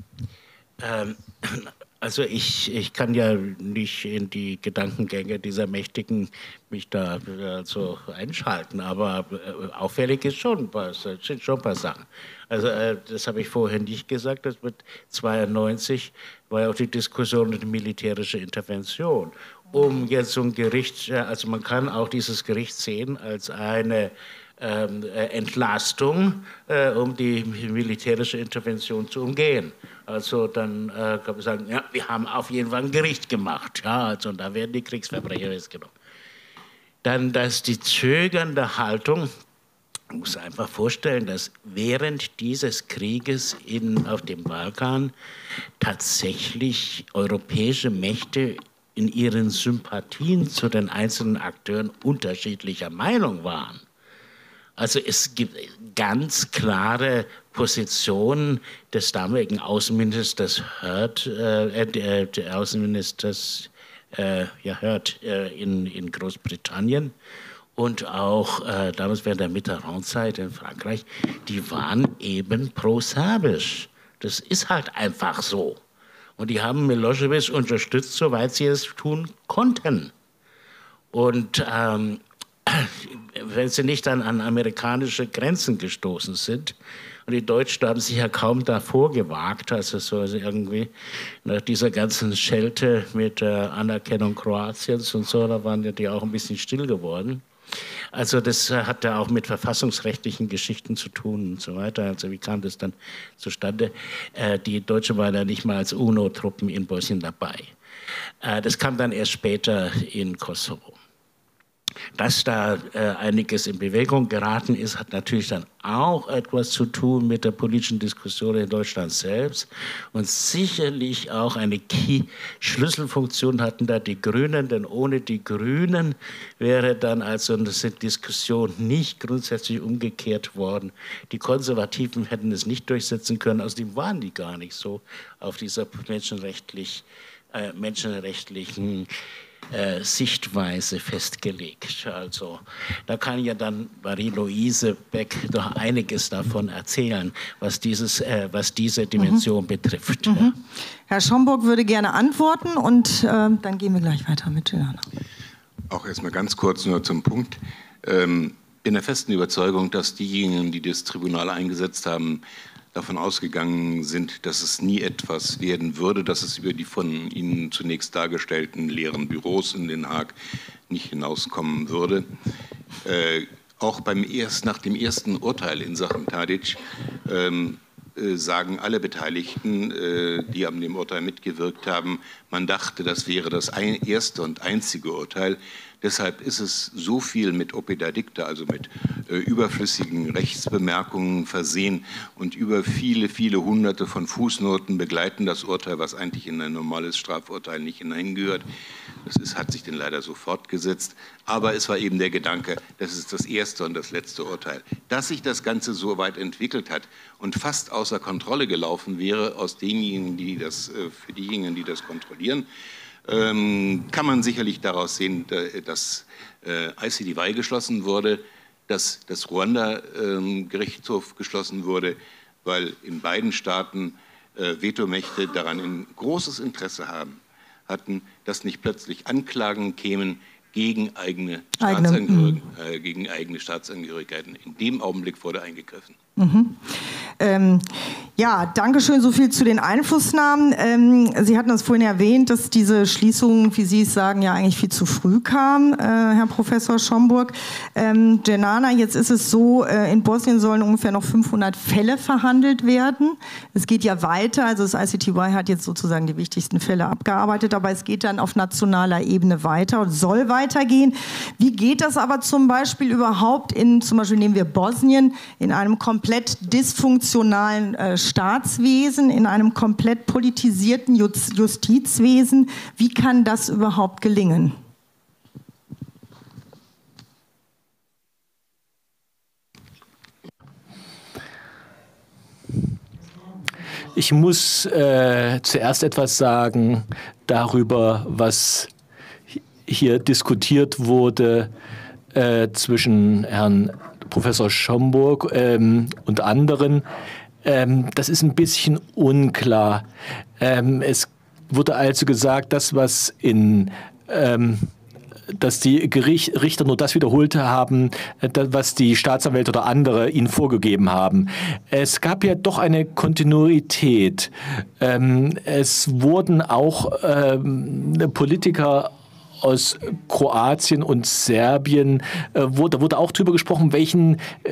Also ich kann ja nicht in die Gedankengänge dieser Mächtigen mich da so einschalten, aber auffällig ist schon sind schon ein paar Sachen. Also das habe ich vorher nicht gesagt, das mit 92 war ja auch die Diskussion um die militärische Intervention. Um jetzt so ein Gericht, also man kann auch dieses Gericht sehen als eine Entlastung, um die militärische Intervention zu umgehen. Also dann kann man sagen, ja, wir haben auf jeden Fall ein Gericht gemacht. Ja, also da werden die Kriegsverbrecher festgenommen. Dann die zögernde Haltung. Man muss einfach vorstellen, dass während dieses Krieges auf dem Balkan tatsächlich europäische Mächte in ihren Sympathien zu den einzelnen Akteuren unterschiedlicher Meinung waren. Also es gibt ganz klare Positionen des damaligen Außenministers Hurd, in Großbritannien und auch damals während der Mitterrand-Zeit in Frankreich, die waren eben pro-serbisch. Das ist halt einfach so. Und die haben Milosevic unterstützt, soweit sie es tun konnten. Und wenn sie nicht dann an amerikanische Grenzen gestoßen sind, und die Deutschen haben sich ja kaum davor gewagt, also so irgendwie nach dieser ganzen Schelte mit der Anerkennung Kroatiens und so, da waren die auch ein bisschen still geworden. Also das hat ja auch mit verfassungsrechtlichen Geschichten zu tun und so weiter. Also wie kam das dann zustande? Die Deutschen waren ja nicht mal als UNO-Truppen in Bosnien dabei. Das kam dann erst später in Kosovo. Dass da einiges in Bewegung geraten ist, hat natürlich dann auch etwas zu tun mit der politischen Diskussion in Deutschland selbst. Und sicherlich auch eine Schlüsselfunktion hatten da die Grünen, denn ohne die Grünen wäre dann also eine Diskussion nicht grundsätzlich umgekehrt worden. Die Konservativen hätten es nicht durchsetzen können, außerdem waren die gar nicht so auf dieser menschenrechtlichen Sichtweise festgelegt. Also da kann ja dann Marie-Louise Beck noch einiges davon erzählen, was diese Dimension betrifft. Ja. Herr Schomburg würde gerne antworten und dann gehen wir gleich weiter mit Juliana. Auch erstmal ganz kurz nur zum Punkt. Bin der festen Überzeugung, dass diejenigen, die das Tribunal eingesetzt haben, davon ausgegangen sind, dass es nie etwas werden würde, dass es über die von Ihnen zunächst dargestellten leeren Büros in Den Haag nicht hinauskommen würde. Auch nach dem ersten Urteil in Sachen Tadić sagen alle Beteiligten, die an dem Urteil mitgewirkt haben, man dachte, das wäre das erste und einzige Urteil. Deshalb ist es so viel mit Opeda Dicta, also mit überflüssigen Rechtsbemerkungen versehen und über viele, viele Hunderte von Fußnoten begleiten das Urteil, was eigentlich in ein normales Strafurteil nicht hineingehört. Das hat sich dann leider so fortgesetzt. Aber es war eben der Gedanke, das ist das erste und das letzte Urteil. Dass sich das Ganze so weit entwickelt hat und fast außer Kontrolle gelaufen wäre für diejenigen, die das kontrollieren, kann man sicherlich daraus sehen, dass ICTY geschlossen wurde. dass das Ruanda-Gerichtshof geschlossen wurde, weil in beiden Staaten Vetomächte daran ein großes Interesse hatten, dass nicht plötzlich Anklagen kämen gegen eigene Staatsangehörigkeiten. In dem Augenblick wurde eingegriffen. Ja, danke schön, so viel zu den Einflussnahmen. Sie hatten das vorhin erwähnt, dass diese Schließung, wie Sie es sagen, ja eigentlich viel zu früh kam, Herr Professor Schomburg. Dženana, jetzt ist es so, in Bosnien sollen ungefähr noch 500 Fälle verhandelt werden. Es geht ja weiter, also das ICTY hat jetzt sozusagen die wichtigsten Fälle abgearbeitet, aber es geht dann auf nationaler Ebene weiter und soll weitergehen. Wie geht das aber zum Beispiel überhaupt zum Beispiel nehmen wir Bosnien, in einem komplett dysfunktionalen Staatswesen, in einem komplett politisierten Justizwesen? Wie kann das überhaupt gelingen? Ich muss zuerst etwas sagen darüber, was hier diskutiert wurde zwischen Herrn Professor Schomburg und anderen. Das ist ein bisschen unklar. Es wurde also gesagt, dass die Richter nur das wiederholt haben, was die Staatsanwälte oder andere ihnen vorgegeben haben. Es gab ja doch eine Kontinuität. Es wurden auch Politiker aus Kroatien und Serbien, da wurde auch drüber gesprochen, welchen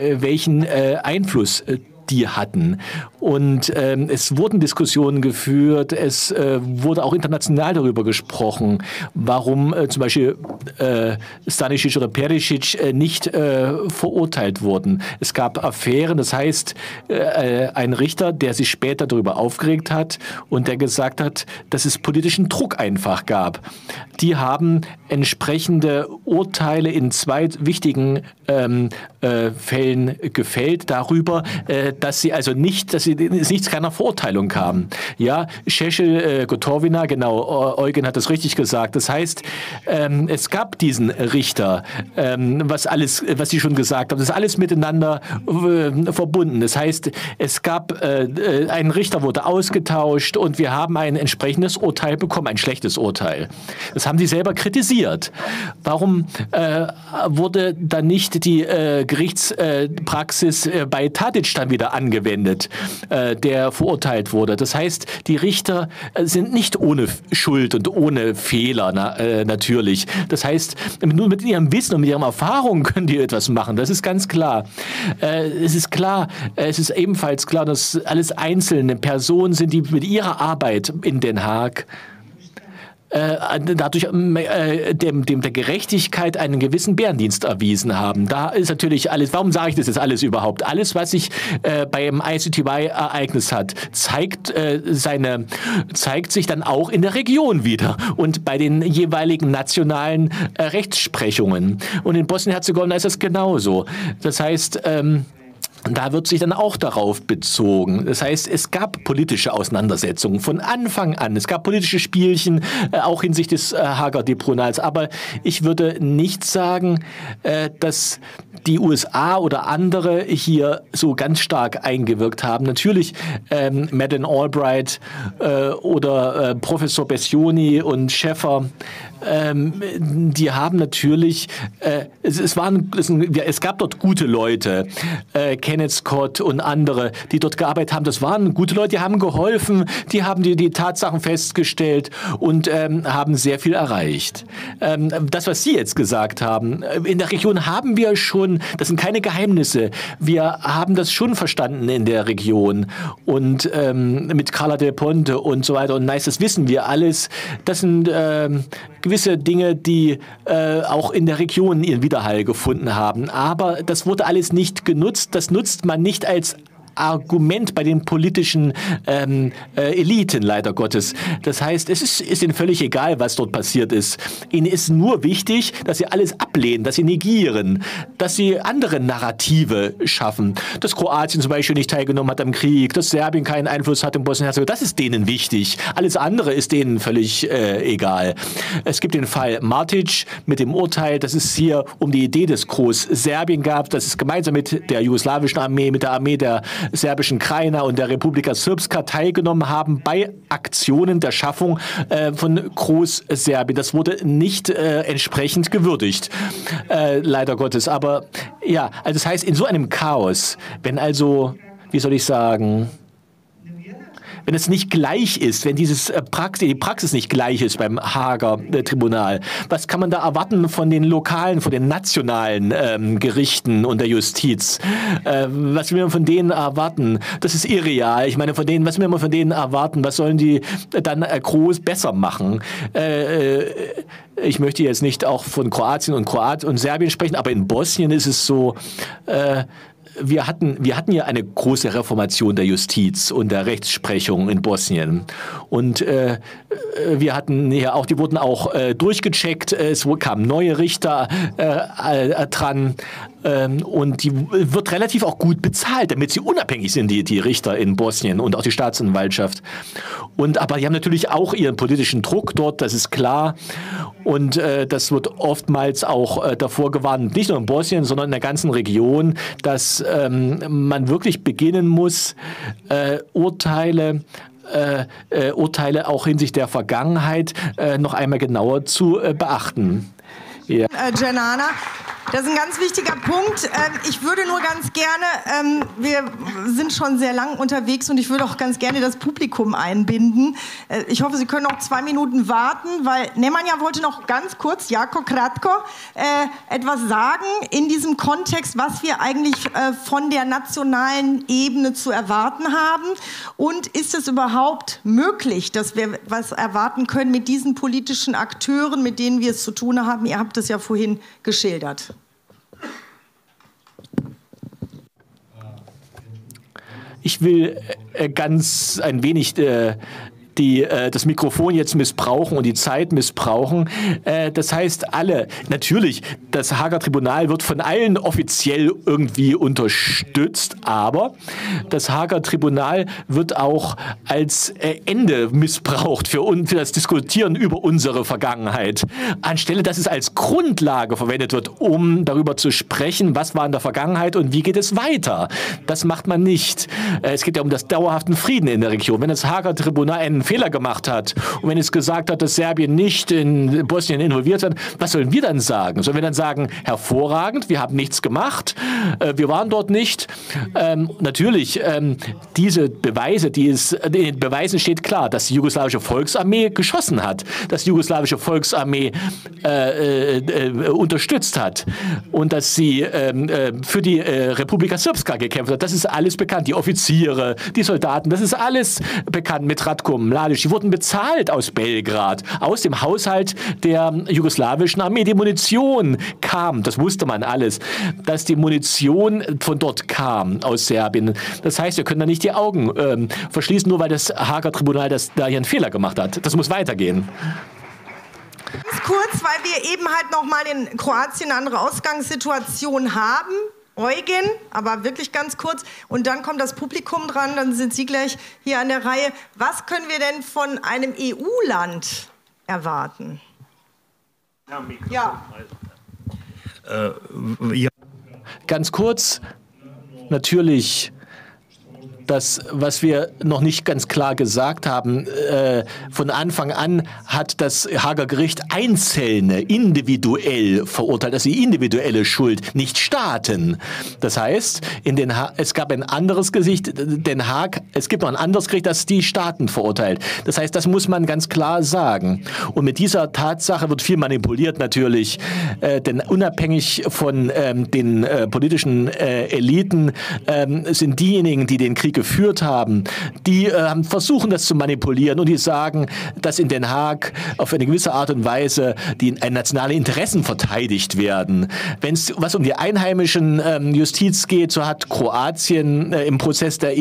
Einfluss die hatten. Und es wurden Diskussionen geführt, es wurde auch international darüber gesprochen, warum zum Beispiel Stanisic oder Perisic nicht verurteilt wurden. Es gab Affären, das heißt, ein Richter, der sich später darüber aufgeregt hat und der gesagt hat, dass es politischen Druck einfach gab. Die haben entsprechende Urteile in 2 wichtigen Fällen gefällt darüber, dass es nicht zu keiner Verurteilung kam. Ja, Šešelj, Gotovina, genau, Eugen hat das richtig gesagt. Das heißt, es gab diesen Richter, was Sie schon gesagt haben, das ist alles miteinander verbunden. Das heißt, es gab ein Richter wurde ausgetauscht und wir haben ein entsprechendes Urteil bekommen, ein schlechtes Urteil. Das haben Sie selber kritisiert. Warum wurde dann nicht die Gerichtspraxis bei Tadić dann wieder angewendet, der verurteilt wurde? Das heißt, die Richter sind nicht ohne Schuld und ohne Fehler, natürlich. Das heißt, nur mit ihrem Wissen und mit ihrer Erfahrung können die etwas machen. Das ist ganz klar. Es ist ebenfalls klar, dass alles einzelne Personen sind, die mit ihrer Arbeit in Den Haag dadurch der Gerechtigkeit einen gewissen Bärendienst erwiesen haben. Da ist natürlich alles, warum sage ich das jetzt alles überhaupt? Alles, was sich beim ICTY-Ereignis hat, zeigt sich dann auch in der Region wieder und bei den jeweiligen nationalen Rechtsprechungen. Und in Bosnien-Herzegowina ist das genauso. Das heißt, da wird sich dann auch darauf bezogen. Das heißt, es gab politische Auseinandersetzungen von Anfang an. Es gab politische Spielchen, auch hinsichtlich des Haager Tribunals. Aber ich würde nicht sagen, dass die USA oder andere hier so ganz stark eingewirkt haben. Natürlich Madeleine Albright oder Professor Bessioni und Schäffer, die haben natürlich, es gab dort gute Leute, Kenneth Scott und andere, die dort gearbeitet haben. Das waren gute Leute, die haben geholfen, die haben die Tatsachen festgestellt und haben sehr viel erreicht. Das, was Sie jetzt gesagt haben, in der Region haben wir schon, das sind keine Geheimnisse, wir haben das schon verstanden in der Region und mit Carla Del Ponte und so weiter und nice, das wissen wir alles. Das sind gewisse Dinge, die auch in der Region ihren Widerhall gefunden haben. Aber das wurde alles nicht genutzt. Das nutzt man nicht als Argument bei den politischen Eliten, leider Gottes. Das heißt, es ist ihnen völlig egal, was dort passiert ist. Ihnen ist nur wichtig, dass sie alles ablehnen, dass sie negieren, dass sie andere Narrative schaffen. Dass Kroatien zum Beispiel nicht teilgenommen hat am Krieg, dass Serbien keinen Einfluss hat in Bosnien-Herzegowina, das ist denen wichtig. Alles andere ist denen völlig egal. Es gibt den Fall Martic mit dem Urteil, dass es hier um die Idee des Groß-Serbien gab, dass es gemeinsam mit der jugoslawischen Armee, mit der Armee der serbischen Krajina und der Republika Srpska teilgenommen haben bei Aktionen der Schaffung von Groß-Serbien. Das wurde nicht entsprechend gewürdigt, leider Gottes. Aber ja, also das heißt, in so einem Chaos, wenn also, wie soll ich sagen, wenn es nicht gleich ist, wenn die Praxis nicht gleich ist beim Haager Tribunal, was kann man da erwarten von den lokalen, von den nationalen Gerichten und der Justiz? Was will man von denen erwarten? Das ist irreal. Ich meine, was will man von denen erwarten? Was sollen die dann groß besser machen? Ich möchte jetzt nicht auch von Kroatien und Serbien sprechen, aber in Bosnien ist es so, wir hatten ja eine große Reformation der Justiz und der Rechtsprechung in Bosnien. Und wir hatten ja auch, die wurden auch durchgecheckt, es kamen neue Richter dran. Und die wird relativ auch gut bezahlt, damit sie unabhängig sind, die Richter in Bosnien und auch die Staatsanwaltschaft. Aber die haben natürlich auch ihren politischen Druck dort, das ist klar. Und das wird oftmals auch davor gewarnt, nicht nur in Bosnien, sondern in der ganzen Region, dass man wirklich beginnen muss, Urteile auch hinsichtlich der Vergangenheit noch einmal genauer zu beachten. Ja. Cenana, das ist ein ganz wichtiger Punkt. Ich würde nur ganz gerne, wir sind schon sehr lang unterwegs und ich würde auch ganz gerne das Publikum einbinden. Ich hoffe, Sie können noch 2 Minuten warten, weil Nemanja wollte noch ganz kurz, Jako Kratko, etwas sagen in diesem Kontext, was wir eigentlich von der nationalen Ebene zu erwarten haben. Und ist es überhaupt möglich, dass wir was erwarten können mit diesen politischen Akteuren, mit denen wir es zu tun haben? Ihr habt es ja vorhin geschildert. Ich will ganz ein wenig das Mikrofon jetzt missbrauchen und die Zeit missbrauchen. Das heißt, natürlich, das Haager Tribunal wird von allen offiziell irgendwie unterstützt, aber das Haager Tribunal wird auch als Ende missbraucht für das Diskutieren über unsere Vergangenheit. Anstelle, dass es als Grundlage verwendet wird, um darüber zu sprechen, was war in der Vergangenheit und wie geht es weiter. Das macht man nicht. Es geht ja um das dauerhaften Frieden in der Region. Wenn das Haager Tribunal einen Fehler gemacht hat und wenn es gesagt hat, dass Serbien nicht in Bosnien involviert ist, was sollen wir dann sagen? Sollen wir dann sagen, hervorragend, wir haben nichts gemacht, wir waren dort nicht? Natürlich, diese Beweise, in den Beweisen steht klar, dass die jugoslawische Volksarmee geschossen hat, dass die jugoslawische Volksarmee unterstützt hat und dass sie für die Republika Srpska gekämpft hat. Das ist alles bekannt. Die Offiziere, die Soldaten, das ist alles bekannt mit Ratko Mladic. Die wurden bezahlt aus Belgrad, aus dem Haushalt der jugoslawischen Armee. Die Munition kam, das wusste man alles, dass die Munition von dort kam, aus Serbien. Das heißt, wir können da nicht die Augen verschließen, nur weil das Haager Tribunal da hier einen Fehler gemacht hat. Das muss weitergehen. Ganz kurz, weil wir eben halt nochmal in Kroatien eine andere Ausgangssituation haben. Eugen, aber wirklich ganz kurz. Und dann kommt das Publikum dran, dann sind Sie gleich hier an der Reihe. Was können wir denn von einem EU-Land erwarten? Ja. Ganz kurz, natürlich. Das, was wir noch nicht ganz klar gesagt haben, von Anfang an hat das Haager Gericht Einzelne individuell verurteilt, also die individuelle Schuld, nicht Staaten. Das heißt, es gab ein anderes Gericht, Den Haag, es gibt noch ein anderes Gericht, das die Staaten verurteilt. Das heißt, das muss man ganz klar sagen. Und mit dieser Tatsache wird viel manipuliert natürlich, denn unabhängig von den politischen Eliten sind diejenigen, die den Krieg geführt haben, die versuchen, das zu manipulieren und die sagen, dass in Den Haag auf eine gewisse Art und Weise die nationale Interessen verteidigt werden. Wenn es was um die einheimischen Justiz geht, so hat Kroatien im Prozess der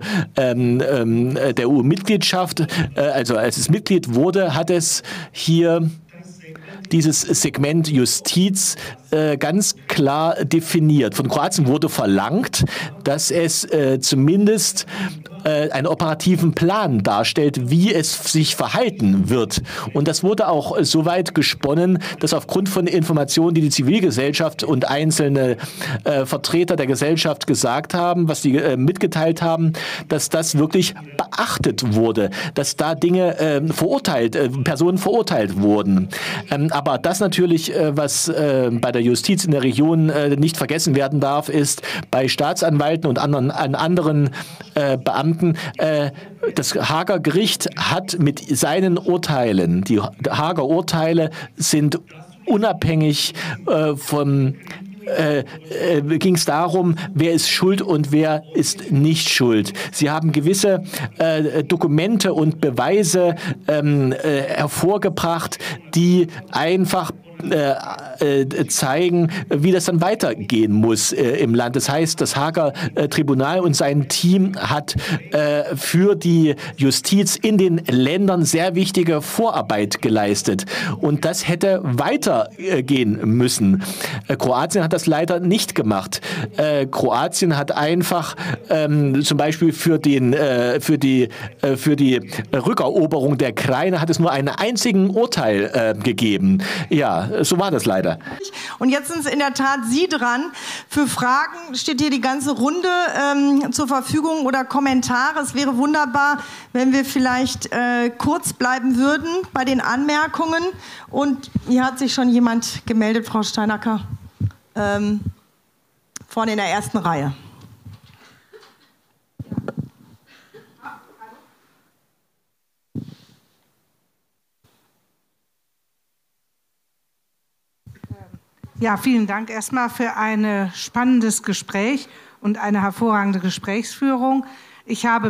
EU-Mitgliedschaft, also als es Mitglied wurde, hat es hier dieses Segment Justiz ganz klar definiert. Von Kroatien wurde verlangt, dass es zumindest einen operativen Plan darstellt, wie es sich verhalten wird. Und das wurde auch so weit gesponnen, dass aufgrund von Informationen, die die Zivilgesellschaft und einzelne Vertreter der Gesellschaft gesagt haben, was die mitgeteilt haben, dass das wirklich beachtet wurde, dass da Dinge Personen verurteilt wurden. Aber das natürlich, was bei der Justiz in der Region nicht vergessen werden darf, ist bei Staatsanwälten und anderen Beamten, das Haager Gericht hat mit seinen Urteilen, die Haager Urteile sind unabhängig ging es darum, wer ist schuld und wer ist nicht schuld. Sie haben gewisse Dokumente und Beweise hervorgebracht, die einfach zeigen, wie das dann weitergehen muss im Land. Das heißt, das Haager Tribunal und sein Team hat für die Justiz in den Ländern sehr wichtige Vorarbeit geleistet. Und das hätte weitergehen müssen. Kroatien hat das leider nicht gemacht. Kroatien hat einfach zum Beispiel für die Rückeroberung der Kraine hat es nur einen einzigen Urteil gegeben. Ja, so war das leider. Und jetzt sind es in der Tat Sie dran. Für Fragen steht hier die ganze Runde zur Verfügung oder Kommentare. Es wäre wunderbar, wenn wir vielleicht kurz bleiben würden bei den Anmerkungen. Und hier hat sich schon jemand gemeldet, Frau Steinacker, vorne in der ersten Reihe. Ja, vielen Dank erstmal für ein spannendes Gespräch und eine hervorragende Gesprächsführung. Ich habe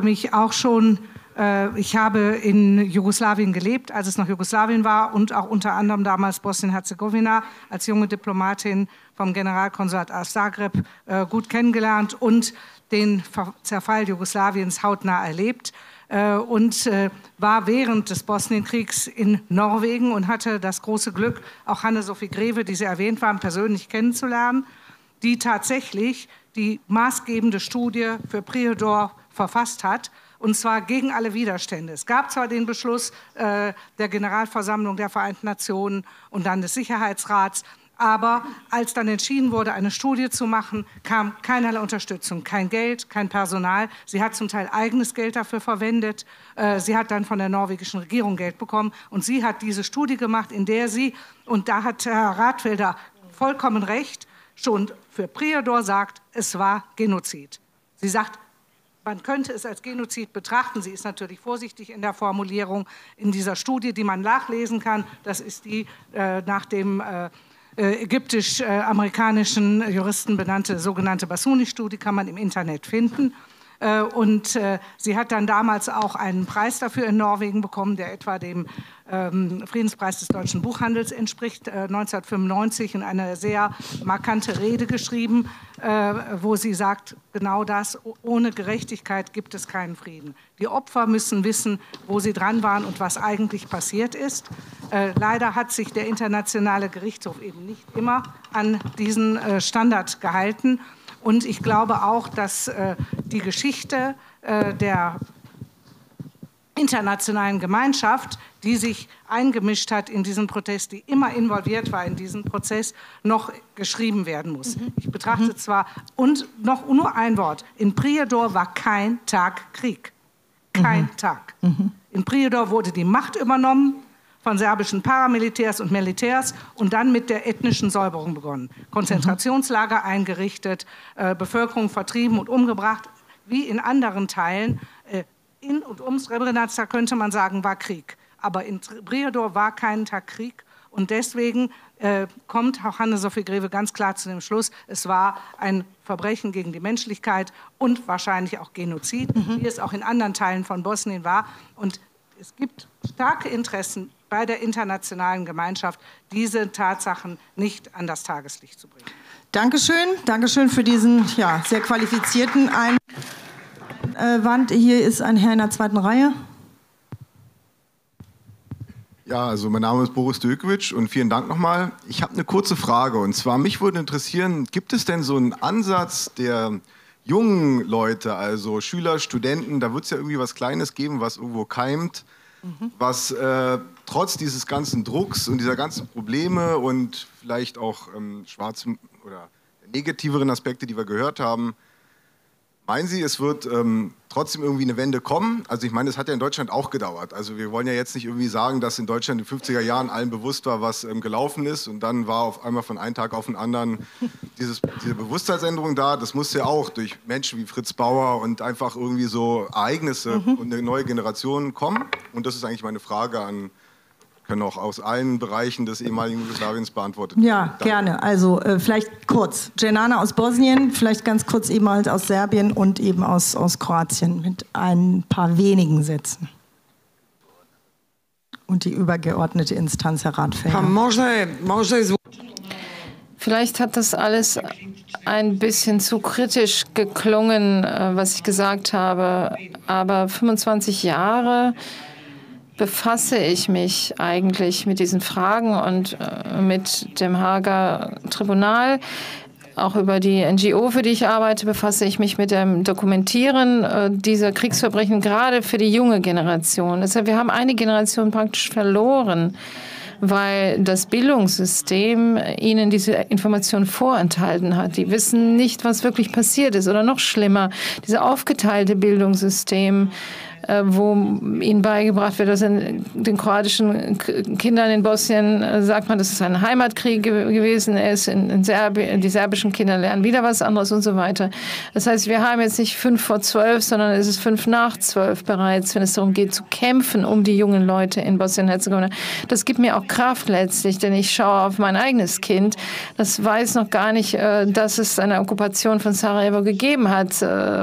in Jugoslawien gelebt, als es noch Jugoslawien war und auch unter anderem damals Bosnien-Herzegowina als junge Diplomatin vom Generalkonsulat aus Zagreb gut kennengelernt und den Zerfall Jugoslawiens hautnah erlebt. Und war während des Bosnienkriegs in Norwegen und hatte das große Glück, auch Hanne-Sophie Greve, die Sie erwähnt haben, persönlich kennenzulernen, die tatsächlich die maßgebende Studie für Prijedor verfasst hat, und zwar gegen alle Widerstände. Es gab zwar den Beschluss der Generalversammlung der Vereinten Nationen und dann des Sicherheitsrats, aber als dann entschieden wurde, eine Studie zu machen, kam keinerlei Unterstützung, kein Geld, kein Personal. Sie hat zum Teil eigenes Geld dafür verwendet. Sie hat dann von der norwegischen Regierung Geld bekommen. Und sie hat diese Studie gemacht, in der sie, und da hat Herr Radfelder vollkommen recht, schon für Prijedor sagt, es war Genozid. Sie sagt, man könnte es als Genozid betrachten. Sie ist natürlich vorsichtig in der Formulierung in dieser Studie, die man nachlesen kann. Das ist die nach dem ägyptisch-amerikanischen Juristen benannte sogenannte Basuni-Studie, kann man im Internet finden. Und sie hat dann damals auch einen Preis dafür in Norwegen bekommen, der etwa dem Friedenspreis des deutschen Buchhandels entspricht, 1995, in eine sehr markante Rede geschrieben, wo sie sagt, genau das, ohne Gerechtigkeit gibt es keinen Frieden. Die Opfer müssen wissen, wo sie dran waren und was eigentlich passiert ist. Leider hat sich der Internationale Gerichtshof eben nicht immer an diesen Standard gehalten. Und ich glaube auch, dass die Geschichte der internationalen Gemeinschaft, die sich eingemischt hat in diesen Protest, die immer involviert war in diesen Prozess, noch geschrieben werden muss. Ich betrachte zwar, und noch nur ein Wort, in Prijedor war kein Tag Krieg. Kein Tag. In Prijedor wurde die Macht übernommen von serbischen Paramilitärs und Militärs und dann mit der ethnischen Säuberung begonnen. Konzentrationslager eingerichtet, Bevölkerung vertrieben und umgebracht, wie in anderen Teilen. In und um Srebrenica könnte man sagen, war Krieg. Aber in Prijedor war kein Tag Krieg. Und deswegen kommt auch Hanne-Sophie Greve ganz klar zu dem Schluss, es war ein Verbrechen gegen die Menschlichkeit und wahrscheinlich auch Genozid, wie es auch in anderen Teilen von Bosnien war. Und es gibt starke Interessen bei der internationalen Gemeinschaft, diese Tatsachen nicht an das Tageslicht zu bringen. Dankeschön für diesen sehr qualifizierten Einwand. Hier ist ein Herr in der zweiten Reihe. Ja, also mein Name ist Boris Dökewitsch und vielen Dank nochmal. Ich habe eine kurze Frage und zwar, mich würde interessieren, gibt es denn so einen Ansatz der jungen Leute, also Schüler, Studenten, da wird es ja irgendwie was Kleines geben, was irgendwo keimt, was trotz dieses ganzen Drucks und dieser ganzen Probleme und vielleicht auch schwarzen oder negativeren Aspekte, die wir gehört haben, meinen Sie, es wird trotzdem irgendwie eine Wende kommen? Also ich meine, es hat ja in Deutschland auch gedauert. Also wir wollen ja jetzt nicht irgendwie sagen, dass in Deutschland in den 50er Jahren allen bewusst war, was gelaufen ist und dann war auf einmal von einem Tag auf den anderen diese Bewusstseinsänderung da. Das musste ja auch durch Menschen wie Fritz Bauer und einfach irgendwie so Ereignisse und eine neue Generation kommen. Und das ist eigentlich meine Frage an, können auch aus allen Bereichen des ehemaligen Jugoslawiens beantwortet werden. Ja, gerne. Also vielleicht kurz. Dženana aus Bosnien, vielleicht ganz kurz eben halt aus Serbien und eben aus Kroatien mit ein paar wenigen Sätzen. Und die übergeordnete Instanz, Herr Radfeld. Vielleicht hat das alles ein bisschen zu kritisch geklungen, was ich gesagt habe. Aber 25 Jahre befasse ich mich eigentlich mit diesen Fragen und mit dem Haager Tribunal. Auch über die NGO, für die ich arbeite, befasse ich mich mit dem Dokumentieren dieser Kriegsverbrechen, gerade für die junge Generation. Deshalb, wir haben eine Generation praktisch verloren, weil das Bildungssystem ihnen diese Information vorenthalten hat. Die wissen nicht, was wirklich passiert ist. Oder noch schlimmer, dieses aufgeteilte Bildungssystem, wo ihnen beigebracht wird, dass in den kroatischen Kindern in Bosnien sagt man, dass es ein Heimatkrieg gewesen ist, in Serbien, die serbischen Kinder lernen wieder was anderes und so weiter. Das heißt, wir haben jetzt nicht 5 vor 12, sondern es ist 5 nach 12 bereits, wenn es darum geht, zu kämpfen um die jungen Leute in Bosnien-Herzegowina. Das gibt mir auch Kraft letztlich, denn ich schaue auf mein eigenes Kind. Das weiß noch gar nicht, dass es eine Okkupation von Sarajevo gegeben hat,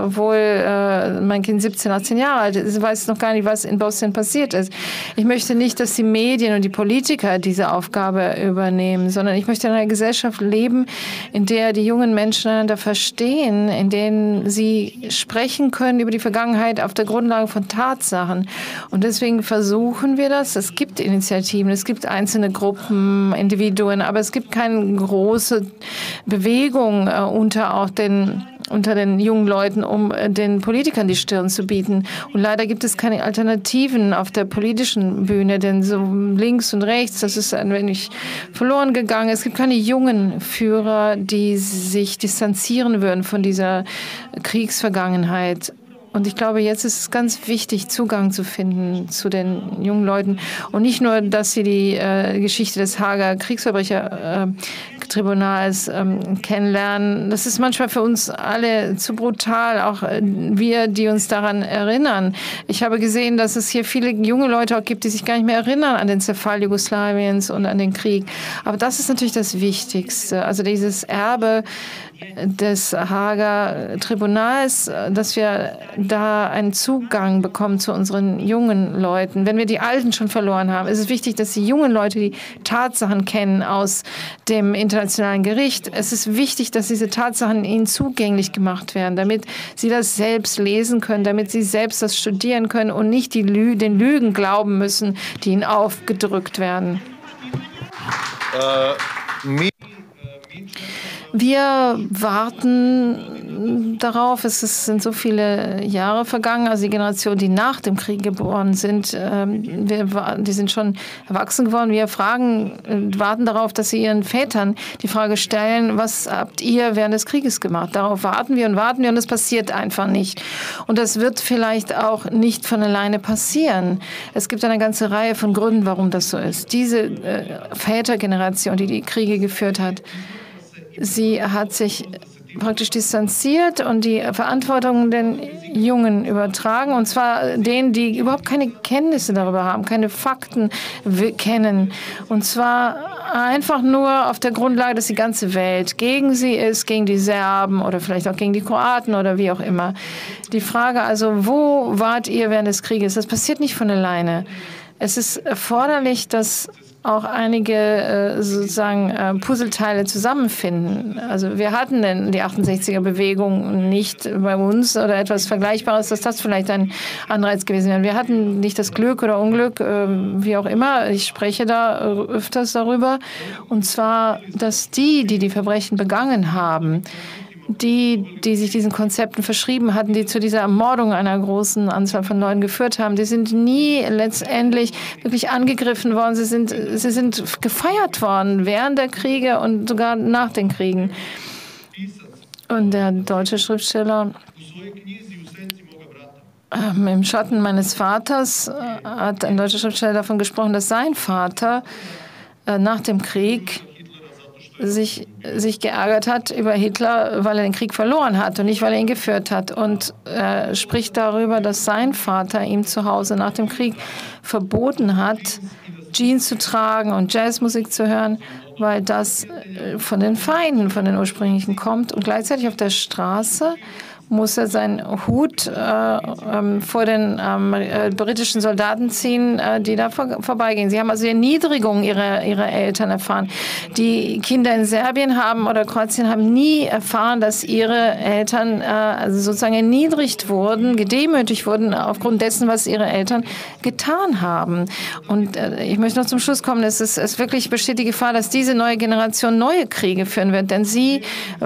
obwohl mein Kind 17, 18 Jahre alt ist. Ich weiß noch gar nicht, was in Bosnien passiert ist. Ich möchte nicht, dass die Medien und die Politiker diese Aufgabe übernehmen, sondern ich möchte in einer Gesellschaft leben, in der die jungen Menschen einander verstehen, in denen sie sprechen können über die Vergangenheit auf der Grundlage von Tatsachen. Und deswegen versuchen wir das. Es gibt Initiativen, es gibt einzelne Gruppen, Individuen, aber es gibt keine große Bewegung unter den jungen Leuten, um den Politikern die Stirn zu bieten. Und leider gibt es keine Alternativen auf der politischen Bühne, denn so links und rechts, das ist ein wenig verloren gegangen. Es gibt keine jungen Führer, die sich distanzieren würden von dieser Kriegsvergangenheit. Und ich glaube, jetzt ist es ganz wichtig, Zugang zu finden zu den jungen Leuten. Und nicht nur, dass sie die Geschichte des Haager Kriegsverbrechertribunals kennenlernen. Das ist manchmal für uns alle zu brutal, auch wir, die uns daran erinnern. Ich habe gesehen, dass es hier viele junge Leute auch gibt, die sich gar nicht mehr erinnern an den Zerfall Jugoslawiens und an den Krieg. Aber das ist natürlich das Wichtigste. Also dieses Erbe des Haager Tribunals, dass wir da einen Zugang bekommen zu unseren jungen Leuten. Wenn wir die Alten schon verloren haben, ist es wichtig, dass die jungen Leute die Tatsachen kennen aus dem internationalen Gericht. Es ist wichtig, dass diese Tatsachen ihnen zugänglich gemacht werden, damit sie das selbst lesen können, damit sie selbst das studieren können und nicht den Lügen glauben müssen, die ihnen aufgedrückt werden. Wir warten darauf, sind so viele Jahre vergangen, also die Generation, die nach dem Krieg geboren sind, die sind schon erwachsen geworden. Wir warten darauf, dass sie ihren Vätern die Frage stellen, was habt ihr während des Krieges gemacht? Darauf warten wir und es passiert einfach nicht. Und das wird vielleicht auch nicht von alleine passieren. Es gibt eine ganze Reihe von Gründen, warum das so ist. Diese Vätergeneration, die die Kriege geführt hat, sie hat sich praktisch distanziert und die Verantwortung den Jungen übertragen, und zwar denen, die überhaupt keine Kenntnisse darüber haben, keine Fakten kennen, und zwar einfach nur auf der Grundlage, dass die ganze Welt gegen sie ist, gegen die Serben oder vielleicht auch gegen die Kroaten oder wie auch immer. Die Frage also, wo wart ihr während des Krieges? Das passiert nicht von alleine. Es ist erforderlich, dass auch einige sozusagen Puzzleteile zusammenfinden. Also wir hatten denn die 68er-Bewegung nicht bei uns oder etwas Vergleichbares, dass das vielleicht ein Anreiz gewesen wäre. Wir hatten nicht das Glück oder Unglück, wie auch immer. Ich spreche da öfters darüber. Und zwar, dass die Verbrechen begangen haben, die sich diesen Konzepten verschrieben hatten, die zu dieser Ermordung einer großen Anzahl von Leuten geführt haben, die sind nie letztendlich wirklich angegriffen worden. Sie sind gefeiert worden während der Kriege und sogar nach den Kriegen. Und der deutsche Schriftsteller im Schatten meines Vaters hat ein deutscher Schriftsteller davon gesprochen, dass sein Vater nach dem Krieg sich geärgert hat über Hitler, weil er den Krieg verloren hat und nicht, weil er ihn geführt hat. Und er spricht darüber, dass sein Vater ihm zu Hause nach dem Krieg verboten hat, Jeans zu tragen und Jazzmusik zu hören, weil das von den Feinden, von den ursprünglichen kommt. Und gleichzeitig auf der Straße muss er seinen Hut vor den britischen Soldaten ziehen, die da vorbeigehen. Sie haben also die Erniedrigung ihrer Eltern erfahren. Die Kinder in Serbien oder Kroatien haben nie erfahren, dass ihre Eltern also sozusagen erniedrigt wurden, gedemütigt wurden aufgrund dessen, was ihre Eltern getan haben. Und ich möchte noch zum Schluss kommen. Es wirklich besteht die Gefahr, dass diese neue Generation neue Kriege führen wird, denn sie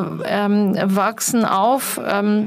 wachsen auf,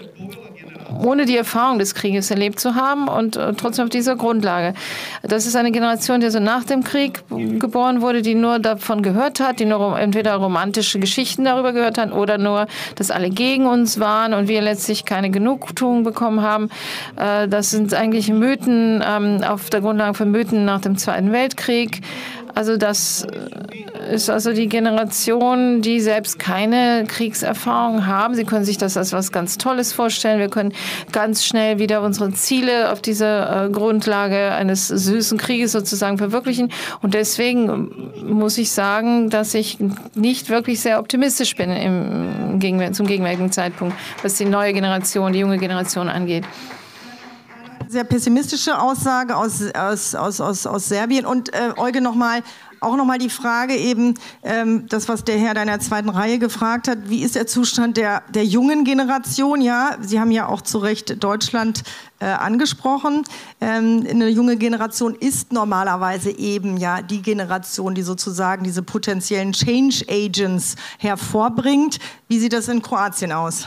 ohne die Erfahrung des Krieges erlebt zu haben und trotzdem auf dieser Grundlage. Das ist eine Generation, die so nach dem Krieg geboren wurde, die nur davon gehört hat, die nur entweder romantische Geschichten darüber gehört hat oder nur, dass alle gegen uns waren und wir letztlich keine Genugtuung bekommen haben. Das sind eigentlich Mythen auf der Grundlage von Mythen nach dem Zweiten Weltkrieg. Also das ist also die Generation, die selbst keine Kriegserfahrung haben. Sie können sich das als was ganz Tolles vorstellen. Wir können ganz schnell wieder unsere Ziele auf dieser Grundlage eines süßen Krieges sozusagen verwirklichen. Und deswegen muss ich sagen, dass ich nicht wirklich sehr optimistisch bin zum gegenwärtigen Zeitpunkt, was die neue Generation, die junge Generation angeht. Sehr pessimistische Aussage aus Serbien. Und Eugen, auch noch mal die Frage eben, das, was der Herr da in der zweiten Reihe gefragt hat, wie ist der Zustand der jungen Generation? Ja, Sie haben ja auch zu Recht Deutschland angesprochen. Eine junge Generation ist normalerweise eben ja die Generation, die sozusagen diese potenziellen Change Agents hervorbringt. Wie sieht das in Kroatien aus?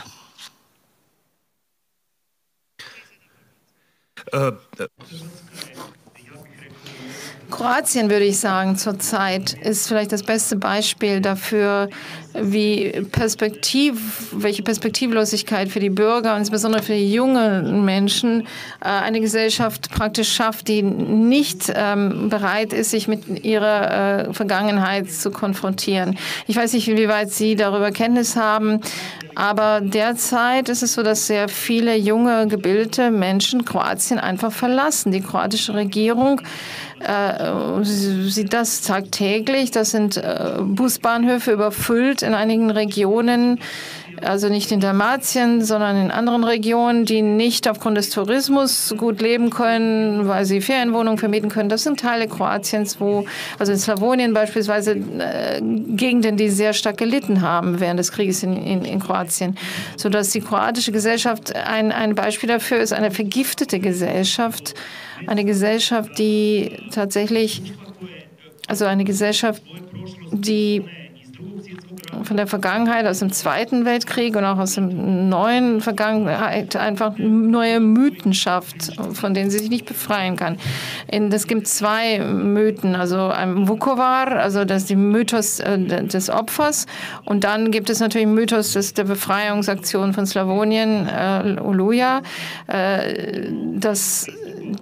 Kroatien, würde ich sagen, zurzeit ist vielleicht das beste Beispiel dafür, welche Perspektivlosigkeit für die Bürger und insbesondere für die jungen Menschen eine Gesellschaft praktisch schafft, die nicht bereit ist, sich mit ihrer Vergangenheit zu konfrontieren. Ich weiß nicht, inwieweit Sie darüber Kenntnis haben, aber derzeit ist es so, dass sehr viele junge, gebildete Menschen Kroatien einfach verlassen. Die kroatische Regierung sieht das tagtäglich. Das sind Busbahnhöfe überfüllt in einigen Regionen, also nicht in Dalmatien, sondern in anderen Regionen, die nicht aufgrund des Tourismus gut leben können, weil sie Ferienwohnungen vermieten können. Das sind Teile Kroatiens, also in Slawonien beispielsweise, Gegenden, die sehr stark gelitten haben während des Krieges in Kroatien. Sodass die kroatische Gesellschaft ein Beispiel dafür ist, eine vergiftete Gesellschaft, eine Gesellschaft, die tatsächlich, also eine Gesellschaft, die von der Vergangenheit, aus dem Zweiten Weltkrieg und auch aus dem neuen Vergangenheit einfach neue Mythen schafft, von denen sie sich nicht befreien kann. Es gibt zwei Mythen, also ein Vukovar, also das ist der Mythos des Opfers, und dann gibt es natürlich einen Mythos der Befreiungsaktion von Slawonien, Oluja,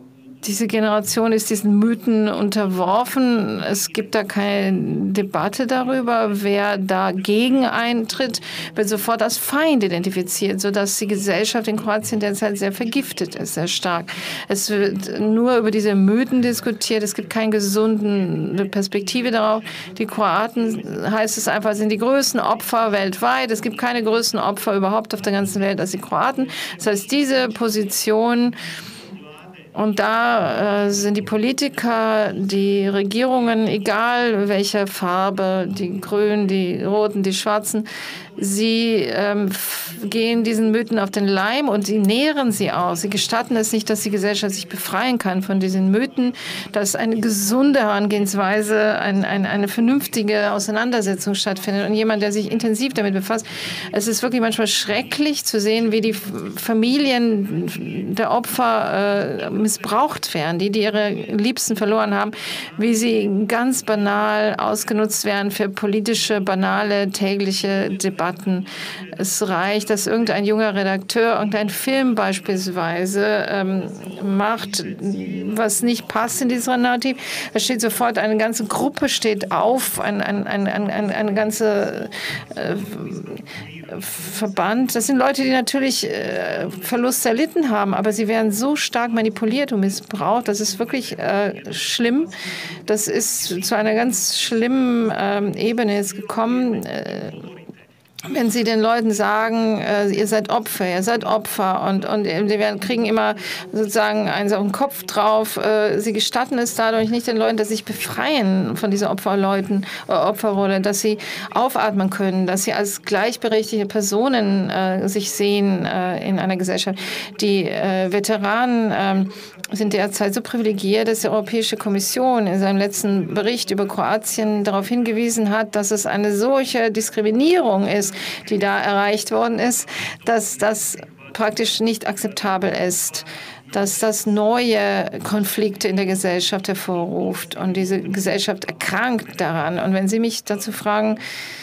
diese Generation ist diesen Mythen unterworfen. Es gibt da keine Debatte darüber. Wer dagegen eintritt, wird sofort als Feind identifiziert, sodass die Gesellschaft in Kroatien derzeit sehr vergiftet ist, sehr stark. Es wird nur über diese Mythen diskutiert. Es gibt keine gesunde Perspektive darauf. Die Kroaten, heißt es einfach, sind die größten Opfer weltweit. Es gibt keine größten Opfer überhaupt auf der ganzen Welt als die Kroaten. Das heißt, diese Position, und da sind die Politiker, die Regierungen, egal welcher Farbe, die Grünen, die Roten, die Schwarzen, sie gehen diesen Mythen auf den Leim und sie nähren sie aus. Sie gestatten es nicht, dass die Gesellschaft sich befreien kann von diesen Mythen, dass eine gesunde Herangehensweise, eine vernünftige Auseinandersetzung stattfindet und jemand, der sich intensiv damit befasst. Es ist wirklich manchmal schrecklich zu sehen, wie die Familien der Opfer missbraucht werden, die ihre Liebsten verloren haben, wie sie ganz banal ausgenutzt werden für politische, banale, tägliche Debatten. Es reicht, dass irgendein junger Redakteur irgendeinen Film beispielsweise macht, was nicht passt in dieser Narrativ. Da steht sofort, eine ganze Gruppe steht auf, eine ganze Verband. Das sind Leute, die natürlich Verlust erlitten haben, aber sie werden so stark manipuliert und missbraucht. Das ist wirklich schlimm. Das ist zu einer ganz schlimmen Ebene jetzt gekommen. Wenn Sie den Leuten sagen, ihr seid Opfer und die kriegen immer sozusagen einen auf den Kopf drauf, sie gestatten es dadurch nicht den Leuten, dass sie sich befreien von dieser Opferrolle, dass sie aufatmen können, dass sie als gleichberechtigte Personen sich sehen in einer Gesellschaft. Die Veteranen sind derzeit so privilegiert, dass die Europäische Kommission in seinem letzten Bericht über Kroatien darauf hingewiesen hat, dass es eine solche Diskriminierung ist, die da erreicht worden ist, dass das praktisch nicht akzeptabel ist, dass das neue Konflikte in der Gesellschaft hervorruft und diese Gesellschaft erkrankt daran. Und wenn Sie mich dazu fragen,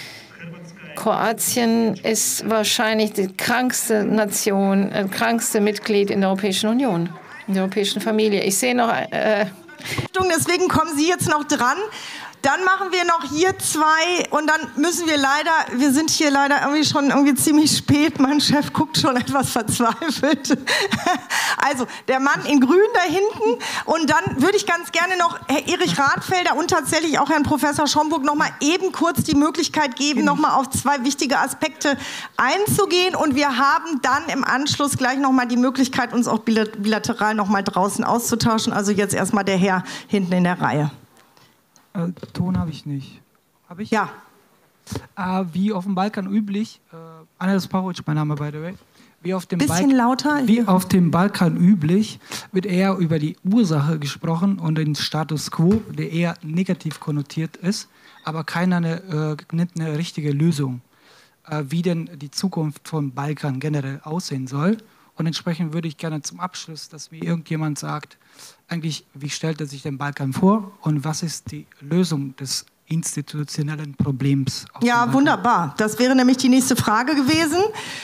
Kroatien ist wahrscheinlich die krankste Nation, krankste Mitglied in der Europäischen Union, in der europäischen Familie. Ich sehe noch... Deswegen kommen Sie jetzt noch dran. Dann machen wir noch hier zwei und dann müssen wir wir sind hier leider schon ziemlich spät. Mein Chef guckt schon etwas verzweifelt. Also der Mann in Grün da hinten und dann würde ich ganz gerne noch Herr Erich Rathfelder und tatsächlich auch Herrn Professor Schomburg noch mal eben kurz die Möglichkeit geben, noch mal auf zwei wichtige Aspekte einzugehen und wir haben dann im Anschluss gleich noch mal die Möglichkeit, uns auch bilateral noch mal draußen auszutauschen. Also jetzt erstmal der Herr hinten in der Reihe. Ton habe ich nicht. Habe ich? Ja. Wie auf dem Balkan üblich, Anel Sparovic, mein Name, by the way. Lauter. Wie auf dem Balkan üblich wird eher über die Ursache gesprochen und den Status quo, der eher negativ konnotiert ist, aber keiner nennt eine richtige Lösung, wie denn die Zukunft von Balkan generell aussehen soll. Und entsprechend würde ich gerne zum Abschluss, dass mir irgendjemand sagt, eigentlich, wie stellt er sich den Balkan vor und was ist die Lösung des institutionellen Problems? Ja, wunderbar. Das wäre nämlich die nächste Frage gewesen.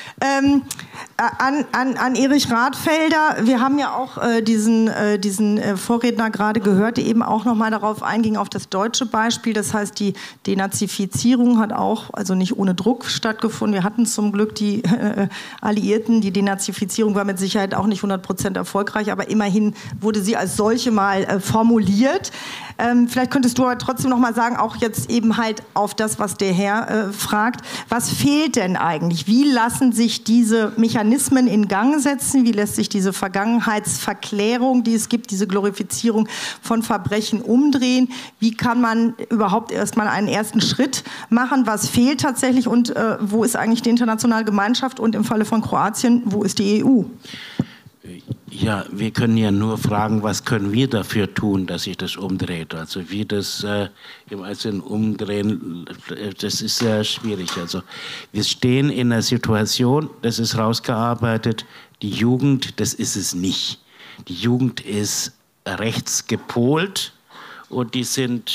An Erich Rathfelder. Wir haben ja auch diesen Vorredner gerade gehört, der eben auch noch mal darauf einging, auf das deutsche Beispiel. Das heißt, die Denazifizierung hat auch, also nicht ohne Druck stattgefunden. Wir hatten zum Glück die Alliierten. Die Denazifizierung war mit Sicherheit auch nicht 100% erfolgreich, aber immerhin wurde sie als solche mal formuliert. Vielleicht könntest du aber trotzdem noch mal sagen, auch jetzt eben halt auf das, was der Herr fragt. Was fehlt denn eigentlich? Wie lassen sich diese Mechanismen in Gang setzen? Wie lässt sich diese Vergangenheitsverklärung, die es gibt, diese Glorifizierung von Verbrechen umdrehen? Wie kann man überhaupt erstmal einen ersten Schritt machen? Was fehlt tatsächlich und wo ist eigentlich die internationale Gemeinschaft? Und im Falle von Kroatien, wo ist die EU? Ja, wir können ja nur fragen, was können wir dafür tun, dass sich das umdreht. Also wie das im Einzelnen umdrehen, das ist sehr schwierig. Also wir stehen in einer Situation, das ist rausgearbeitet, die Jugend, das ist es nicht. Die Jugend ist rechts gepolt und die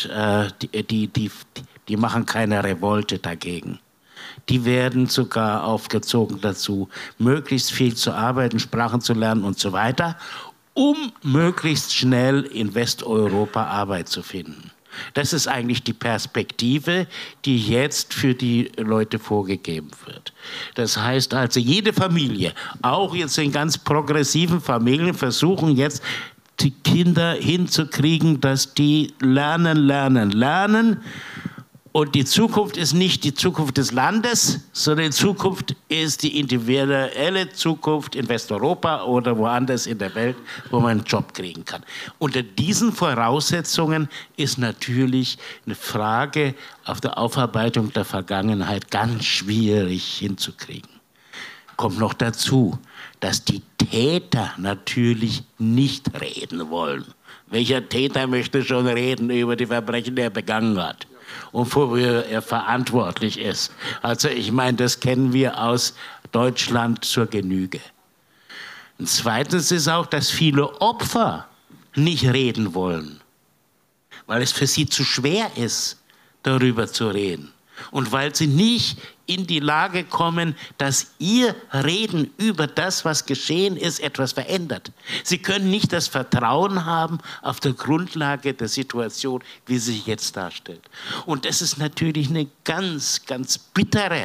machen keine Revolte dagegen. Die werden sogar aufgezogen dazu, möglichst viel zu arbeiten, Sprachen zu lernen und so weiter. um möglichst schnell in Westeuropa Arbeit zu finden. Das ist eigentlich die Perspektive, die jetzt für die Leute vorgegeben wird. Das heißt also, jede Familie, auch jetzt in ganz progressiven Familien, versuchen jetzt, die Kinder hinzukriegen, dass die lernen. Und die Zukunft ist nicht die Zukunft des Landes, sondern die Zukunft ist die individuelle Zukunft in Westeuropa oder woanders in der Welt, wo man einen Job kriegen kann. Unter diesen Voraussetzungen ist natürlich eine Frage auf der Aufarbeitung der Vergangenheit ganz schwierig hinzukriegen. Kommt noch dazu, dass die Täter natürlich nicht reden wollen. Welcher Täter möchte schon reden über die Verbrechen, die er begangen hat? Und wofür er verantwortlich ist. Also ich meine, das kennen wir aus Deutschland zur Genüge. Und zweitens ist auch, dass viele Opfer nicht reden wollen, weil es für sie zu schwer ist, darüber zu reden. Und weil sie nicht in die Lage kommen, dass ihr Reden über das, was geschehen ist, etwas verändert. Sie können nicht das Vertrauen haben auf der Grundlage der Situation, wie sie sich jetzt darstellt. Und das ist natürlich eine ganz bittere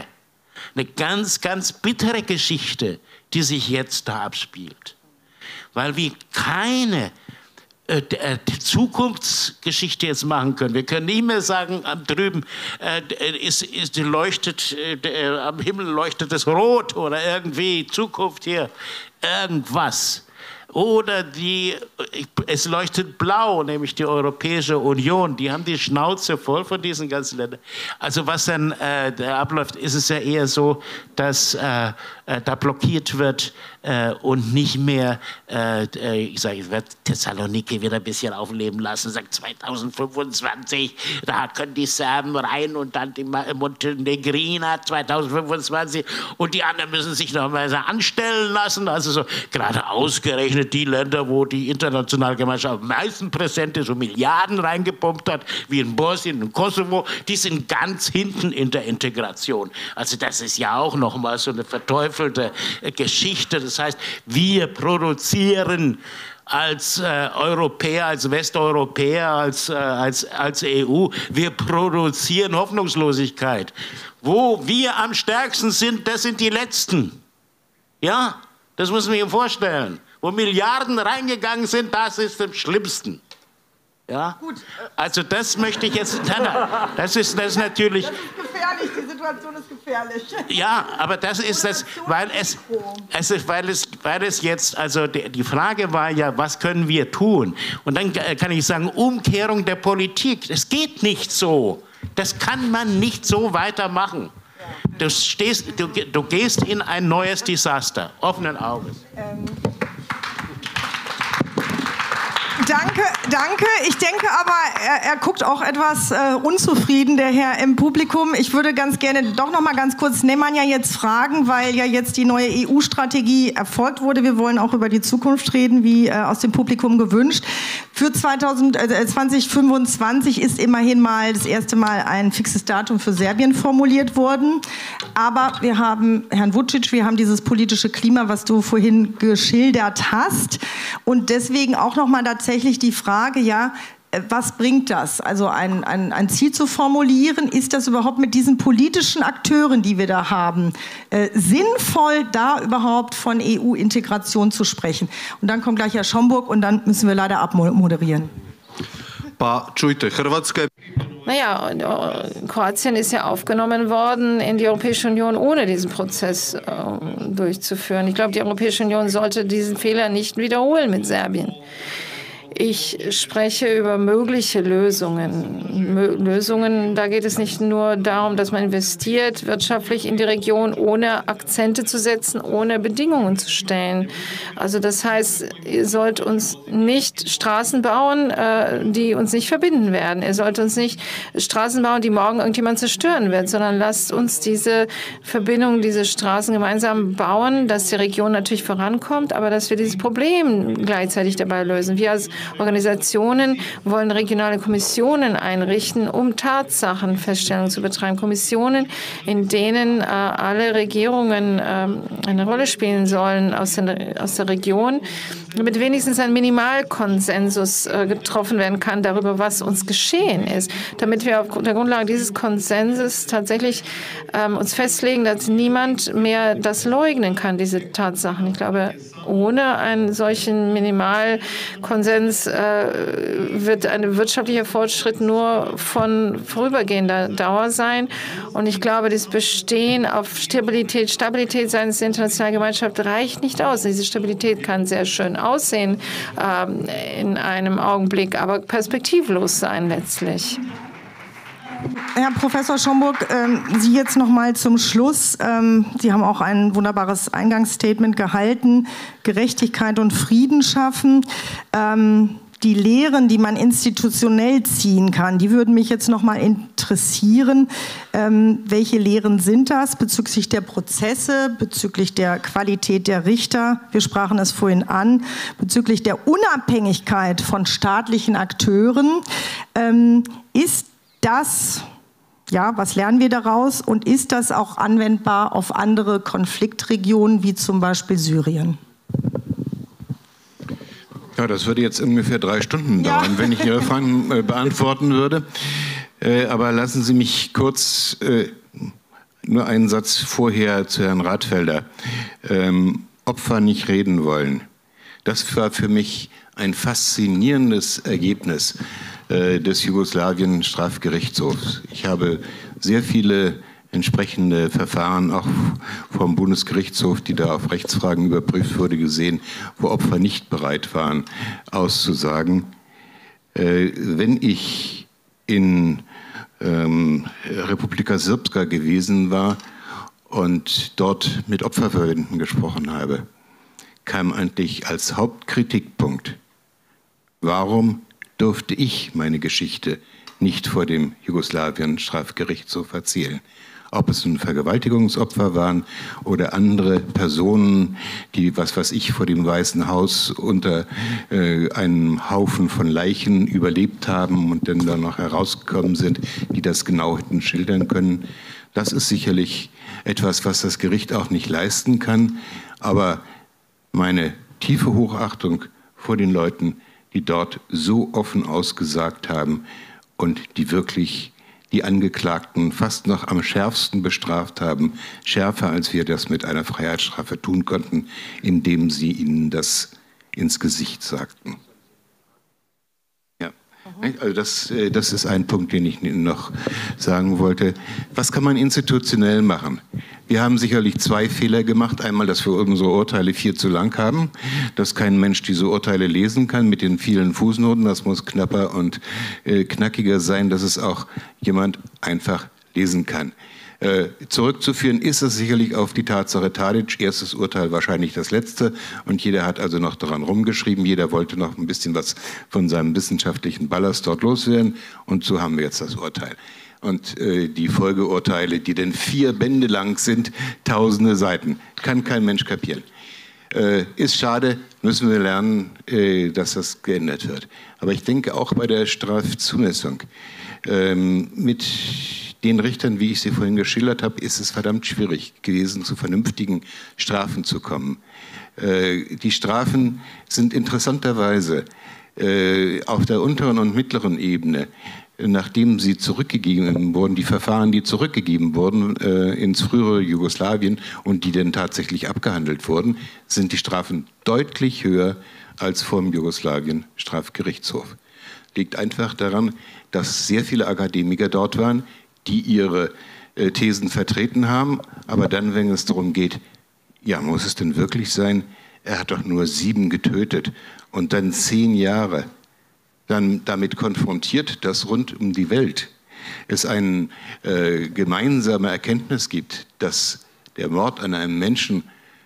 Geschichte, die sich jetzt da abspielt. Weil wir keine Zukunftsgeschichte jetzt machen können. Wir können nicht mehr sagen, drüben am Himmel leuchtet es rot oder irgendwie Zukunft hier, irgendwas. Oder es leuchtet blau, nämlich die Europäische Union. Die haben die Schnauze voll von diesen ganzen Ländern. Also was dann abläuft, ist es ja eher so, dass da blockiert wird und nicht mehr, ich werde Thessaloniki wieder ein bisschen aufleben lassen, sagt 2025, da können die Serben rein und dann die Montenegriner 2025 und die anderen müssen sich noch mal anstellen lassen. Also so gerade ausgerechnet die Länder, wo die internationale Gemeinschaft am meisten präsent ist und Milliarden reingepumpt hat, wie in Bosnien und Kosovo, die sind ganz hinten in der Integration. Also das ist ja auch noch mal so eine verteufelte Geschichte. Das heißt, wir produzieren als Europäer, als Westeuropäer, als EU, wir produzieren Hoffnungslosigkeit. Wo wir am stärksten sind, das sind die Letzten. Ja, das muss man sich vorstellen. Wo Milliarden reingegangen sind, das ist am schlimmsten. Ja? Gut. Also das möchte ich jetzt, das ist natürlich... Das ist gefährlich, die Situation ist gefährlich. Ja, aber das ist das, weil es jetzt, also die Frage war ja, was können wir tun? Und dann kann ich sagen, Umkehrung der Politik, das geht nicht so. Das kann man nicht so weitermachen. Du gehst in ein neues Desaster, offenen Auges. Danke. Ich denke aber, er guckt auch etwas unzufrieden, der Herr im Publikum. Ich würde ganz gerne doch noch mal ganz kurz Nemanja jetzt fragen, weil ja jetzt die neue EU-Strategie erfolgt wurde. Wir wollen auch über die Zukunft reden, wie aus dem Publikum gewünscht. Für 2025 ist immerhin mal das erste Mal ein fixes Datum für Serbien formuliert worden. Aber wir haben, Herrn Vučić, wir haben dieses politische Klima, was du vorhin geschildert hast. Und deswegen auch noch mal tatsächlich die Frage, ja, was bringt das? Also ein Ziel zu formulieren, ist das überhaupt mit diesen politischen Akteuren, die wir da haben, sinnvoll, da überhaupt von EU-Integration zu sprechen? Und dann kommt gleich Herr Schomburg und dann müssen wir leider abmoderieren. Naja, Kroatien ist ja aufgenommen worden in die Europäische Union, ohne diesen Prozess durchzuführen. Ich glaube, die Europäische Union sollte diesen Fehler nicht wiederholen mit Serbien. Ich spreche über mögliche Lösungen. Da geht es nicht nur darum, dass man investiert wirtschaftlich in die Region, ohne Akzente zu setzen, ohne Bedingungen zu stellen. Also das heißt, ihr sollt uns nicht Straßen bauen, die uns nicht verbinden werden. Ihr sollt uns nicht Straßen bauen, die morgen irgendjemand zerstören wird, sondern lasst uns diese Verbindung, diese Straßen gemeinsam bauen, dass die Region natürlich vorankommt, aber dass wir dieses Problem gleichzeitig dabei lösen. Wir als Organisationen wollen regionale Kommissionen einrichten, um Tatsachenfeststellung zu betreiben. Kommissionen, in denen alle Regierungen eine Rolle spielen sollen aus der Region, damit wenigstens ein Minimalkonsensus getroffen werden kann darüber, was uns geschehen ist, damit wir auf der Grundlage dieses Konsensus tatsächlich uns festlegen, dass niemand mehr das leugnen kann, diese Tatsachen. Ich glaube, ohne einen solchen Minimalkonsens wird ein wirtschaftlicher Fortschritt nur von vorübergehender Dauer sein. Und ich glaube, das Bestehen auf Stabilität seitens der internationalen Gemeinschaft reicht nicht aus. Diese Stabilität kann sehr schön aussehen in einem Augenblick, aber perspektivlos sein letztlich. Herr Professor Schomburg, Sie jetzt noch mal zum Schluss. Sie haben auch ein wunderbares Eingangsstatement gehalten, Gerechtigkeit und Frieden schaffen. Die Lehren, die man institutionell ziehen kann, die würden mich jetzt noch mal interessieren. Welche Lehren sind das bezüglich der Prozesse, bezüglich der Qualität der Richter? Wir sprachen es vorhin an, bezüglich der Unabhängigkeit von staatlichen Akteuren. Ist das, ja, was lernen wir daraus? Und ist das auch anwendbar auf andere Konfliktregionen, wie zum Beispiel Syrien? Ja, das würde jetzt ungefähr 3 Stunden dauern, wenn ich Ihre Fragen beantworten würde. Aber lassen Sie mich kurz nur einen Satz vorher zu Herrn Rathfelder. Opfer nicht reden wollen. Das war für mich ein faszinierendes Ergebnis des Jugoslawien-Strafgerichtshofs. Ich habe sehr viele entsprechende Verfahren auch vom Bundesgerichtshof, die da auf Rechtsfragen überprüft wurde, gesehen, wo Opfer nicht bereit waren, auszusagen. Wenn ich in Republika Srpska gewesen war und dort mit Opferverbänden gesprochen habe, kam eigentlich als Hauptkritikpunkt, warum durfte ich meine Geschichte nicht vor dem Jugoslawien-Strafgerichtshof erzählen. Ob es nun Vergewaltigungsopfer waren oder andere Personen, die, was weiß ich, vor dem Weißen Haus unter einem Haufen von Leichen überlebt haben und dann da noch herausgekommen sind, die das genau hätten schildern können. Das ist sicherlich etwas, was das Gericht auch nicht leisten kann. Aber meine tiefe Hochachtung vor den Leuten, die dort so offen ausgesagt haben und die wirklich die Angeklagten fast noch am schärfsten bestraft haben, schärfer als wir das mit einer Freiheitsstrafe tun konnten, indem sie ihnen das ins Gesicht sagten. Ja, also das ist ein Punkt, den ich noch sagen wollte. Was kann man institutionell machen? Wir haben sicherlich 2 Fehler gemacht. Einmal, dass wir unsere Urteile viel zu lang haben, dass kein Mensch diese Urteile lesen kann mit den vielen Fußnoten. Das muss knapper und knackiger sein, dass es auch jemand einfach lesen kann. Zurückzuführen ist es sicherlich auf die Tatsache Tadić, erstes Urteil wahrscheinlich das letzte, und jeder hat also noch daran rumgeschrieben, jeder wollte noch ein bisschen was von seinem wissenschaftlichen Ballast dort loswerden, und so haben wir jetzt das Urteil. Und die Folgeurteile, die dann 4 Bände lang sind, tausende Seiten, kann kein Mensch kapieren. Ist schade, müssen wir lernen, dass das geändert wird. Aber ich denke auch bei der Strafzumessung, mit den Richtern, wie ich sie vorhin geschildert habe, ist es verdammt schwierig gewesen, zu vernünftigen Strafen zu kommen. Die Strafen sind interessanterweise auf der unteren und mittleren Ebene, nachdem sie zurückgegeben wurden, die Verfahren, die zurückgegeben wurden ins frühere Jugoslawien und die dann tatsächlich abgehandelt wurden, sind die Strafen deutlich höher als vor dem Jugoslawien-Strafgerichtshof. Liegt einfach daran, dass sehr viele Akademiker dort waren, die ihre Thesen vertreten haben, aber dann, wenn es darum geht, ja, muss es denn wirklich sein, er hat doch nur 7 getötet und dann 10 Jahre, dann damit konfrontiert, dass rund um die Welt es eine gemeinsame Erkenntnis gibt, dass der Mord an einem Menschen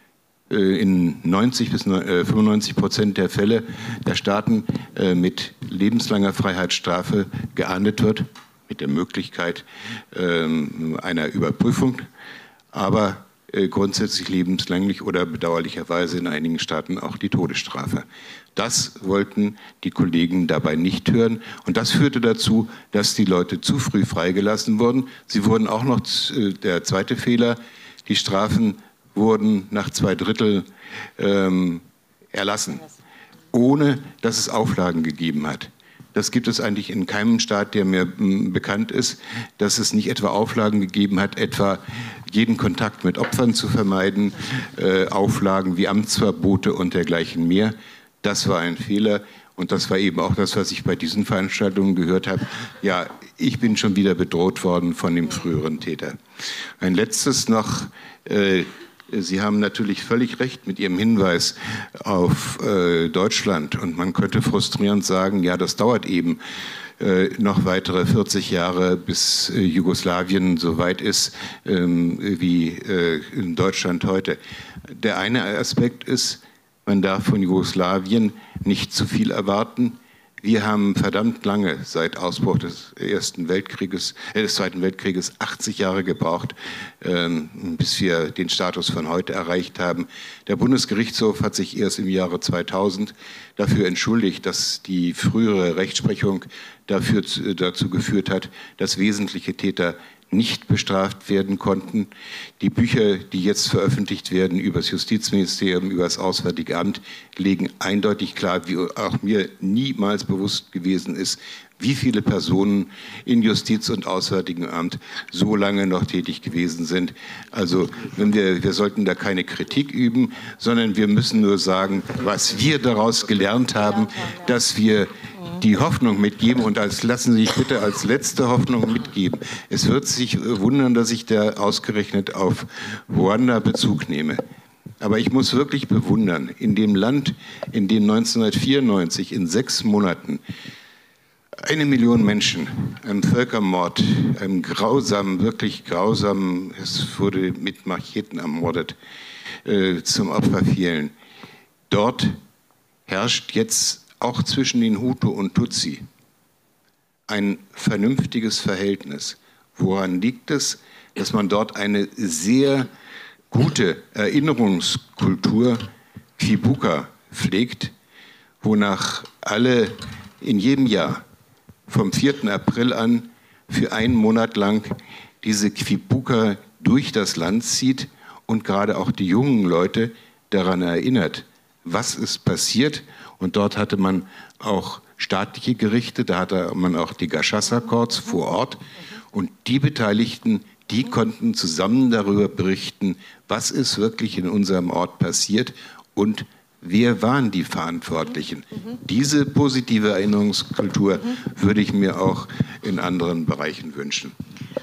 in 90 bis 95% der Fälle der Staaten mit lebenslanger Freiheitsstrafe geahndet wird, mit der Möglichkeit einer Überprüfung. Aber grundsätzlich lebenslänglich oder bedauerlicherweise in einigen Staaten auch die Todesstrafe. Das wollten die Kollegen dabei nicht hören. Und das führte dazu, dass die Leute zu früh freigelassen wurden. Sie wurden auch noch, der zweite Fehler, die Strafen wurden nach 2/3 erlassen, ohne dass es Auflagen gegeben hat. Das gibt es eigentlich in keinem Staat, der mir bekannt ist, dass es nicht etwa Auflagen gegeben hat, etwa jeden Kontakt mit Opfern zu vermeiden, Auflagen wie Amtsverbote und dergleichen mehr. Das war ein Fehler und das war eben auch das, was ich bei diesen Veranstaltungen gehört habe. Ja, ich bin schon wieder bedroht worden von dem früheren Täter. Ein letztes noch. Sie haben natürlich völlig recht mit Ihrem Hinweis auf Deutschland. Und man könnte frustrierend sagen, ja, das dauert eben noch weitere 40 Jahre, bis Jugoslawien so weit ist wie in Deutschland heute. Der eine Aspekt ist, man darf von Jugoslawien nicht zu viel erwarten. Wir haben verdammt lange, seit Ausbruch des Zweiten Weltkrieges 80 Jahre gebraucht, bis wir den Status von heute erreicht haben. Der Bundesgerichtshof hat sich erst im Jahre 2000 dafür entschuldigt, dass die frühere Rechtsprechung dazu geführt hat, dass wesentliche Täter nicht bestraft werden konnten. Die Bücher, die jetzt veröffentlicht werden über das Justizministerium, über das Auswärtige Amt, legen eindeutig klar, wie auch mir niemals bewusst gewesen ist, wie viele Personen in Justiz und Auswärtigem Amt so lange noch tätig gewesen sind. Also wir sollten da keine Kritik üben, sondern wir müssen nur sagen, was wir daraus gelernt haben, dass wir die Hoffnung mitgeben und lassen Sie sich bitte als letzte Hoffnung mitgeben. Es wird sich wundern, dass ich da ausgerechnet auf Ruanda Bezug nehme. Aber ich muss wirklich bewundern, in dem Land, in dem 1994 in 6 Monaten 1 Million Menschen, einem Völkermord, einem grausamen, wirklich grausamen, es wurde mit Macheten ermordet, zum Opfer fielen. Dort herrscht jetzt auch zwischen den Hutu und Tutsi ein vernünftiges Verhältnis. Woran liegt es, dass man dort eine sehr gute Erinnerungskultur, Kwibuka, pflegt, wonach alle in jedem Jahr vom 4. April an für 1 Monat lang diese Kwibuka durch das Land zieht und gerade auch die jungen Leute daran erinnert, was ist passiert. Und dort hatte man auch staatliche Gerichte, da hatte man auch die Gashasa Courts vor Ort. Und die Beteiligten, die konnten zusammen darüber berichten, was ist wirklich in unserem Ort passiert und wer waren die Verantwortlichen. Diese positive Erinnerungskultur würde ich mir auch in anderen Bereichen wünschen.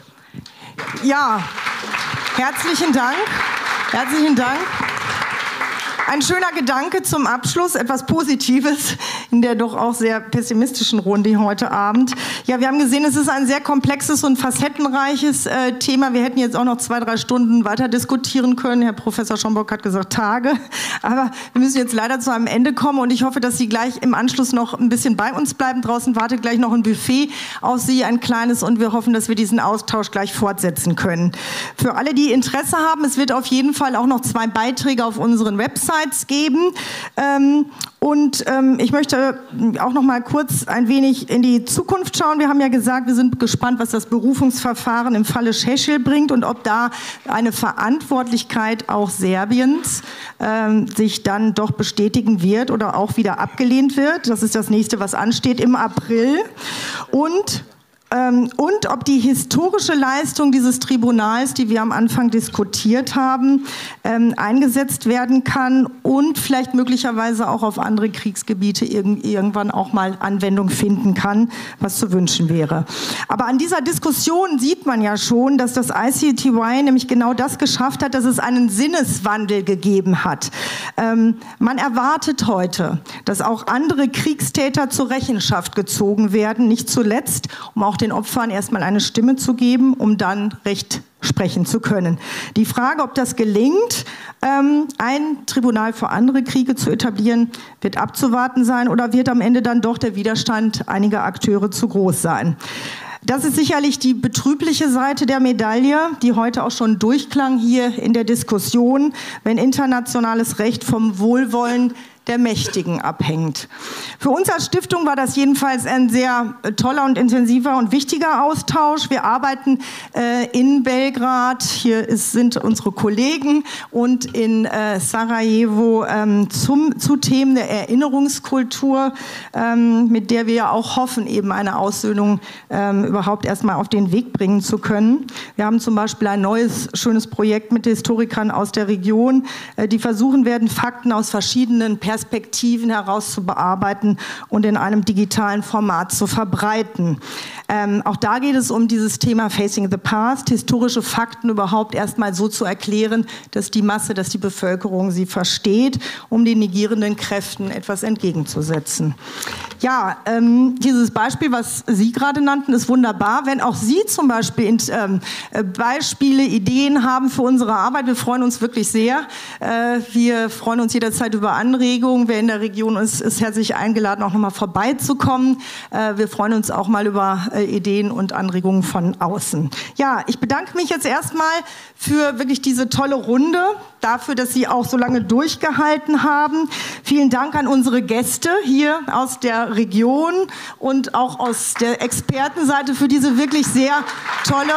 Ja, herzlichen Dank. Herzlichen Dank. Ein schöner Gedanke zum Abschluss, etwas Positives in der doch auch sehr pessimistischen Runde heute Abend. Ja, wir haben gesehen, es ist ein sehr komplexes und facettenreiches Thema. Wir hätten jetzt auch noch 2, 3 Stunden weiter diskutieren können. Herr Professor Schomburg hat gesagt Tage. Aber wir müssen jetzt leider zu einem Ende kommen und ich hoffe, dass Sie gleich im Anschluss noch ein bisschen bei uns bleiben. Draußen wartet gleich noch ein Buffet auf Sie, ein kleines, und wir hoffen, dass wir diesen Austausch gleich fortsetzen können. Für alle, die Interesse haben, es wird auf jeden Fall auch noch 2 Beiträge auf unseren Websites geben. Ich möchte auch noch mal kurz ein wenig in die Zukunft schauen. Wir haben ja gesagt, wir sind gespannt, was das Berufungsverfahren im Falle Šešelj bringt und ob da eine Verantwortlichkeit auch Serbiens sich dann doch bestätigen wird oder auch wieder abgelehnt wird. Das ist das nächste, was ansteht im April. Und ob die historische Leistung dieses Tribunals, die wir am Anfang diskutiert haben, eingesetzt werden kann und vielleicht möglicherweise auch auf andere Kriegsgebiete irgendwann auch mal Anwendung finden kann, was zu wünschen wäre. Aber an dieser Diskussion sieht man ja schon, dass das ICTY nämlich genau das geschafft hat, dass es einen Sinneswandel gegeben hat. Man erwartet heute, dass auch andere Kriegstäter zur Rechenschaft gezogen werden, nicht zuletzt, um auch den Opfern erstmal eine Stimme zu geben, um dann Recht sprechen zu können. Die Frage, ob das gelingt, ein Tribunal für andere Kriege zu etablieren, wird abzuwarten sein oder wird am Ende dann doch der Widerstand einiger Akteure zu groß sein. Das ist sicherlich die betrübliche Seite der Medaille, die heute auch schon durchklang hier in der Diskussion, wenn internationales Recht vom Wohlwollen der Mächtigen abhängt. Für uns als Stiftung war das jedenfalls ein sehr toller und intensiver und wichtiger Austausch. Wir arbeiten in Belgrad, hier sind unsere Kollegen, und in Sarajevo zu Themen der Erinnerungskultur, mit der wir ja auch hoffen, eben eine Aussöhnung überhaupt erstmal auf den Weg bringen zu können. Wir haben zum Beispiel ein neues, schönes Projekt mit Historikern aus der Region, die versuchen werden, Fakten aus verschiedenen Perspektiven heraus zu bearbeiten und in einem digitalen Format zu verbreiten. Auch da geht es um dieses Thema Facing the Past, historische Fakten überhaupt erstmal so zu erklären, dass die Masse, dass die Bevölkerung sie versteht, um den negierenden Kräften etwas entgegenzusetzen. Ja, dieses Beispiel, was Sie gerade nannten, ist wunderbar. Wenn auch Sie zum Beispiel Beispiele, Ideen haben für unsere Arbeit, wir freuen uns wirklich sehr. Wir freuen uns jederzeit über Anregungen. Wer in der Region ist herzlich eingeladen, auch nochmal vorbeizukommen. Wir freuen uns auch mal über Ideen und Anregungen von außen. Ja, ich bedanke mich jetzt erstmal für wirklich diese tolle Runde, dafür, dass Sie auch so lange durchgehalten haben. Vielen Dank an unsere Gäste hier aus der Region und auch aus der Expertenseite für diese wirklich sehr tolle,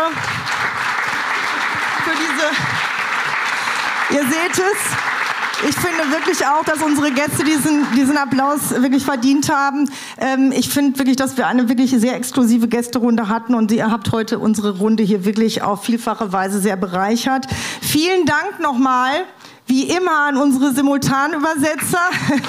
ihr seht es. Ich finde wirklich auch, dass unsere Gäste diesen Applaus wirklich verdient haben. Ich finde wirklich, dass wir eine wirklich sehr exklusive Gästerunde hatten und ihr habt heute unsere Runde hier wirklich auf vielfache Weise sehr bereichert. Vielen Dank nochmal, wie immer, an unsere Simultanübersetzer.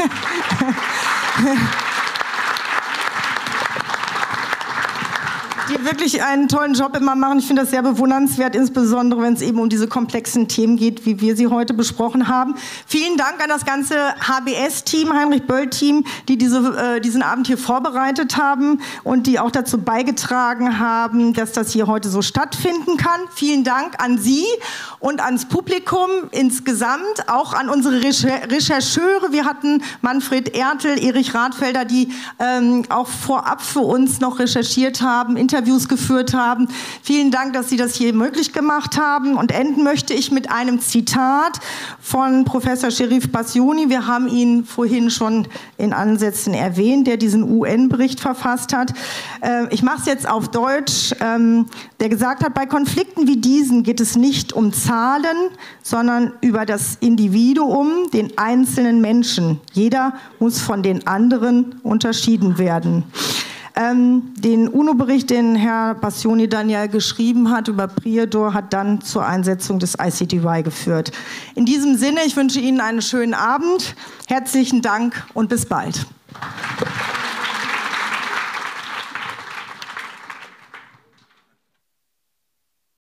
Die wirklich einen tollen Job immer machen. Ich finde das sehr bewundernswert, insbesondere wenn es eben um diese komplexen Themen geht, wie wir sie heute besprochen haben. Vielen Dank an das ganze HBS-Team, Heinrich-Böll-Team, die diesen Abend hier vorbereitet haben und die auch dazu beigetragen haben, dass das hier heute so stattfinden kann. Vielen Dank an Sie und ans Publikum insgesamt, auch an unsere Rechercheure. Wir hatten Manfred Ertel, Erich Rathfelder, die auch vorab für uns noch recherchiert haben, Interviews geführt haben. Vielen Dank, dass Sie das hier möglich gemacht haben. Und enden möchte ich mit einem Zitat von Professor Sherif Bassiouni. Wir haben ihn vorhin schon in Ansätzen erwähnt, der diesen UN-Bericht verfasst hat. Ich mache es jetzt auf Deutsch. Der gesagt hat, bei Konflikten wie diesen geht es nicht um Zahlen, sondern über das Individuum, den einzelnen Menschen. Jeder muss von den anderen unterschieden werden. Den UNO-Bericht, den Herr Bassiouni dann ja geschrieben hat über Prijedor, hat dann zur Einsetzung des ICTY geführt. In diesem Sinne, ich wünsche Ihnen einen schönen Abend, herzlichen Dank und bis bald.